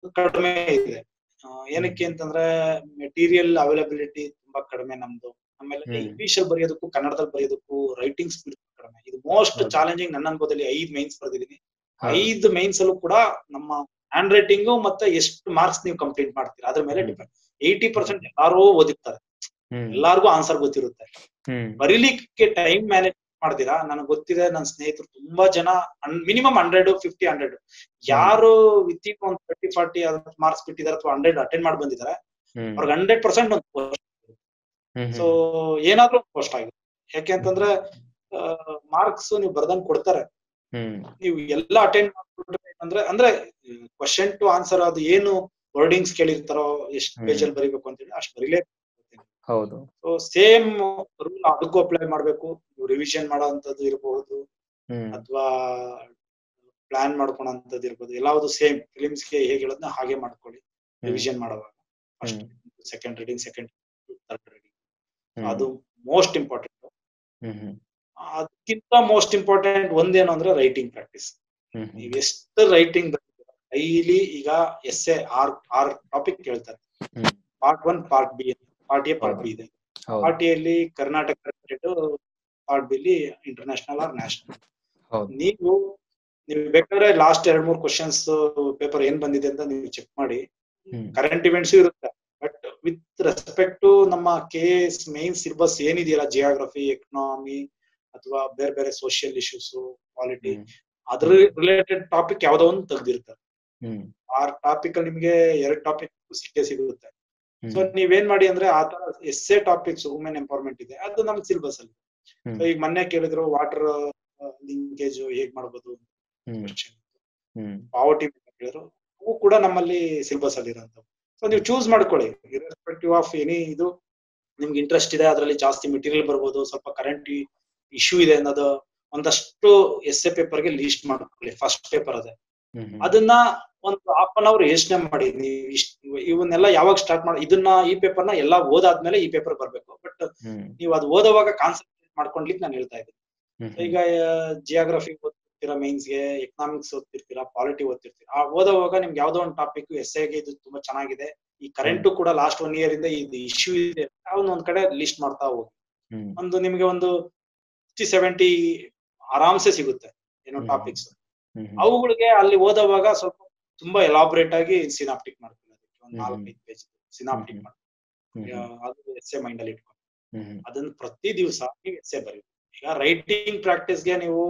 ಕಡಿಮೆ ಇದೆ. ಏನಕ್ಕೆ ಅಂತಂದ್ರೆ ಮೆಟೀರಿಯಲ್ ಅವೈಲಬಿಲಿಟಿ ತುಂಬಾ ಕಡಿಮೆ ನಮ್ದು. ಆಮೇಲೆ ಇಂಗ್ಲಿಷ್ ಅಲ್ಲಿ ಬರೆಯೋದಕ್ಕೂ ಕನ್ನಡದಲ್ಲಿ ಬರೆಯೋದಕ್ಕೂ ರೈಟಿಂಗ್ ಸ್ಪೀಡ್ ಕಡಿಮೆ. ಇದು ಮೋಸ್ಟ್ ಚಾಲೆಂಜಿಂಗ್ ನನ್ನ ಅನುಭವದಲ್ಲಿ. ಐದ್ ಮೈನ್ಸ್ ಬರ್ದಿದ್ದೀನಿ. ಐದು ಮೈನ್ಸ್ ಅಲ್ಲೂ ಕೂಡ ನಮ್ಮ ಹ್ಯಾಂಡ್ ರೈಟಿಂಗ್ ಮತ್ತೆ ಎಷ್ಟು ಮಾರ್ಕ್ಸ್ ನೀವು ಕಂಪ್ಲೀಟ್ ಮಾಡ್ತೀರಾ ಅದ್ರ ಮೇಲೆ ಡಿಪೆಂಡ್. ಏಯ್ಟಿ ಪರ್ಸೆಂಟ್ ಎಲ್ಲಾರು ಓದಿರ್ತಾರೆ, ಎಲ್ಲಾರ್ಗು ಆನ್ಸರ್ ಗೊತ್ತಿರುತ್ತೆ. ಬರೀಲಿಕ್ಕೆ ಟೈಮ್ ಮ್ಯಾನೇಜ್ ಮಾಡ್ತೀರಾ. ನನಗೆ ಗೊತ್ತಿದೆ, ನನ್ನ ಸ್ನೇಹಿತರು ತುಂಬಾ ಜನ ಮಿನಿಮಮ್ ಹಂಡ್ರೆಡ್ ಫಿಫ್ಟಿ ಹಂಡ್ರೆಡ್ ಯಾರು ವಿತಿನ್ ಒಂದ್ ತರ್ಟಿ ಫಾರ್ಟಿ ಮಾರ್ಕ್ಸ್ ಬಿಟ್ಟಿದ್ದಾರೆ ಅಥವಾ ಹಂಡ್ರೆಡ್ ಅಟೆಂಡ್ ಮಾಡಿ ಬಂದಿದ್ದಾರೆ, ಅವ್ರಿಗೆ ಹಂಡ್ರೆಡ್ ಪರ್ಸೆಂಟ್ ಒಂದು ಪೋಸ್ಟ್. ಸೊ ಏನಾದ್ರೂ ಪೋಸ್ಟ್ ಆಗಿದೆ. ಯಾಕೆ ಅಂತಂದ್ರೆ ಮಾರ್ಕ್ಸ್ ನೀವು ಬರ್ದಂಗ್ ಕೊಡ್ತಾರೆ. ನೀವು ಎಲ್ಲ ಅಟೆಂಡ್ ಮಾಡ್ಬಿಟ್ರೆ ಅಂದ್ರೆ ಅಂದ್ರೆ ಕ್ವಶನ್ ಟು ಆನ್ಸರ್ ಅದು ಏನು ವರ್ಡಿಂಗ್ಸ್ ಕೇಳಿರ್ತಾರೋ ಎಷ್ಟು ಪೇಜ್ ಅಲ್ಲಿ ಬರೀಬೇಕು ಅಂತ ಹೇಳಿ ಅಷ್ಟು ಬರೀಲೇ. ಹೌದು. ಸೊ ಸೇಮ್ ರೂಲ್ ಅದಕ್ಕೂ ಅಪ್ಲೈ ಮಾಡ್ಬೇಕು. ನೀವು ರಿವಿಷನ್ ಮಾಡೋಂಥದ್ದು ಇರಬಹುದು ಅಥವಾ ಪ್ಲಾನ್ ಮಾಡ್ಕೊಳಂತದ್ದು ಇರ್ಬೋದು. ಎಲ್ಲಾವುದು ಸೇಮ್ ಫಿಲಿಮ್ಸ್ಗೆ ಹೇಗೆ ಹೇಳೋದ್ನ ಹಾಗೆ ಮಾಡ್ಕೊಳ್ಳಿ ರಿವಿಷನ್ ಮಾಡುವಾಗ. First second reading, second third reading, ಅದು ಮೋಸ್ಟ್ ಇಂಪಾರ್ಟೆಂಟ್. ಅದಕ್ಕಿಂತ ಮೋಸ್ಟ್ ಇಂಪಾರ್ಟೆಂಟ್ ಒಂದೇನು ಅಂದ್ರೆ ರೈಟಿಂಗ್ ಪ್ರಾಕ್ಟೀಸ್. ನೀವ್ ಎಷ್ಟು ರೈಟಿಂಗ್ ಡೈಲಿ, ಈಗ S A R R topic ಕೇಳ್ತಾರೆ. Part one, part B, part A, part B ಇದೆ. ಪಾರ್ಟ್ ಎ ಅಲ್ಲಿ ಕರ್ನಾಟಕ ರಿಲೇಟೆಡ್, ಪಾರ್ಟ್ ಬಿ ಅಲ್ಲಿ ಇಂಟರ್ನ್ಯಾಷನಲ್ ಆರ್ ನ್ಯಾಷನಲ್. ನೀವು ನೀವು ಬೇಕಾದ್ರೆ ಲಾಸ್ಟ್ ಎರಡ್ ಮೂರ್ ಕ್ವಶನ್ಸ್ ಪೇಪರ್ ಏನ್ ಬಂದಿದೆ ಅಂತ ನೀವು ಚೆಕ್ ಮಾಡಿ. ಕರೆಂಟ್ ಇವೆಂಟ್ಸ್ ಇರುತ್ತೆ, ಬಟ್ ವಿತ್ ರೆಸ್ಪೆಕ್ಟ್ ಟು ನಮ್ಮ ಕೆ ಎಸ್ ಮೈನ್ ಸಿಲೆಬಸ್ ಏನಿದೆಯಲ್ಲ, ಜಿಯೋಗ್ರಫಿ, ಎಕನಾಮಿ ಅಥವಾ ಬೇರೆ ಬೇರೆ ಸೋಷಿಯಲ್ ಇಶ್ಯೂಸ್, ಪಾಲಿಟಿ, ಅದ್ರ ರಿಲೇಟೆಡ್ ಟಾಪಿಕ್ ಯಾವ್ದೋ ಒಂದು ತೆಗ್ದಿರ್ತಾರೆ. ಆ ಟಾಪಿಕ್ ಅಲ್ಲಿ ನಿಮ್ಗೆ ಎರಡ್ ಟಾಪಿಕ್ ಸಿಕ್ಕೇ ಸಿಗುತ್ತೆ. ಸೊ ನೀವೇನ್ ಮಾಡಿ ಅಂದ್ರೆ ಆ ತರ S A topics, women empowerment ಇದೆ, ಅದು ನಮ್ ಸಿಲೆಬಸ್ ಅಲ್ಲಿ. ಸೊ ಈಗ ಮೊನ್ನೆ ಕೇಳಿದ್ರು ವಾಟರ್ ಲಿಂಕೇಜ್ ಹೇಗ್ ಮಾಡ್ಬೋದು, ಪಾವರ್ಟಿ ಕೇಳಿದ್ರು, ಅವು ಕೂಡ ನಮ್ಮಲ್ಲಿ ಸಿಲೆಬಸ್ ಅಲ್ಲಿ ಇರೋಂಥವು. ಸೊ ನೀವು ಚೂಸ್ ಮಾಡ್ಕೊಳ್ಳಿ ಇರ್ರೆಸ್ಪೆಕ್ಟಿವ್ ಆಫ್ ಎನಿ. ಇದು ನಿಮ್ಗೆ ಇಂಟ್ರೆಸ್ಟ್ ಇದೆ, ಅದರಲ್ಲಿ ಜಾಸ್ತಿ ಮೆಟೀರಿಯಲ್ ಬರ್ಬೋದು, ಸ್ವಲ್ಪ ಕರೆಂಟ್ ಇಶ್ಯೂ ಇದೆ ಅನ್ನೋದು ಒಂದಷ್ಟು ಎಸ್ ಎ ಪೇಪರ್ಗೆ ಲೀಸ್ಟ್ ಮಾಡ್ಕೊಳ್ಳಿ. ಫಸ್ಟ್ ಪೇಪರ್ ಅದೇ, ಅದನ್ನ ಒಂದು ಹಾಫ್ ಅನ್ ಅವರ್ ಯೋಚನೆ ಮಾಡಿ. ನೀವು ಇಷ್ಟ ಇವನ್ನೆಲ್ಲ ಯಾವಾಗ ಸ್ಟಾರ್ಟ್ ಮಾಡಿ, ಇದನ್ನ ಈ ಪೇಪರ್ನ ಎಲ್ಲ ಓದಾದ್ಮೇಲೆ ಈ ಪೇಪರ್ ಬರ್ಬೇಕು. ಬಟ್ ನೀವು ಅದು ಓದುವಾಗ ಕಾನ್ಸಂಟ್ರೇಟ್ ಮಾಡ್ಕೊಂಡ್ಲಿಕ್ಕೆ ನಾನು ಹೇಳ್ತಾ ಇದ್ದೀನಿ. ಈಗ ಜಿಯೋಗ್ರಫಿ ಓದ್ತಿರ್ತೀರಾ, ಮೈನ್ಸ್ಗೆ ಎಕನಾಮಿಕ್ಸ್ ಓದ್ತಿರ್ತೀರಾ, ಪಾಲಿಟಿ ಓದ್ತಿರ್ತೀರಾ, ಆ ಓದುವಾಗ ನಿಮ್ಗೆ ಯಾವ್ದೋ ಒಂದು ಟಾಪಿಕ್ ಎಸ್ ಎಗೆ ಇದು ತುಂಬಾ ಚೆನ್ನಾಗಿದೆ, ಈ ಕರೆಂಟ್ ಕೂಡ ಲಾಸ್ಟ್ ಒನ್ ಇಯರ್ ಇಂದ ಇದು ಇಶ್ಯೂ ಇದೆ, ಅವನ್ನ ಒಂದ್ ಕಡೆ ಲಿಸ್ಟ್ ಮಾಡ್ತಾ ಹೋಗಿ. ಒಂದು ನಿಮ್ಗೆ ಒಂದು ಸಿಕ್ಸ್ಟಿ ಸೆವೆಂಟಿ ಆರಾಮ್ಸೆ ಸಿಗುತ್ತೆ ಏನೋ ಟಾಪಿಕ್ಸ್. ಅವುಗಳಿಗೆ ಅಲ್ಲಿ ಓದುವಾಗ ಸ್ವಲ್ಪ ತುಂಬಾ ಎಲಾಬ್ರೇಟ್ ಆಗಿ ಸಿನಾಪ್ಟಿಕ್ ಮಾಡ್ಕೊಳ್ಳಿ. ಒಂದ್ ನಾಲ್ಕೈದು ಪೇಜ್ ಸಿನಾಪ್ಟಿಕ್ ಮಾಡ್ಕೊಳ್ಳಿ. ಅದು ಎಸ್ ಎ ಮೈಂಡ್ ಅಲ್ಲಿ ಇಟ್ಕೊಂಡು ಅದನ್ನ ಪ್ರತಿ ದಿವಸ ನೀವು ಎಸ್ ಎ ಬರೀ. ಈಗ ರೈಟಿಂಗ್ ಪ್ರಾಕ್ಟೀಸ್ಗೆ ನೀವು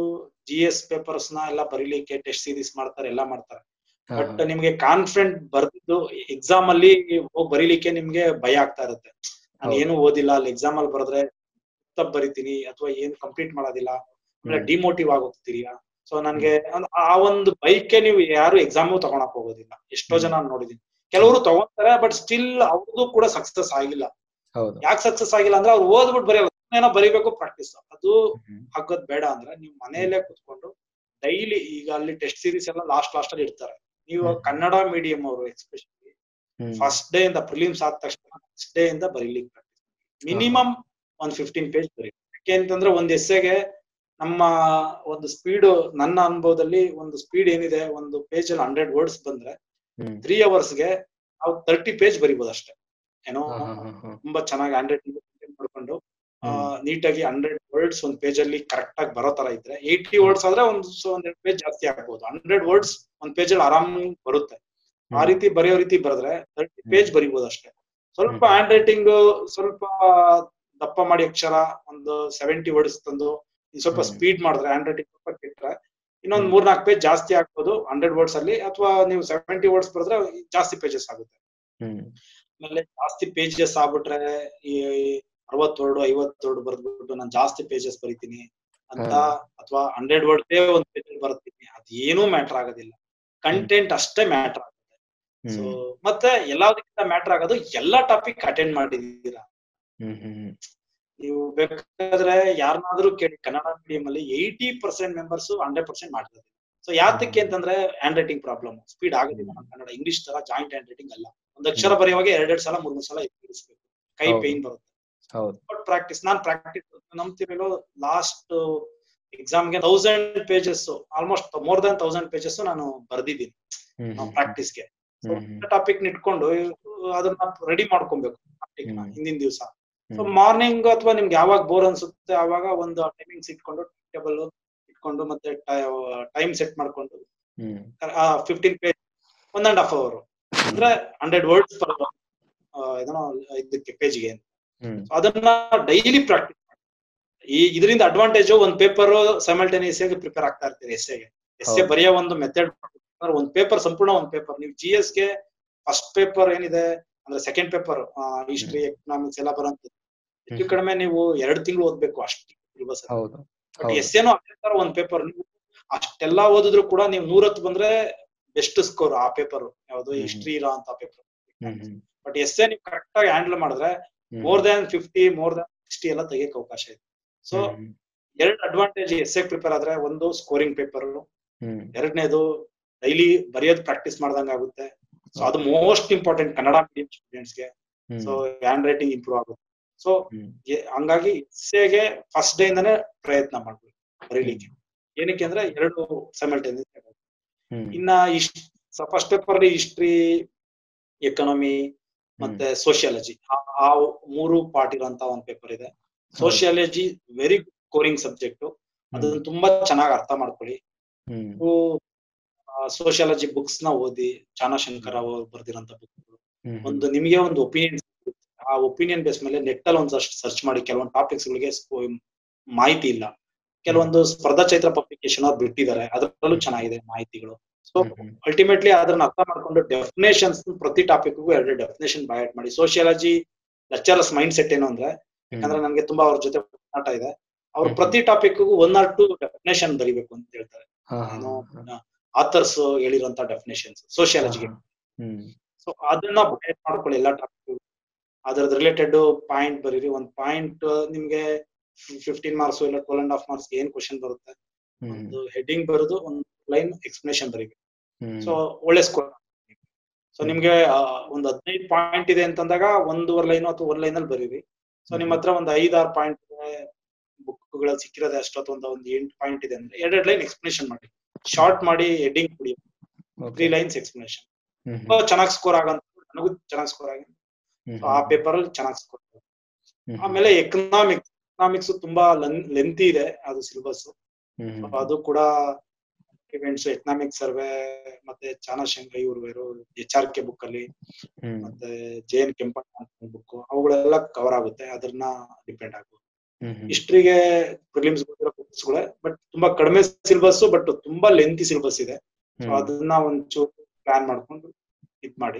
ಜಿ ಎಸ್ ಪೇಪರ್ಸ್ ನ ಎಲ್ಲ ಬರೀಲಿಕ್ಕೆ ಟೆಸ್ಟ್ ಸೀರೀಸ್ ಮಾಡ್ತಾರೆ, ಎಲ್ಲ ಮಾಡ್ತಾರೆ. ಬಟ್ ನಿಮ್ಗೆ ಕಾನ್ಫಿಡೆಂಟ್ ಬರ್ದಿದ್ದು ಎಕ್ಸಾಮ್ ಅಲ್ಲಿ ಹೋಗಿ ಬರೀಲಿಕ್ಕೆ ನಿಮ್ಗೆ ಭಯ ಆಗ್ತಾ ಇರುತ್ತೆ. ನಾನು ಏನು ಓದಿಲ್ಲ, ಅಲ್ಲಿ ಎಕ್ಸಾಮ್ ಅಲ್ಲಿ ಬರೆದ್ರೆ ತಪ್ಪು ಬರಿತೀನಿ ಅಥವಾ ಏನು ಕಂಪ್ಲೀಟ್ ಮಾಡೋದಿಲ್ಲ, ಆಮೇಲೆ ಡಿಮೋಟಿವ್ ಆಗಿ ಹೋಗ್ತೀರಿ. ಸೊ ನನ್ಗೆ ಆ ಒಂದು ಬೈಕ್ಗೆ ನೀವು ಯಾರು ಎಕ್ಸಾಮು ತಗೊಳಕ್ ಹೋಗೋದಿಲ್ಲ. ಎಷ್ಟೋ ಜನ ನೋಡಿದೀನಿ, ಕೆಲವರು ತಗೊಂತಾರೆ, ಬಟ್ ಸ್ಟಿಲ್ ಅವ್ರದ್ದು ಕೂಡ ಸಕ್ಸಸ್ ಆಗಿಲ್ಲ. ಯಾಕೆ ಸಕ್ಸಸ್ ಆಗಿಲ್ಲ ಅಂದ್ರೆ ಅವ್ರು ಓದ್ಬಿಟ್ಟು ಬರೆಯಲ್ಲ, ಏನೋ ಬರಿಬೇಕು ಪ್ರಾಕ್ಟೀಸ್. ಅದು ಹಾಕೋದ್ ಬೇಡ ಅಂದ್ರೆ ನೀವು ಮನೆಯಲ್ಲೇ ಕುತ್ಕೊಂಡು ಡೈಲಿ, ಈಗ ಅಲ್ಲಿ ಟೆಸ್ಟ್ ಸೀರೀಸ್ ಎಲ್ಲ ಲಾಸ್ಟ್ ಲಾಸ್ಟ್ ಅಲ್ಲಿ ಇಡ್ತಾರೆ. ನೀವು ಕನ್ನಡ ಮೀಡಿಯಂ ಅವರು ಎಸ್ಪೆಷಲಿ ಫಸ್ಟ್ ಡೇ ಇಂದ ಪ್ರಿಲಿಮ್ಸ್ ಆದ ತಕ್ಷಣ ನೆಕ್ಸ್ಟ್ ಡೇ ಇಂದ ಬರೀಲಿಕ್ಕೆ ಪ್ರಾಕ್ಟೀಸ್ ಮಿನಿಮಮ್ ಒಂದ್ ಫಿಫ್ಟೀನ್ ಪೇಜ್ ಬರೀ. ಯಾಕೆ ಅಂತಂದ್ರೆ ಒಂದ್ ಎಸ್ಸೆಗೆ ನಮ್ಮ ಒಂದು ಸ್ಪೀಡ್, ನನ್ನ ಅನುಭವದಲ್ಲಿ ಒಂದು ಸ್ಪೀಡ್ ಏನಿದೆ, ಒಂದು ಪೇಜ್ ಅಲ್ಲಿ ಹಂಡ್ರೆಡ್ ವರ್ಡ್ಸ್ ಬಂದ್ರೆ ತ್ರೀ ಅವರ್ಸ್ಗೆ ನಾವು ತರ್ಟಿ ಪೇಜ್ ಬರಿಬೋದು ಅಷ್ಟೇ. ಏನೋ ತುಂಬಾ ಚೆನ್ನಾಗಿ ಹಂಡ್ರೆಡ್ ಮಾಡ್ಕೊಂಡು ನೀಟಾಗಿ ಹಂಡ್ರೆಡ್ ವರ್ಡ್ಸ್ ಒಂದ್ ಪೇಜ್ ಅಲ್ಲಿ ಕರೆಕ್ಟ್ ಆಗಿ ಬರೋ ತರ ಇದ್ರೆ, ಏಯ್ಟಿ ವರ್ಡ್ಸ್ ಆದ್ರೆ ಒಂದು ಒಂದೆರಡು ಪೇಜ್ ಜಾಸ್ತಿ ಆಗ್ಬೋದು. ಹಂಡ್ರೆಡ್ ವರ್ಡ್ಸ್ ಒಂದ್ ಪೇಜ್ ಅಲ್ಲಿ ಆರಾಮ್ ಬರುತ್ತೆ. ಆ ರೀತಿ ಬರೆಯೋ ರೀತಿ ಬರೆದ್ರೆ ತರ್ಟಿ ಪೇಜ್ ಬರಿಬೋದು ಅಷ್ಟೇ. ಸ್ವಲ್ಪ ಹ್ಯಾಂಡ್ ರೈಟಿಂಗ್ ಸ್ವಲ್ಪ ದಪ್ಪ ಮಾಡಿ ಅಕ್ಷರ ಒಂದು ಸೆವೆಂಟಿ ವರ್ಡ್ಸ್ ತಂದು ಸ್ವಲ್ಪ ಸ್ಪೀಡ್ ಮಾಡಿದ್ರೆ, ಹ್ಯಾಂಡ್ ರೈಟಿಂಗ್ ಸ್ವಲ್ಪ ಕೆಟ್ಟರೆ ಇನ್ನೊಂದ್ ಮೂರ್ ನಾಲ್ಕು ಪೇಜ್ ಜಾಸ್ತಿ ಆಗ್ಬೋದು ಹಂಡ್ರೆಡ್ ವರ್ಡ್ಸ್ ಅಲ್ಲಿ. ಅಥವಾ ನೀವು ಸೆವೆಂಟಿ ವರ್ಡ್ಸ್ ಬರೆದ್ರೆ ಜಾಸ್ತಿ ಪೇಜಸ್ ಆಗುತ್ತೆ. ಆಮೇಲೆ ಜಾಸ್ತಿ ಪೇಜಸ್ ಆಗ್ಬಿಟ್ರೆ, ಈ ಅರವತ್ ವರ್ಡ್ ಐವತ್ ವರ್ಡ್ ಬರ್ದ್ಬಿಟ್ಟು ನಾನು ಜಾಸ್ತಿ ಪೇಜಸ್ ಬರಿತೀನಿ ಅಂತ, ಅಥವಾ ಹಂಡ್ರೆಡ್ ವರ್ಡ್ ಒಂದ್ ಪೇಜ್ ಬರ್ತೀನಿ, ಅದೇನೂ ಮ್ಯಾಟರ್ ಆಗೋದಿಲ್ಲ. ಕಂಟೆಂಟ್ ಅಷ್ಟೇ ಮ್ಯಾಟರ್ ಆಗುತ್ತೆ. ಸೊ ಮತ್ತೆ ಎಲ್ಲದಕ್ಕಿಂತ ಮ್ಯಾಟರ್ ಆಗೋದು ಎಲ್ಲಾ ಟಾಪಿಕ್ ಅಟೆಂಡ್ ಮಾಡಿದೀರಾ. ನೀವು ಬೇಕಾದ್ರೆ ಯಾರನ್ನಾದ್ರೂ ಕೇಳಿ, ಕನ್ನಡ ಮೀಡಿಯಂ ಅಲ್ಲಿ eighty percent members hundred percent ಮಾಡ್ತಾರೆ. ಸೊ ಯಾತಕ್ಕೆ ಅಂತಂದ್ರೆ ಹ್ಯಾಂಡ್ ರೈಟಿಂಗ್ ಪ್ರಾಬ್ಲಮ್, ಸ್ಪೀಡ್ ಆಗೋದಿಲ್ಲ. ಕನ್ನಡ ಇಂಗ್ಲಿಷ್ ತರ ಜಾಯಿಂಟ್ ಹ್ಯಾಂಡ್ ರೈಟಿಂಗ್ ಅಲ್ಲ. ಒಂದ್ ಅಕ್ಷರ ಬರೆಯುವಾಗ ಎರಡೆರಡು ಸಲ ಮೂರ್ ಮೂರ್ ಸಲ ಎತ್ತಿರಿಸ್ಬೇಕು, ಕೈ ಪೇನ್ ಬರುತ್ತೆ. ಬಟ್ ಪ್ರಾಕ್ಟೀಸ್, ನಾನ್ ಪ್ರಾಕ್ಟೀಸ್ ನಂಬ್ತಿರೋ ಲಾಸ್ಟ್ ಎಕ್ಸಾಮ್ಗೆ thousand pages, almost more than thousand pages ನಾನು ಬರ್ದಿದ್ದೀನಿ ಪ್ರಾಕ್ಟೀಸ್ಗೆ. ಸೊ ಟಾಪಿಕ್ ಇಟ್ಕೊಂಡು ಅದನ್ನ ರೆಡಿ ಮಾಡ್ಕೊಬೇಕು ಟಾಪಿಕ್ ನ ಹಿಂದಿನ ದಿವಸ. ಸೊ ಮಾರ್ನಿಂಗ್ ಅಥವಾ ನಿಮ್ಗೆ ಯಾವಾಗ ಬೋರ್ ಅನ್ಸುತ್ತೆ ಆವಾಗ ಒಂದು ಟೈಮಿಂಗ್ಸ್ ಇಟ್ಕೊಂಡು ಟೇಬಲ್ ಇಟ್ಕೊಂಡು ಮತ್ತೆ ಟೈಮ್ ಸೆಟ್ ಮಾಡ್ಕೊಂಡು fifteen page one and half hour ಅಂದ್ರೆ ಹಂಡ್ರೆಡ್ ವರ್ಡ್ಸ್ ಪರ್ ಏನೋ ಇದಕ್ಕೆ ಪೇಜ್ಗೆ. ಅದನ್ನ ಡೈಲಿ ಪ್ರಾಕ್ಟೀಸ್ ಮಾಡಿ. ಈ ಇದರಿಂದ ಅಡ್ವಾಂಟೇಜ್ ಒಂದ್ ಪೇಪರ್ ಸೈಮಲ್ಟೇನಿಯಸ್ ಆಗಿ ಪ್ರಿಪೇರ್ ಆಗ್ತಾ ಇರ್ತೀರಿ. ಎಸ್ಸೆಗೆ ಎಸ್ಸೆ ಬರೆಯೋ ಒಂದು ಮೆಥಡ್, ಒಂದ್ ಪೇಪರ್ ಸಂಪೂರ್ಣ ಒಂದ್ ಪೇಪರ್. ನೀವು ಜಿ ಎಸ್ ಗೆ ಫಸ್ಟ್ ಪೇಪರ್ ಏನಿದೆ ಅಂದ್ರೆ ಸೆಕೆಂಡ್ ಪೇಪರ್ ಹಿಸ್ಟ್ರಿ ಎಕನಾಮಿಕ್ಸ್ ಎಲ್ಲ ಬರೋಂಥದ್ದು ಹೆಚ್ಚು ಕಡಿಮೆ ನೀವು ಎರಡ್ ತಿಂಗಳು ಓದ್ಬೇಕು ಅಷ್ಟು ಸಿಲೆಬಸ್. ಬಟ್ ಎಸ್ಸೆನೂ ಅದೇ ತರ ಒಂದ್ ಪೇಪರ್. ನೀವು ಅಷ್ಟೆಲ್ಲಾ ಓದಿದ್ರು ಕೂಡ ನೀವು ನೂರತ್ತು ಬಂದ್ರೆ ಬೆಸ್ಟ್ ಸ್ಕೋರ್ ಆ ಪೇಪರ್ ಯಾವ್ದು ಹಿಸ್ಟ್ರಿ ಇರೋ ಅಂತ ಪೇಪರ್. ಬಟ್ ಎಸ್ಸೆ ನೀವು ಕರೆಕ್ಟ್ ಆಗಿ ಹ್ಯಾಂಡಲ್ ಮಾಡಿದ್ರೆ more than fifty more than sixty ಎಲ್ಲ ತೆಗಿಯಕ್ ಅವಕಾಶ ಇದೆ. ಸೊ ಎರಡು ಅಡ್ವಾಂಟೇಜ್ ಎಸ್ಸೆ ಪ್ರಿಪೇರ್ ಆದ್ರೆ, ಒಂದು ಸ್ಕೋರಿಂಗ್ ಪೇಪರ್, ಎರಡನೇದು ಡೈಲಿ ಬರೆಯೋದು ಪ್ರಾಕ್ಟೀಸ್ ಮಾಡ್ದಂಗ ಆಗುತ್ತೆ. ಸೊ ಅದು ಮೋಸ್ಟ್ ಇಂಪಾರ್ಟೆಂಟ್ ಕನ್ನಡ ಮೀಡಿಯಂ ಸ್ಟೂಡೆಂಟ್ಸ್ಗೆ. ಸೊ ಹ್ಯಾಂಡ್ ರೈಟಿಂಗ್ ಇಂಪ್ರೂವ್ ಆಗುತ್ತೆ. ಸೊ ಹಂಗಾಗಿ ಎಸ್ಸೆಗೆ ಫಸ್ಟ್ ಡೇ ಇಂದಾನೆ ಪ್ರಯತ್ನ ಮಾಡ್ಬೇಕು ಬರೀಲಿಕ್ಕೆ. ಏನಕ್ಕೆ ಅಂದ್ರೆ ಎರಡು ಸೈಮಲ್ಟೇನಿಯಸ್. ಇನ್ನ ಇಷ್ಟ ಫಸ್ಟ್ ಪೇಪರ್ ಅಲ್ಲಿ ಹಿಸ್ಟ್ರಿ, ಎಕನಾಮಿ ಮತ್ತೆ ಸೋಶಿಯಾಲಜಿ ಆ ಮೂರು ಪಾರ್ಟ್ ಇರೋಂತ ಒಂದ್ ಪೇಪರ್ ಇದೆ. Sociology very scoring subject. ಅದನ್ನ ತುಂಬಾ ಚೆನ್ನಾಗಿ ಅರ್ಥ ಮಾಡ್ಕೊಳ್ಳಿ. ಸೋಶಿಯಾಲಜಿ ಬುಕ್ಸ್ ನ ಓದಿ, ಚಾಣಶಂಕರ್ ಅವರು ಬರ್ದಿರೋಂತ ಬುಕ್. ಒಂದು ನಿಮಗೆ ಒಂದು ಒಪಿನಿಯನ್, ಆ ಒಪಿನಿಯನ್ ಬೇಸ್ ಮೇಲೆ ನೆಟ್ ಅಲ್ಲಿ ಒಂದಷ್ಟು ಸರ್ಚ್ ಮಾಡಿ. ಕೆಲವೊಂದು ಟಾಪಿಕ್ಸ್ ಗಳಿಗೆ ಮಾಹಿತಿ ಇಲ್ಲ, ಕೆಲವೊಂದು ಸ್ಪರ್ಧಾ ಚೈತ್ರ ಪಬ್ಲಿಕೇಶನ್ ಅವ್ರು ಬಿಟ್ಟಿದ್ದಾರೆ, ಅದರಲ್ಲೂ ಚೆನ್ನಾಗಿದೆ ಮಾಹಿತಿಗಳು. ಸೊ ಅಲ್ಟಿಮೇಟ್ಲಿ ಅದನ್ನ ಅರ್ಥ ಮಾಡ್ಕೊಂಡು ಡೆಫಿನೇಷನ್ಸ್ ಪ್ರತಿ ಟಾಪಿಕ್ಗೂ ಎರಡು ಡೆಫಿನೇಷನ್ ಬೈ ಮಾಡಿ. ಸೋಶಿಯಾಲಜಿ ಲೆಕ್ಚರರ್ಸ್ ಮೈಂಡ್ ಸೆಟ್ ಏನು ಅಂದ್ರೆ, ಯಾಕಂದ್ರೆ ನನ್ಗೆ ತುಂಬಾ ಅವ್ರ ಜೊತೆ ಮಾತಾಟ ಇದೆ, ಅವ್ರು ಪ್ರತಿ ಟಾಪಿಕ್ಗೂ ಒನ್ ಆರ್ ಟು ಡೆಫಿನೇಷನ್ ಬರೀಬೇಕು ಅಂತ ಹೇಳ್ತಾರೆ. ಏನೋ ಆಥರ್ಸ್ ಹೇಳಿರುವಂತ ಡೆಫಿನೇಷನ್ಸ್ ಸೋಶಿಯಾಲಜಿಗೆ. ಸೊ ಅದನ್ನ ಬೈ ಮಾಡ್ಕೊಳ್ಳಿ ಎಲ್ಲಾ ಟಾಪಿಕ್. ಅದ್ರದ್ ರಿಲೇಟೆಡ್ ಪಾಯಿಂಟ್ ಬರೀರಿ. ಒಂದ್ ಪಾಯಿಂಟ್ ನಿಮ್ಗೆ ಫಿಫ್ಟೀನ್ ಮಾರ್ಕ್ಸ್ ಇಲ್ಲ ಟ್ವೆಲ್ ಅಂಡ್ ಹಾಫ್ ಮಾರ್ಕ್ಸ್ ಏನ್ ಕ್ವಶನ್ ಬರುತ್ತೆ, ಒಂದು ಹೆಡ್ಡಿಂಗ್ ಬರೋದು, ಒಂದು ಲೈನ್ ಎಕ್ಸ್ಪ್ಲನೇಷನ್ ಬರೀಬೇಕು. ಸೊ ಒಳ್ಳೆ ಸ್ಕೋರ್. ಸೊ ನಿಮ್ಗೆ ಒಂದ್ ಹದಿನೈದು ಪಾಯಿಂಟ್ ಇದೆ ಅಂತಂದಾಗ ಒಂದೂವರೆ ಲೈನ್ ಅಥವಾ ಒಂದ್ ಲೈನ್ ಅಲ್ಲಿ ಬರೀರಿ. ಸೊ ನಿಮ್ ಹತ್ರ ಒಂದ್ ಐದಾರು ಪಾಯಿಂಟ್ ಬುಕ್ಗಳಲ್ಲಿ ಸಿಕ್ಕಿರೋದೆ ಅಷ್ಟೊತ್ತು ಒಂದು ಒಂದ್ ಎಂಟು ಪಾಯಿಂಟ್ ಇದೆ ಅಂದ್ರೆ ಎರಡೆರಡು ಲೈನ್ ಎಕ್ಸ್ಪ್ಲನೇಷನ್ ಮಾಡಿ, ಶಾರ್ಟ್ ಮಾಡಿ ಹೆಡ್ಡಿಂಗ್ ಕೊಡಿ, ತ್ರೀ ಲೈನ್ಸ್ ಎಕ್ಸ್ಪ್ಲನೇಷನ್. ತುಂಬಾ ಚೆನ್ನಾಗಿ ಸ್ಕೋರ್ ಆಗಂತ, ನನಗೂ ಚೆನ್ನಾಗಿ ಸ್ಕೋರ್ ಆಗಿದೆ. ಆ ಪೇಪರ್ ಅಲ್ಲಿ ಚೆನ್ನಾಗಿ ಸ್ಕೋರ್. ಆಮೇಲೆ ಎಕನಾಮಿಕ್ಸ್ ಎಕನಾಮಿಕ್ಸ್ ತುಂಬಾ ಲೆಂತಿ ಇದೆ ಅದು ಸಿಲೆಬಸ್. ಅದು ಕೂಡ ಇವೆಂಟ್ಸ್, ಎಕನಾಮಿಕ್ ಸರ್ವೆ ಮತ್ತೆ ಚಾಣಶಂಕರ್ ಇವರು ಎಚ್ ಆರ್ ಕೆ ಬುಕ್ ಅಲ್ಲಿ, ಮತ್ತೆ ಜೆ ಎನ್ ಕೆಂಪಣ್ಣ ಬುಕ್, ಅವುಗಳೆಲ್ಲ ಕವರ್ ಆಗುತ್ತೆ. ಅದನ್ನ ಡಿಪೆಂಡ್ ಆಗ್ಬೋದು. ಹಿಸ್ಟ್ರಿಗೆ ಪ್ರಿಲಿಮ್ಸ್ ಬುಕ್ಸ್ಗಳೇ, ಬಟ್ ತುಂಬಾ ಕಡಿಮೆ ಸಿಲೆಬಸ್, ಬಟ್ ತುಂಬಾ ಲೆಂತಿ ಸಿಲೆಬಸ್ ಇದೆ. ಸೊ ಅದನ್ನ ಒಂಚೂರು ಪ್ಲಾನ್ ಮಾಡ್ಕೊಂಡು ಇದ್ ಮಾಡಿ.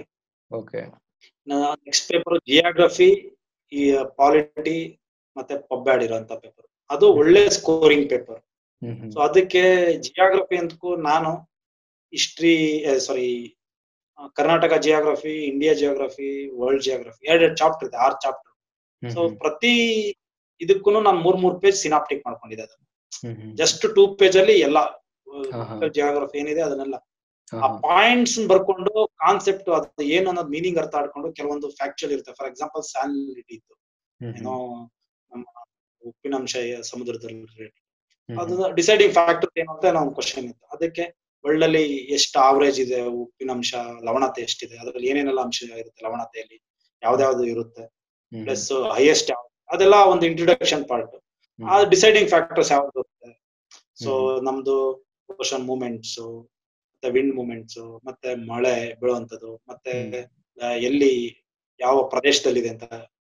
ನೆಕ್ಸ್ಟ್ ಪೇಪರ್ ಜಿಯಾಗ್ರಫಿ, ಈ ಪಾಲಿಟಿ ಮತ್ತೆ ಪಬ್ಬ್ಯಾಡ್ ಇರೋಂತ ಪೇಪರ್. ಅದು ಒಳ್ಳೆ ಸ್ಕೋರಿಂಗ್ ಪೇಪರ್. ಸೊ ಅದಕ್ಕೆ ಜಿಯಾಗ್ರಫಿ ಅಂತಕ್ಕೂ ನಾನು history sorry Karnataka geography, India geography, world geography ಎರಡೆರಡು ಚಾಪ್ಟರ್ ಇದೆ, ಆರು ಚಾಪ್ಟರ್. ಸೊ ಪ್ರತಿ ಇದಕ್ಕೂ ನಾನು ಮೂರ್ ಮೂರ್ ಪೇಜ್ ಸಿನಾಪ್ಟಿಕ್ ಮಾಡ್ಕೊಂಡಿದ್ದೆ. ಅದನ್ನ ಜಸ್ಟ್ ಟೂ ಪೇಜ್ ಅಲ್ಲಿ ಎಲ್ಲ ಜಿಯಾಗ್ರಫಿ ಏನಿದೆ ಅದನ್ನೆಲ್ಲ ಆ ಪಾಯಿಂಟ್ಸ್ ಬರ್ಕೊಂಡು ಕಾನ್ಸೆಪ್ಟ್ ಅದು ಏನು ಅನ್ನೋದು ಮೀನಿಂಗ್ ಅರ್ಥ ಆಡ್ಕೊಂಡು, ಕೆಲವೊಂದು ಫ್ಯಾಕ್ಚುಯಲ್ ಇರುತ್ತೆ. ಫಾರ್ ಎಕ್ಸಾಂಪಲ್ ಸ್ಯಾಲಿನಿಟಿ ಇತ್ತು, ಏನೋ ನಮ್ಮ ಉಪ್ಪಿನಂಶ ಸಮುದ್ರದಲ್ಲಿ, ಅದು ಡಿಸೈಡಿಂಗ್ ಫ್ಯಾಕ್ಟರ್ ಏನು ಅಂತ ಒಂದು ಕ್ವಶನ್ ಇತ್ತು. ಅದಕ್ಕೆ ವರ್ಲ್ಡ್ ಅಲ್ಲಿ ಎಷ್ಟು ಆವರೇಜ್ ಇದೆ ಉಪ್ಪಿನಂಶ, ಲವಣತೆ ಎಷ್ಟಿದೆ, ಅದ್ರಲ್ಲಿ ಏನೇನೆಲ್ಲ ಅಂಶ ಇರುತ್ತೆ ಲವಣತೆಯಲ್ಲಿ, ಯಾವ್ದಾವ್ದು ಇರುತ್ತೆ, ಪ್ಲಸ್ ಹೈಯೆಸ್ಟ್ ಯಾವ್ದು, ಅದೆಲ್ಲ ಒಂದು ಇಂಟ್ರೊಡಕ್ಷನ್ ಪಾರ್ಟ್. ಆ ಡಿಸೈಡಿಂಗ್ ಫ್ಯಾಕ್ಟರ್ಸ್ ಯಾವ್ದು ಬರುತ್ತೆ. ಸೊ ನಮ್ದು ಓಷನ್ ಮೂವ್ಮೆಂಟ್ಸ್, ಮತ್ತೆ ವಿಂಡ್ ಮೂವ್ಮೆಂಟ್ಸ್, ಮತ್ತೆ ಮಳೆ ಬೀಳುವಂತದ್ದು, ಮತ್ತೆ ಎಲ್ಲಿ ಯಾವ ಪ್ರದೇಶದಲ್ಲಿದೆ ಅಂತ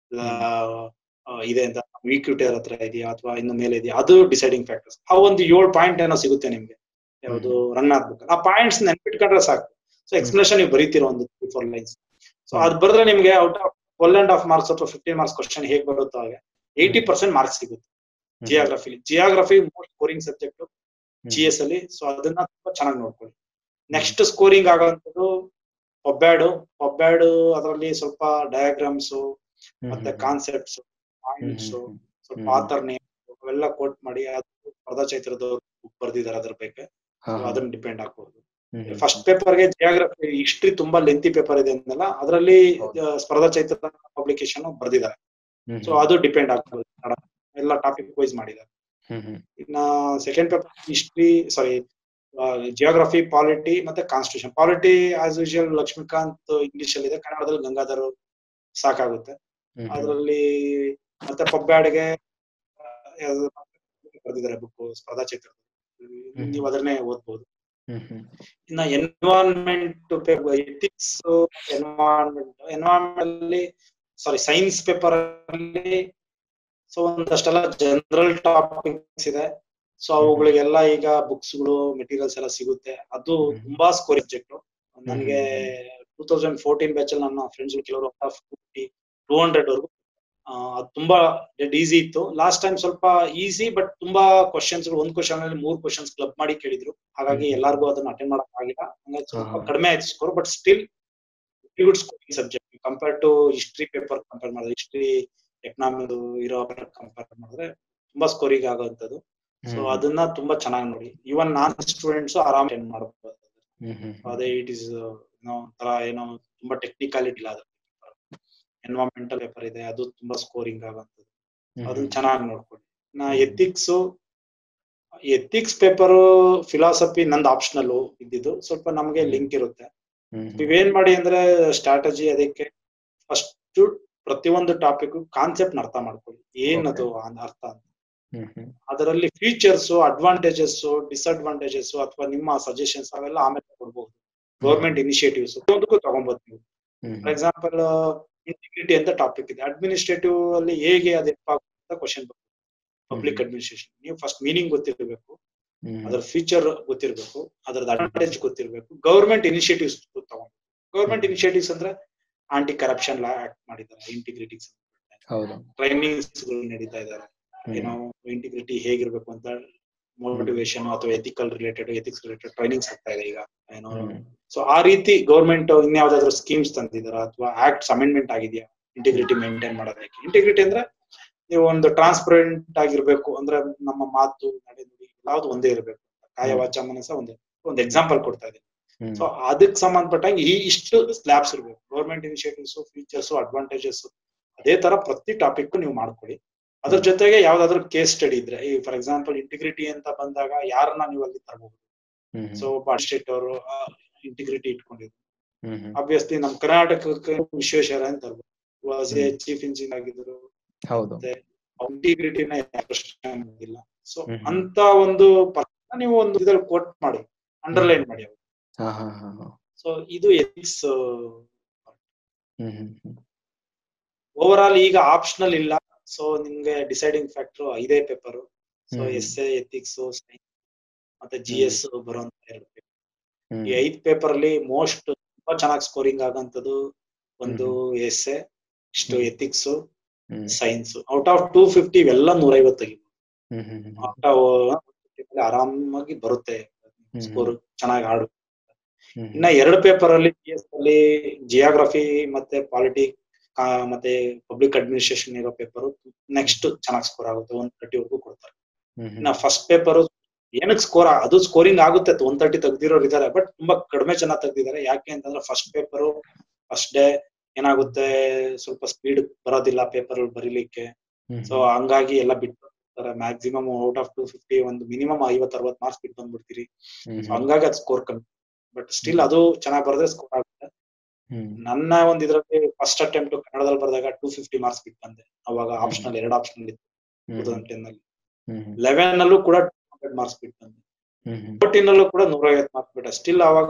ಇದೆ ಅಂತ, ಈಕ್ವಿಟರ್ ಹತ್ರ ಇದೆಯಾ ಅಥವಾ ಇನ್ನು ಮೇಲೆ ಇದೆಯಾ, ಅದು ಡಿಸೈಡಿಂಗ್ ಫ್ಯಾಕ್ಟರ್ಸ್. ಆ ಒಂದು ಏಳು ಪಾಯಿಂಟ್ ಏನೋ ಸಿಗುತ್ತೆ ನಿಮ್ಗೆ ಯಾವ್ದು ರಂಗನಾಥ್ ಬುಕ್. ಆ ಪಾಯಿಂಟ್ಸ್ ನೆನ್ಪಿಟ್ಕೊಂಡ್ರೆ ಸಾಕು. ಸೊ ಎಕ್ಸ್ಪ್ಲನೇಷನ್ ನೀವು ಬರೀತೀರೋ ಒಂದು ತ್ರೀ ಫೋರ್ ಲೈನ್ಸ್. ಸೊ ಅದ್ ಬರೆದ್ರೆ ನಿಮ್ಗೆ out of twelve and half marks ಅಥವಾ ಫಿಫ್ಟೀನ್ ಮಾರ್ಕ್ಸ್ ಕ್ವಶನ್ ಹೇಗೆ ಬರುತ್ತೋ ಹಾಗೆ ಏಯ್ಟಿ ಪರ್ಸೆಂಟ್ ಮಾರ್ಕ್ಸ್ ಸಿಗುತ್ತೆ ಜಿಯಾಗ್ರಫಿಲಿ. Geography most scoring subject G S ಅಲ್ಲಿ. ಸೊ ಅದನ್ನ ತುಂಬಾ ಚೆನ್ನಾಗಿ ನೋಡ್ಕೊಳ್ಳಿ. Next scoring ಆಗೋಂಥದ್ದು ಪಬ್ಬ್ಯಾಡು. ಪಬ್ಬ್ಯಾಡು ಅದರಲ್ಲಿ ಸ್ವಲ್ಪ ಡಯಾಗ್ರಾಮ್ಸ್ ಮತ್ತೆ ಕಾನ್ಸೆಪ್ಟ್ಸ್, ಪಾಯಿಂಟ್ಸ್, ಸ್ವಲ್ಪ ಆಥರ್ ನೇಮ್ ಅವೆಲ್ಲ ಕೋಟ್ ಮಾಡಿ, ಅದು ಸ್ಪರ್ಧಾ ಚೈತ್ರದವ್ರು ಬುಕ್ ಬರ್ದಿದ್ದಾರೆ ಅದ್ರ ಬಗ್ಗೆ. ಅದನ್ನ ಡಿಪೆಂಡ್ ಆಗ್ಬಹುದು. ಫಸ್ಟ್ ಪೇಪರ್ಗೆ ಜಿಯಾಗ್ರಫಿ, ಹಿಸ್ಟ್ರಿ ತುಂಬಾ ಲೆಂತಿ ಪೇಪರ್ ಇದೆ ಅಂದಲ್ಲ, ಅದರಲ್ಲಿ ಸ್ಪರ್ಧಾ ಚೈತ್ರ ಪಬ್ಲಿಕೇಶನ್ ಬರ್ದಿದ್ದಾರೆ. ಸೊ ಅದು ಡಿಪೆಂಡ್ ಆಗ್ಬಹುದು. ಎಲ್ಲ ಟಾಪಿಕ್ ವೈಸ್ ಮಾಡಿದ್ದಾರೆ. ಇನ್ನ second paper history sorry geography, polity ಮತ್ತೆ constitution. Polity as usual Lakshmikant English ಅಲ್ಲಿ ಇದೆ, ಕನ್ನಡದಲ್ಲಿ ಗಂಗಾಧರ್ ಸಾಕಾಗುತ್ತೆ. ಅದರಲ್ಲಿ ಮತ್ತೆ ಪಬ್ಬ್ಯಾಡ್ಗೆ ಬರೆದಿದ್ದಾರೆ ಬುಕ್ ಸ್ಪರ್ಧಾ ಚೇತನ, ನೀವು ಅದನ್ನೇ ಓದ್ಬೋದು. ಇನ್ನ environment paper, ethics, environment environment sorry science paper ಅಲ್ಲಿ ಸೊ ಒಂದಷ್ಟೆಲ್ಲ ಜನರಲ್ ಟಾಪಿಕ್ಸ್ ಇದೆ. ಸೊ ಅವುಗಳಿಗೆಲ್ಲ ಈಗ ಬುಕ್ಸ್ ಗಳು ಮೆಟೀರಿಯಲ್ಸ್ ಎಲ್ಲ ಸಿಗುತ್ತೆ. ಅದು ತುಂಬಾ ಸ್ಕೋರ್ ಸಬ್ಜೆಕ್ಟ್. ನನಗೆ ಟೂ ತೌಸಂಡ್ ಫೋರ್ಟೀನ್ ಬ್ಯಾಚ್ ಅಲ್ಲಿ ನನ್ನ ಫ್ರೆಂಡ್ಸ್ ಕೆಲವರು ಟೂ ಹಂಡ್ರೆಡ್ ವರ್ಗು ಅದು ತುಂಬಾ ಡೆಡ್ ಈಸಿ ಇತ್ತು. ಲಾಸ್ಟ್ ಟೈಮ್ ಸ್ವಲ್ಪ ಈಸಿ ಬಟ್ ತುಂಬಾ ಕ್ವಶನ್ಸ್, ಒಂದ್ ಕ್ವಶನ್ ಅಲ್ಲಿ ಮೂರ್ ಕ್ವಶನ್ಸ್ ಕ್ಲಬ್ ಮಾಡಿ ಕೇಳಿದ್ರು, ಹಾಗಾಗಿ ಎಲ್ಲಾರ್ಗು ಅದನ್ನ ಅಟೆಂಡ್ ಮಾಡಕ್ ಆಗಿಲ್ಲ. ಹಂಗಾಗಿ ಸ್ವಲ್ಪ ಕಡಿಮೆ ಆಯ್ತು score, but still good scoring subject compare to history paper compare ಮಾಡಿದ್ರೆ, ಹಿಸ್ಟ್ರಿ ಎಕನಾಮಿಕ್ ಇರೋ ಕಂಪೇರ್ ಮಾಡಿದ್ರೆ ತುಂಬಾ ಸ್ಕೋರಿಂಗ್ ಆಗುವಂತದ್ದು. ಸೊ ಅದನ್ನ ತುಂಬಾ ಚೆನ್ನಾಗಿ ನೋಡಿ, ಈವನ್ ನಾನ್ ಸ್ಟೂಡೆಂಟ್ಸ್ ಆರಾಮ್ ಅಟೆಂಡ್ ಮಾಡಬಹುದು. ಅದೇ ಇಟ್ ಇಸ್ ಏನೋ ತರ ಏನೋ ತುಂಬಾ ಟೆಕ್ನಿಕಾಲಿಟಿ ಇಲ್ಲ. ಅದು ಎನ್ವೈರನ್ಮೆಂಟಲ್ ಪೇಪರ್ ಇದೆ, ಅದು ತುಂಬಾ ಸ್ಕೋರಿಂಗ್ ಆಗುವಂತದ್ದು, ಅದನ್ನ ಚೆನ್ನಾಗಿ ನೋಡ್ಕೊಳ್ಳಿ. ನಾ ಎಥಿಕ್ಸ್ ಎಥಿಕ್ಸ್ ಪೇಪರ್ ಫಿಲಾಸಫಿ ನಂದು ಆಪ್ಷನಲ್ ಇದ್ದಿದ್ದು, ಸ್ವಲ್ಪ ನಮ್ಗೆ ಲಿಂಕ್ ಇರುತ್ತೆ. ನೀವೇನ್ ಮಾಡಿ ಅಂದ್ರೆ ಸ್ಟ್ರಾಟಜಿ, ಅದಕ್ಕೆ ಫಸ್ಟ್ ಪ್ರತಿಯೊಂದು ಟಾಪಿಕ್ ಕಾನ್ಸೆಪ್ಟ್ ಅರ್ಥ ಮಾಡ್ಕೊಳ್ಳಿ, ಏನದು ಅರ್ಥ ಅಂತ. ಅದರಲ್ಲಿ ಫೀಚರ್ಸ್, ಅಡ್ವಾಂಟೇಜಸ್, ಡಿಸ್ಅಡ್ವಾಂಟೇಜಸ್ ಅಥವಾ ನಿಮ್ಮ ಸಜೆಷನ್ಸ್ ಅವೆಲ್ಲ ಆಮೇಲೆ ಕೊಡ್ಬಹುದು. ಗೌರ್ಮೆಂಟ್ ಇನಿಷಿಯೇಟಿವ್ಸ್ ಒಂದಕ್ಕೂ ತಗೊಬಹುದು ನೀವು. ಫಾರ್ ಎಕ್ಸಾಂಪಲ್ ಇಂಟಿಗ್ರಿಟಿ ಅಂತ ಟಾಪಿಕ್ ಇದೆ, ಅಡ್ಮಿನಿಸ್ಟ್ರೇಟಿವ್ ಅಲ್ಲಿ ಹೇಗೆ ಅದು ಹೆಲ್ಪ್ ಆಗುತ್ತೆ ಕ್ವಶನ್ ಬರುತ್ತೆ. ಪಬ್ಲಿಕ್ ಅಡ್ಮಿನಿಸ್ಟ್ರೇಷನ್ ನೀವು ಫಸ್ಟ್ ಮೀನಿಂಗ್ ಗೊತ್ತಿರಬೇಕು, ಅದರ ಫೀಚರ್ ಗೊತ್ತಿರಬೇಕು, ಅದರದ ಅಡ್ವಾಂಟೇಜ್ ಗೊತ್ತಿರಬೇಕು. ಗೌರ್ಮೆಂಟ್ ಇನಿಷಿಯೇಟಿವ್ಸ್ ತಗೊಂಡು, ಗೌರ್ಮೆಂಟ್ ಇನಿಷಿಯೇಟಿವ್ಸ್ ಅಂದ್ರೆ ಆಂಟಿ ಕರಪ್ಷನ್ ಲಾ ಆಕ್ಟ್ ಮಾಡಿದ್ದಾರೆ, ಇಂಟಿಗ್ರಿಟಿ ಟ್ರೈನಿಂಗ್ಸ್ ನಡೀತಾ ಇದ್ದಾರೆ, ಏನೋ ಇಂಟಿಗ್ರಿಟಿ ಹೇಗಿರ್ಬೇಕು ಅಂತ ಮೋಟಿವೇಶನ್ ಅಥವಾ ethical related ethics related trainings ಆಗ್ತಾ ಇದೆ ಈಗ ಏನೋ. ಸೊ ಆ ರೀತಿ ಗೌರ್ಮೆಂಟ್ ಇನ್ಯಾವ್ದಾದ್ರು ಸ್ಕೀಮ್ಸ್ ತಂದಿದಾರ ಅಥವಾ ಆಕ್ಟ್ಸ್ ಅಮೆಂಡ್ಮೆಂಟ್ ಆಗಿದೆಯಾ ಇಂಟಿಗ್ರಿಟಿ ಮೇಂಟೈನ್ ಮಾಡೋದಕ್ಕೆ. ಇಂಟಿಗ್ರಿಟಿ ಅಂದ್ರೆ ನೀವು ಒಂದು ಟ್ರಾನ್ಸ್ಪರೆಂಟ್ ಆಗಿರ್ಬೇಕು, ಅಂದ್ರೆ ನಮ್ಮ ಮಾತು ನಡೆ ನುಡಿ ಯಾವ್ದು ಒಂದೇ ಇರಬೇಕು, ಕಾಯ ವಾಚ ಮನಸ ಒಂದೇ. ಒಂದು ಎಕ್ಸಾಂಪಲ್ ಕೊಡ್ತಾ ಇದ್ದೀನಿ. ಸೊ ಅದಕ್ಕೆ ಸಂಬಂಧಪಟ್ಟಂಗೆ ಈ ಇಷ್ಟು ಸ್ಲ್ಯಾಬ್ಸ್ ಇರ್ಬೇಕು, ಗೌರ್ಮೆಂಟ್ ಇನಿಷಿಯೇಟಿವ್ಸ್, ಫೀಚರ್ಸ್, ಅಡ್ವಾಂಟೇಜಸ್. ಅದೇ ತರ ಪ್ರತಿ ಟಾಪಿಕ್ ನೀವು ಮಾಡ್ಕೊಳ್ಳಿ. ಅದ್ರ ಜೊತೆಗೆ ಯಾವ್ದಾದ್ರು ಕೇಸ್ ಸ್ಟಡಿ ಇದ್ರೆ, ಈ ಫಾರ್ ಎಕ್ಸಾಂಪಲ್ ಇಂಟಿಗ್ರಿಟಿ ಅಂತ ಬಂದಾಗ ಯಾರನ್ನ ನೀವು ಅಲ್ಲಿ ತರಬಹುದು. ಸೊ ಒಬ್ಬ ಅಡ್ಮಿನಿಸ್ಟ್ರೇಟ್ ಅವರು ಇಂಟಿಗ್ರಿಟಿ ಇಟ್ಕೊಂಡಿದ್ರು, ಆಬ್ವಿಯಸ್ಲಿ ನಮ್ ಕರ್ನಾಟಕಕ್ಕೆ ವಿಶ್ವೇಶ್ವರ ಅಂತ ತರಬಹುದು, ಚೀಫ್ ಇಂಜಿನಿಯರ್ ಆಗಿದ್ರು. ಇಂಟಿಗ್ರಿಟಿನ ಇಲ್ಲ. ಸೊ ಅಂತ ಒಂದು ನೀವು ಒಂದು ಇದ್ರಲ್ಲಿ ಕೋಟ್ ಮಾಡಿ, ಅಂಡರ್ಲೈನ್ ಮಾಡಿ. ಸೊ ಇದು ಎಥಿಕ್ಸ್. ಓವರ್ ಆಲ್ ಈಗ ಆಪ್ಷನಲ್ ಇಲ್ಲ. ಸೊ ನಿಮ್ಗೆ ಡಿಸೈಡಿಂಗ್ ಫ್ಯಾಕ್ಟರ್ ಐದೇ paper. So S A, ethics, science ಮತ್ತೆ ಜಿ ಎಸ್ ಬರುವಂತ ಎರಡು ಪೇಪರ್. ಈ ಐದ್ ಪೇಪರ್ ಅಲ್ಲಿ ಮೋಸ್ಟ್ ತುಂಬಾ ಚೆನ್ನಾಗಿ ಸ್ಕೋರಿಂಗ್ ಆಗಂತದ್ದು ಒಂದು ಎಸ್ ಎ, ಇಷ್ಟು ethics, science. Out of two fifty ಇವೆಲ್ಲ ನೂರ ಐವತ್ತು ತೆಗಿಬಹುದು, ಆರಾಮಾಗಿ ಬರುತ್ತೆ ಸ್ಕೋರ್, ಚೆನ್ನಾಗಿ ಆಡು. ಇನ್ನ ಎರಡು ಪೇಪರ್ ಅಲ್ಲಿ ಜಿ ಎಸ್ ಅಲ್ಲಿ ಜಿಯೋಗ್ರಫಿ ಮತ್ತೆ ಪಾಲಿಟಿ ಮತ್ತೆ ಪಬ್ಲಿಕ್ ಅಡ್ಮಿನಿಸ್ಟ್ರೇಷನ್ ಇರೋ ಪೇಪರ್ ನೆಕ್ಸ್ಟ್ ಚೆನ್ನಾಗಿ ಸ್ಕೋರ್ ಆಗುತ್ತೆ, ಒನ್ ತರ್ಟಿ ವರ್ಗೂ ಕೊಡ್ತಾರೆ. ಇನ್ನ ಫಸ್ಟ್ ಪೇಪರ್ ಏನಕ್ಕೆ ಸ್ಕೋರ್, ಅದು ಸ್ಕೋರಿಂಗ್ ಆಗುತ್ತೆ, ಒನ್ ತರ್ಟಿ ತೆಗ್ದಿರೋರು ಇದಾರೆ, ಬಟ್ ತುಂಬಾ ಕಡಿಮೆ ಜನ ತೆಗ್ದಿದ್ದಾರೆ. ಯಾಕೆ ಅಂತಂದ್ರೆ ಫಸ್ಟ್ ಪೇಪರ್ ಫಸ್ಟ್ ಡೇ ಏನಾಗುತ್ತೆ, ಸ್ವಲ್ಪ ಸ್ಪೀಡ್ ಬರೋದಿಲ್ಲ ಪೇಪರ್ ಬರೀಲಿಕ್ಕೆ. ಸೊ ಹಂಗಾಗಿ ಎಲ್ಲ ಬಿಟ್ಟು maximum out of two fifty ಒಂದು ಮಿನಿಮಮ್ ಐವತ್ ಅರವತ್ ಮಾರ್ಕ್ಸ್ ಬಿಟ್ಟು ಬಂದ್ಬಿಡ್ತೀರಿ. ಸೊ ಹಂಗಾಗಿ ಅದು ಸ್ಕೋರ್ ಕಮ್ಮಿ, ಬಟ್ ಸ್ಟಿಲ್ ಅದು ಚೆನ್ನಾಗಿ ಬರೆದ್ರೆ ಸ್ಕೋರ್ ಆಗುತ್ತೆ. ನನ್ನ ಒಂದ್ ಇದ್ರಲ್ಲಿ ಫಸ್ಟ್ ಅಟೆಂಪ್ಟ್ ಕನ್ನಡದಲ್ಲಿ ಬರೆದಾಗ ಟೂ ಫಿಫ್ಟಿ ಮಾರ್ಕ್ಸ್ ಬಿಟ್ಟು ಬಂದೆ. ಅವಾಗ ಆಪ್ಷನಲ್ ಎರಡು ಆಪ್ಷನಲ್ ಇತ್ತು ಟೂ ತೌಸಂಡ್ ಟೆನ್ ಅಲ್ಲಿ. ಲೆವೆನ್ ಅಲ್ಲೂ ಕೂಡ ಟೂ ಹಂಡ್ರೆಡ್ ಮಾರ್ಕ್ಸ್ ಬಿಟ್ಟು ಬಂದೆ, ಫೋರ್ಟೀನ್ ಅಲ್ಲೂ ಕೂಡ ನೂರ ಐವತ್ತು ಮಾರ್ಕ್ಸ್ ಬಿಟ್ಟ. ಸ್ಟಿಲ್ ಅವಾಗ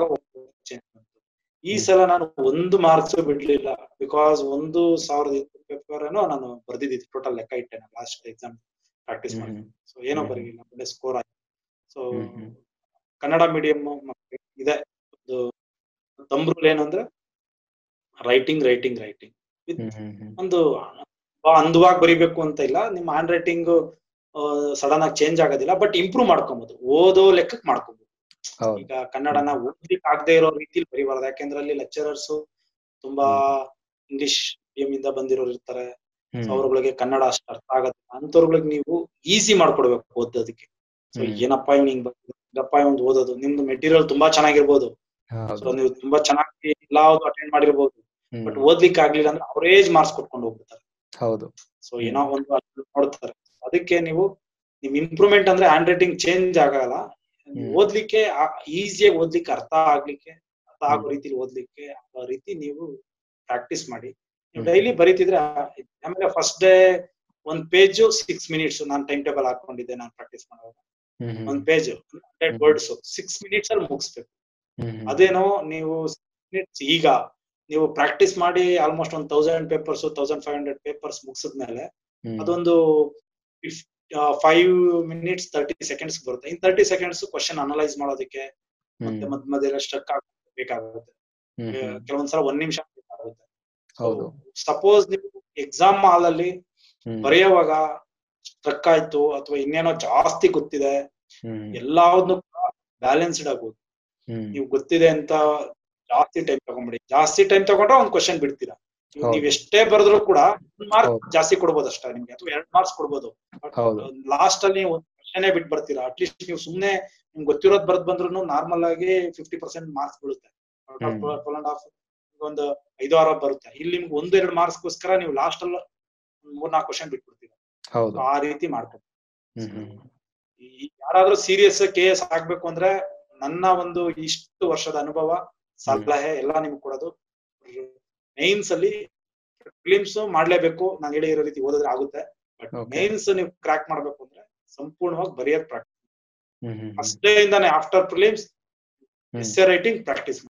ಈ ಸಲ ನಾನು ಒಂದು ಮಾರ್ಕ್ಸ್ ಬಿಡ್ಲಿಲ್ಲ, ಬಿಕಾಸ್ ಒಂದು ಸಾವಿರದ ಎಂಟು ಪೇಪರ್ ಏನೋ ನಾನು ಬರ್ದಿದ್ದಿತ್ತು ಟೋಟಲ್ ಲೆಕ್ಕ ಇಟ್ಟೆ ನಾನು ಲಾಸ್ಟ್ ಎಕ್ಸಾಮ್ ಪ್ರಾಕ್ಟೀಸ್ ಮಾಡಿ. ಸೊ ಏನೋ ಬರೀಲಿಲ್ಲ, ಒಳ್ಳೆ ಸ್ಕೋರ್ ಆಯ್ತು. ಸೊ ಕನ್ನಡ ಮೀಡಿಯಂ ಇದೆ, ಒಂದು ತಂಬ್ರೂಲ್ ಏನು ಅಂದ್ರೆ ರೈಟಿಂಗ್ ರೈಟಿಂಗ್ ರೈಟಿಂಗ್ ಒಂದು ಅಂದವಾಗಿ ಬರಿಬೇಕು ಅಂತ ಇಲ್ಲ, ನಿಮ್ಮ ಹ್ಯಾಂಡ್ ರೈಟಿಂಗ್ ಸಡನ್ ಆಗಿ ಚೇಂಜ್ ಆಗೋದಿಲ್ಲ, ಬಟ್ ಇಂಪ್ರೂವ್ ಮಾಡ್ಕೊಬಹುದು, ಓದೋ ಲೆಕ್ಕಕ್ಕೆ ಮಾಡ್ಕೊಬಹುದು. ಈಗ ಕನ್ನಡನ ಓದ್ಲಿಕ್ಕೆ ಆಗದೆ ಇರೋ ರೀತಿಲಿ ಬರಿಬಾರ್ದು, ಯಾಕೆಂದ್ರೆ ಅಲ್ಲಿ ಲೆಕ್ಚರರ್ಸ್ ತುಂಬಾ ಇಂಗ್ಲಿಷ್ ಮೀಡಿಯಂ ಇಂದ ಬಂದಿರೋರು ಇರ್ತಾರೆ. ಅವ್ರಗಳಿಗೆ ಕನ್ನಡ ಅಷ್ಟು ಅರ್ಥ ಆಗತ್ತೆ, ಅಂತವ್ರಗಳಿಗೆ ನೀವು ಈಸಿ ಮಾಡ್ಕೊಡ್ಬೇಕು ಓದೋದಕ್ಕೆ. ಸೊ ಏನಪ್ಪಾ ಹಿಂಗ್ ಹಿಂಗಪ್ಪ ಒಂದು ಓದೋದು, ನಿಮ್ದು ಮೆಟೀರಿಯಲ್ ತುಂಬಾ ಚೆನ್ನಾಗಿರ್ಬೋದು, ಸೊ ನೀವು ತುಂಬಾ ಚೆನ್ನಾಗಿ ಎಲ್ಲಾವುದು ಅಟೆಂಡ್ ಮಾಡಿರ್ಬೋದು, ಬಟ್ ಓದ್ಲಿಕ್ಕೆ ಆಗ್ಲಿಲ್ಲ ಅಂದ್ರೆ ಅವರೇಜ್ ಮಾರ್ಕ್ಸ್ ಕೊಟ್ಕೊಂಡು ಹೋಗ್ಬಿಡ್ತಾರೆ. ಹೌದು. ಸೊ ಏನೋ ಒಂದು ನೋಡ್ತಾರೆ. ಅದಕ್ಕೆ ನೀವು ನಿಮ್ ಇಂಪ್ರೂವ್ಮೆಂಟ್ ಅಂದ್ರೆ ಹ್ಯಾಂಡ್ ರೈಟಿಂಗ್ ಚೇಂಜ್ ಆಗಲ್ಲ, ನಿಮ್ಗೆ ಹ್ಮ್. ಓದ್ಲಿಕ್ಕೆ ಈಸಿಯಾಗಿ ಓದ್ಲಿಕ್ಕೆ ಅರ್ಥ ಆಗ್ಲಿಕ್ಕೆ ಅರ್ಥ ಆಗೋ ಹ್ಮ್. ರೀತಿಲಿ ಓದ್ಲಿಕ್ಕೆ ಆ ರೀತಿ ನೀವು ಪ್ರಾಕ್ಟೀಸ್ ಮಾಡಿ. ನೀವು ಹ್ಮ್. ಡೈಲಿ ಬರೀತಿದ್ರೆ ಆ- ಆಮೇಲೆ ಫಸ್ಟ್ ಡೇ ಒಂದ್ ಪೇಜ್ ಸಿಕ್ಸ್ ಮಿನಿಟ್ಸ್ ನಾನು ಟೈಮ್ ಟೇಬಲ್ ಹಾಕೊಂಡಿದ್ದೆ ನಾನು ಪ್ರಾಕ್ಟೀಸ್ ಮಾಡುವಾಗ. ಹ್ಮ್. ಹ್ಮ್. ಒಂದ್ page hundred hmm. Words six minutes ಅಲ್ಲಿ ಮುಗಿಸ್ಬೇಕು. ಹ್ಮ್. ಹ್ಮ್. ಅದೇನೋ ನೀವು ಮಿನಿಟ್ಸ್ ಈಗ ನೀವು ಪ್ರಾಕ್ಟೀಸ್ ಮಾಡಿ ಆಲ್ಮೋಸ್ಟ್ ಒಂದ್ thousand papers thousand five hundred papers ಮುಗಿಸಿದ್ಮೇಲೆ ಹ್ಮ್. ಅದೊಂದು ಫೈವ್ ಮಿನಿಟ್ಸ್ ತರ್ಟಿ ಸೆಕೆಂಡ್ಸ್ ಬರುತ್ತೆ. In thirty seconds question analyse ಮಾಡೋದಕ್ಕೆ ಮತ್ತೆ ಹ್ಮ್. ಮಧ್ಯ ಮಧ್ಯೆ ಸ್ಟ್ರಕ್ ಬೇಕಾಗುತ್ತೆ. ಹ್ಮ್. ಹ್ಮ್. ಕೆಲವೊಂದ್ಸಲ ಒಂದ್ ನಿಮಿಷ ಬೇಕಾಗುತ್ತೆ. ಹೌದು. ಸಪೋಸ್ ನೀವು ಎಕ್ಸಾಮ್ ಹಾಲ್ ಅಲ್ಲಿ ಹ್ಮ್. ಬರೆಯುವಾಗ ಸ್ಟ್ರಕ್ ಆಯ್ತು ಅಥವಾ ಇನ್ನೇನೋ ಜಾಸ್ತಿ ಗೊತ್ತಿದೆ, ಹ್ಮ್. ಎಲ್ಲಾವ್ದನ್ನು ಬ್ಯಾಲೆನ್ಸ್ಡ್ ಆಗೋದು. ಹ್ಮ್. ನೀವು ಗೊತ್ತಿದೆ ಅಂತ ಜಾಸ್ತಿ ಟೈಮ್ ತಗೊಂಡ್ಬಿಡಿ. ಜಾಸ್ತಿ ಟೈಮ್ ತಗೊಂಡ್ರೆ ಒಂದ್ ಕ್ವಶನ್ ಬಿಡ್ತೀರಾ. ನೀವು ಹೌದು. ನೀವ್ ಎಷ್ಟೇ ಬರೆದ್ರು ಕೂಡ ಒಂದ್ ಮಾರ್ಕ್ ಹೌದು. ಜಾಸ್ತಿ ಕೊಡ್ಬೋದು ಅಷ್ಟೇ ನಿಮ್ಗೆ, ಅಥವಾ ಎರಡ್ ಮಾರ್ಕ್ಸ್ ಕೊಡ್ಬೋದು. ಹೌದು. ಲಾಸ್ಟ್ ಅಲ್ಲಿ ಒಂದ್ ಕ್ವಶನ್ ಬಿಟ್ಟು ಬರ್ತೀರಾ. ಅಟ್ಲೀಸ್ಟ್ ನೀವು ಸುಮ್ನೆ ನಿಮ್ಗೆ ಗೊತ್ತಿರೋದ್ ಬರ್ದ್ ಬಂದ್ರು ನಾರ್ಮಲ್ ಆಗಿ ಫಿಫ್ಟಿ ಪರ್ಸೆಂಟ್ ಮಾರ್ಕ್ಸ್ ಬೀಳುತ್ತೆ. Out of hmm. Twelve and half ಒಂದು ಐದು ಆರು ಬರುತ್ತೆ. ಇಲ್ಲಿ ನಿಮ್ಗೆ ಒಂದು ಎರಡು ಮಾರ್ಕ್ಸ್ ಗೋಸ್ಕರ ನೀವು ಲಾಸ್ಟ್ ಅಲ್ಲಿ ಮೂರ್ ನಾಲ್ಕು ಕ್ವಶನ್ ಬಿಟ್ಬಿಡ್ತೀರಾ. ಹೌದು. ಆ ರೀತಿ ಮಾಡ್ಕೊಂಡು ಹ್ಮ್. ಹ್ಮ್. ಯಾರಾದ್ರೂ ಸೀರಿಯಸ್ ಕೆ ಎಸ್ ಆಗ್ಬೇಕು ಅಂದ್ರೆ ನನ್ನ ಒಂದು ಇಷ್ಟು ವರ್ಷದ ಅನುಭವ ಸಲಹೆ ಎಲ್ಲ ನಿಮ್ಗೆ ಕೊಡೋದು, ಮೇನ್ಸ್ ಅಲ್ಲಿ ಫಿಲಿಮ್ಸ್ ಮಾಡ್ಲೇಬೇಕು. ನಾನು ಹೇಳಿರೋ ರೀತಿ ಓದಿದ್ರೆ ಆಗುತ್ತೆ. But Okay. ಮೇನ್ಸ್ ನೀವು ಕ್ರಾಕ್ ಮಾಡ್ಬೇಕು ಅಂದ್ರೆ ಸಂಪೂರ್ಣವಾಗಿ ಬರೆಯೋದ್ practice. Hmm. Hmm. First day ಇಂದಾನೆ after prelims hmm. Essay writing practice.